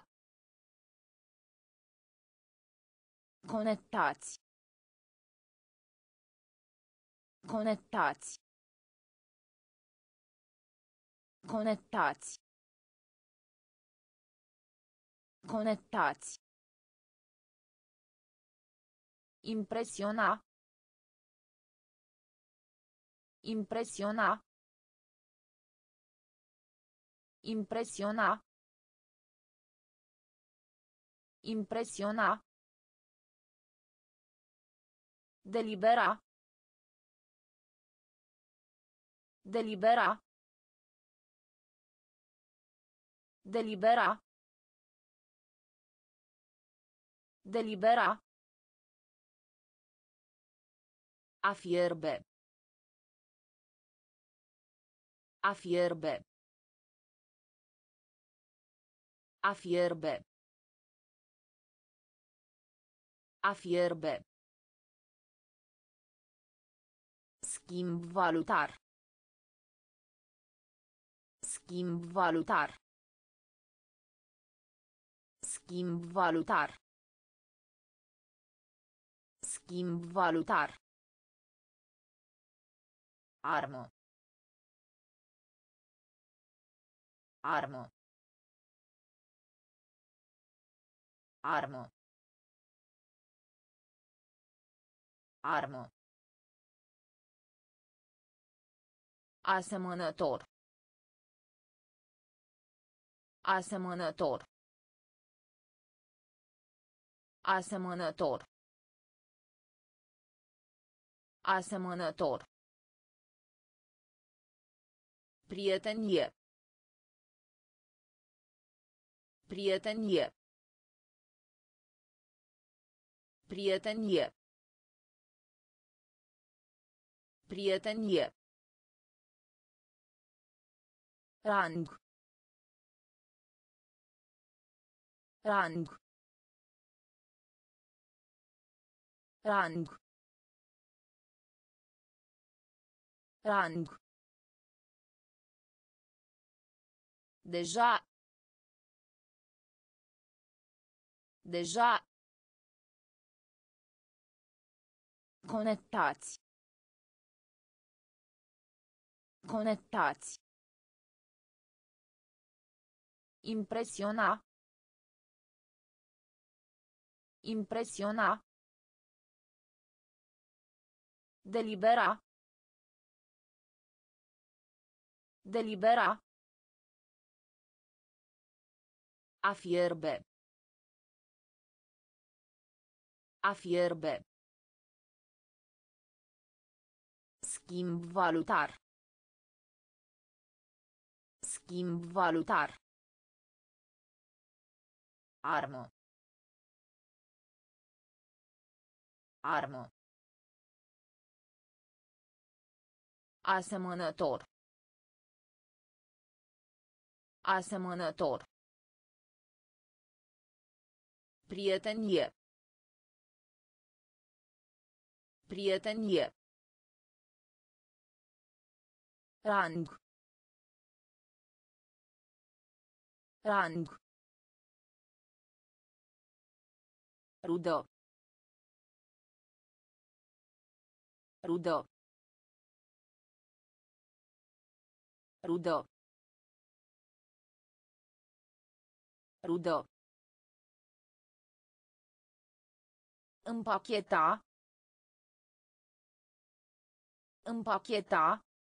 Conectați. Conectați. Conectați. Conectați. Impresiona. Impresiona. Impresiona. Impresiona. Delibera. Delibera. Delibera. Delibera. A fierbe. A fierbe. A fierbe. A fierbe. Schimb valutar. Schimb valutar. Schimb valutar. Schimb valutar. Armă. Armă. Armă. Armă. Asemănător. Asemănător. Asemănător. Asemănător. Prietenie. Prietenie. Prietenie. Prietenie. Rang. Rang. Rang. Rang. Deja. Deja. Conectați. Conectați. Impresiona. Impresiona. Delibera. Delibera. A fierbe. A fierbe. Schimb valutar. Schimb valutar. Armă. Armă. Asemănător. Asemănător. Prietenie. Prietenie. Rang. Rang. Rudă. Rudă. Rudă. Rudă. Împacheta. Împacheta.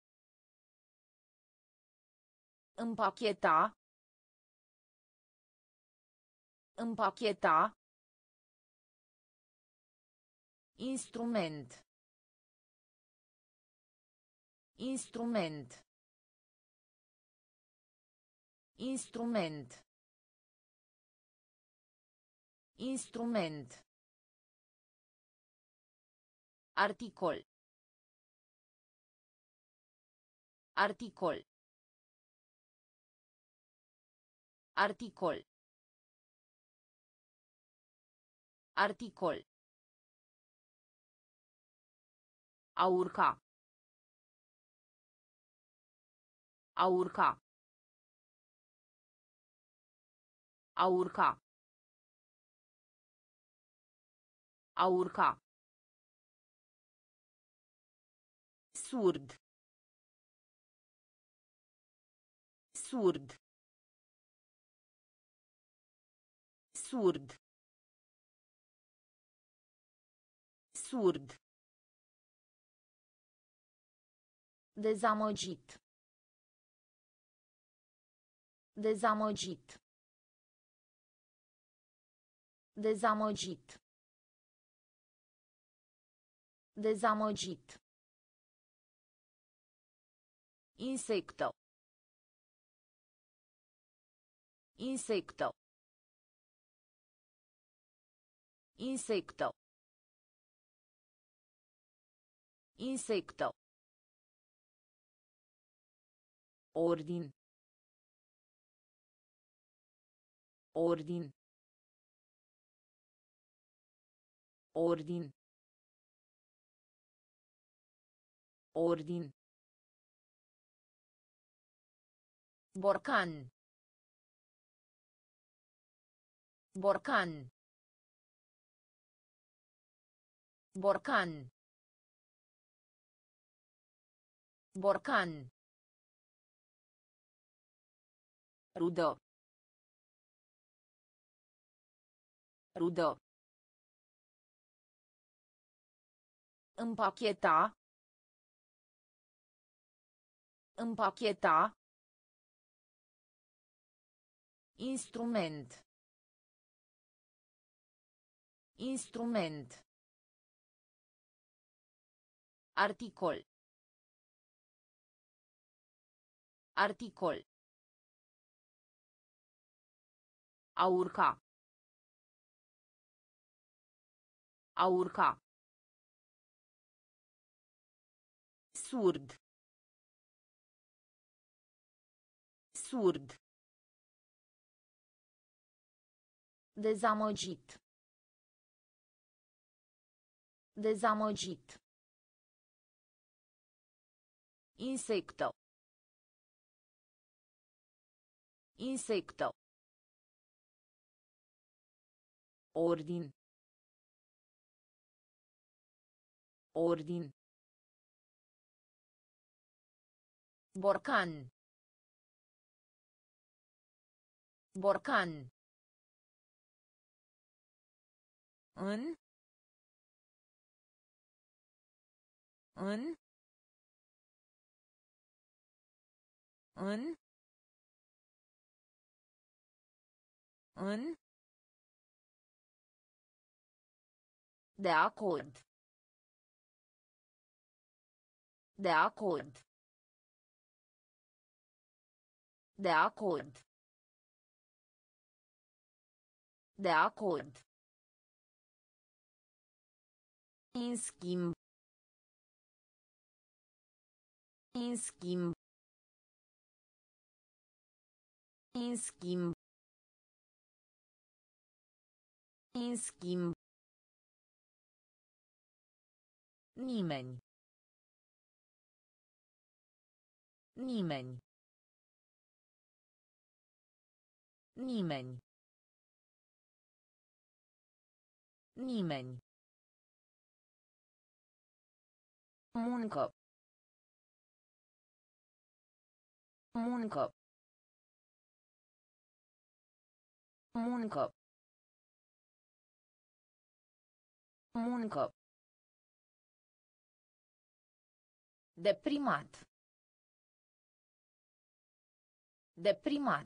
Împacheta. Împacheta. Instrument. Instrument. Instrument. Instrument. Articol. Articol. Articol. Articol. A urca. A urca. A urca. A urca. Surd. Surd. Surd. Surd. Dezamăgit. Dezamăgit. Dezamăgit. Dezamăgit. Insecto. Insecto. Insecto. Insecto. Ordin. Ordin. Ordin. Ordin. Borcan. Borcan. Borcan. Borcan. Rudă. Rudă. Împacheta. Împacheta. Instrument. Instrument. Articol. Articol. A urca. A urca. Surd. Surd. Dezamăgit. Dezamăgit. Insecto. Insecto. Ordin. Ordin. Borcan. Borcan. În. În. În. În. De acord. De acord. De acord. De acord. În schimb. În schimb. În schimb. În schimb. Nimeni. Nimeni. Nimeni. Nimeni. Muncă. Muncă. Muncă. Muncă. Deprimat. Deprimat.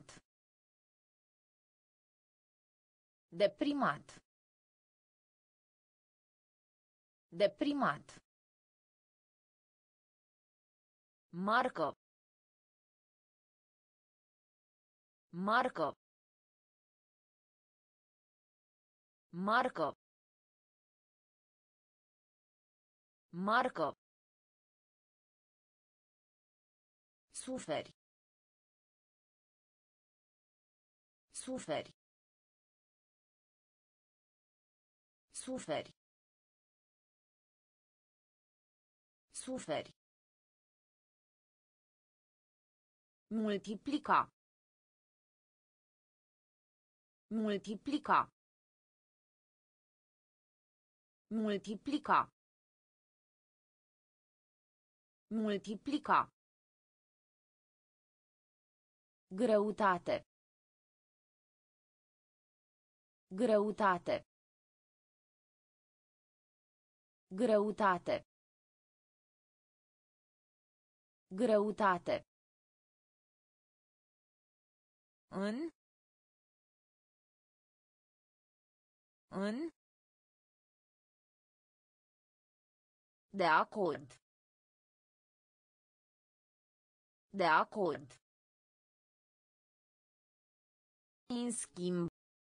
Deprimat. Deprimat. Marcă. Marcă. Marcă. Marcă. Suferi. Suferi. Suferi. Suferi. Multiplica. Multiplica. Multiplica. Multiplica. Greutate. Greutate. Greutate. Greutate. În. În. De acord. De acord. În schimb.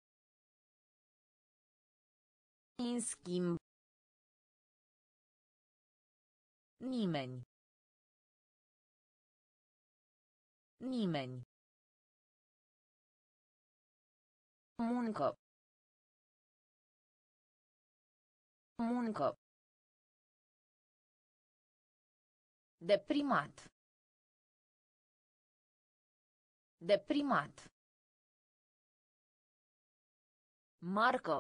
În schimb. Nimeni. Nimeni. Muncă. Muncă. Deprimat. Deprimat. Marcă.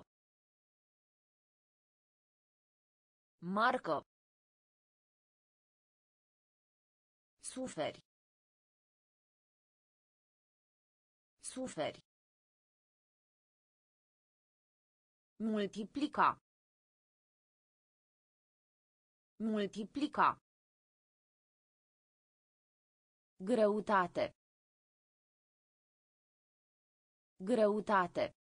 Marcă. Suferi. Suferi. Multiplica. Multiplica. Greutate. Greutate.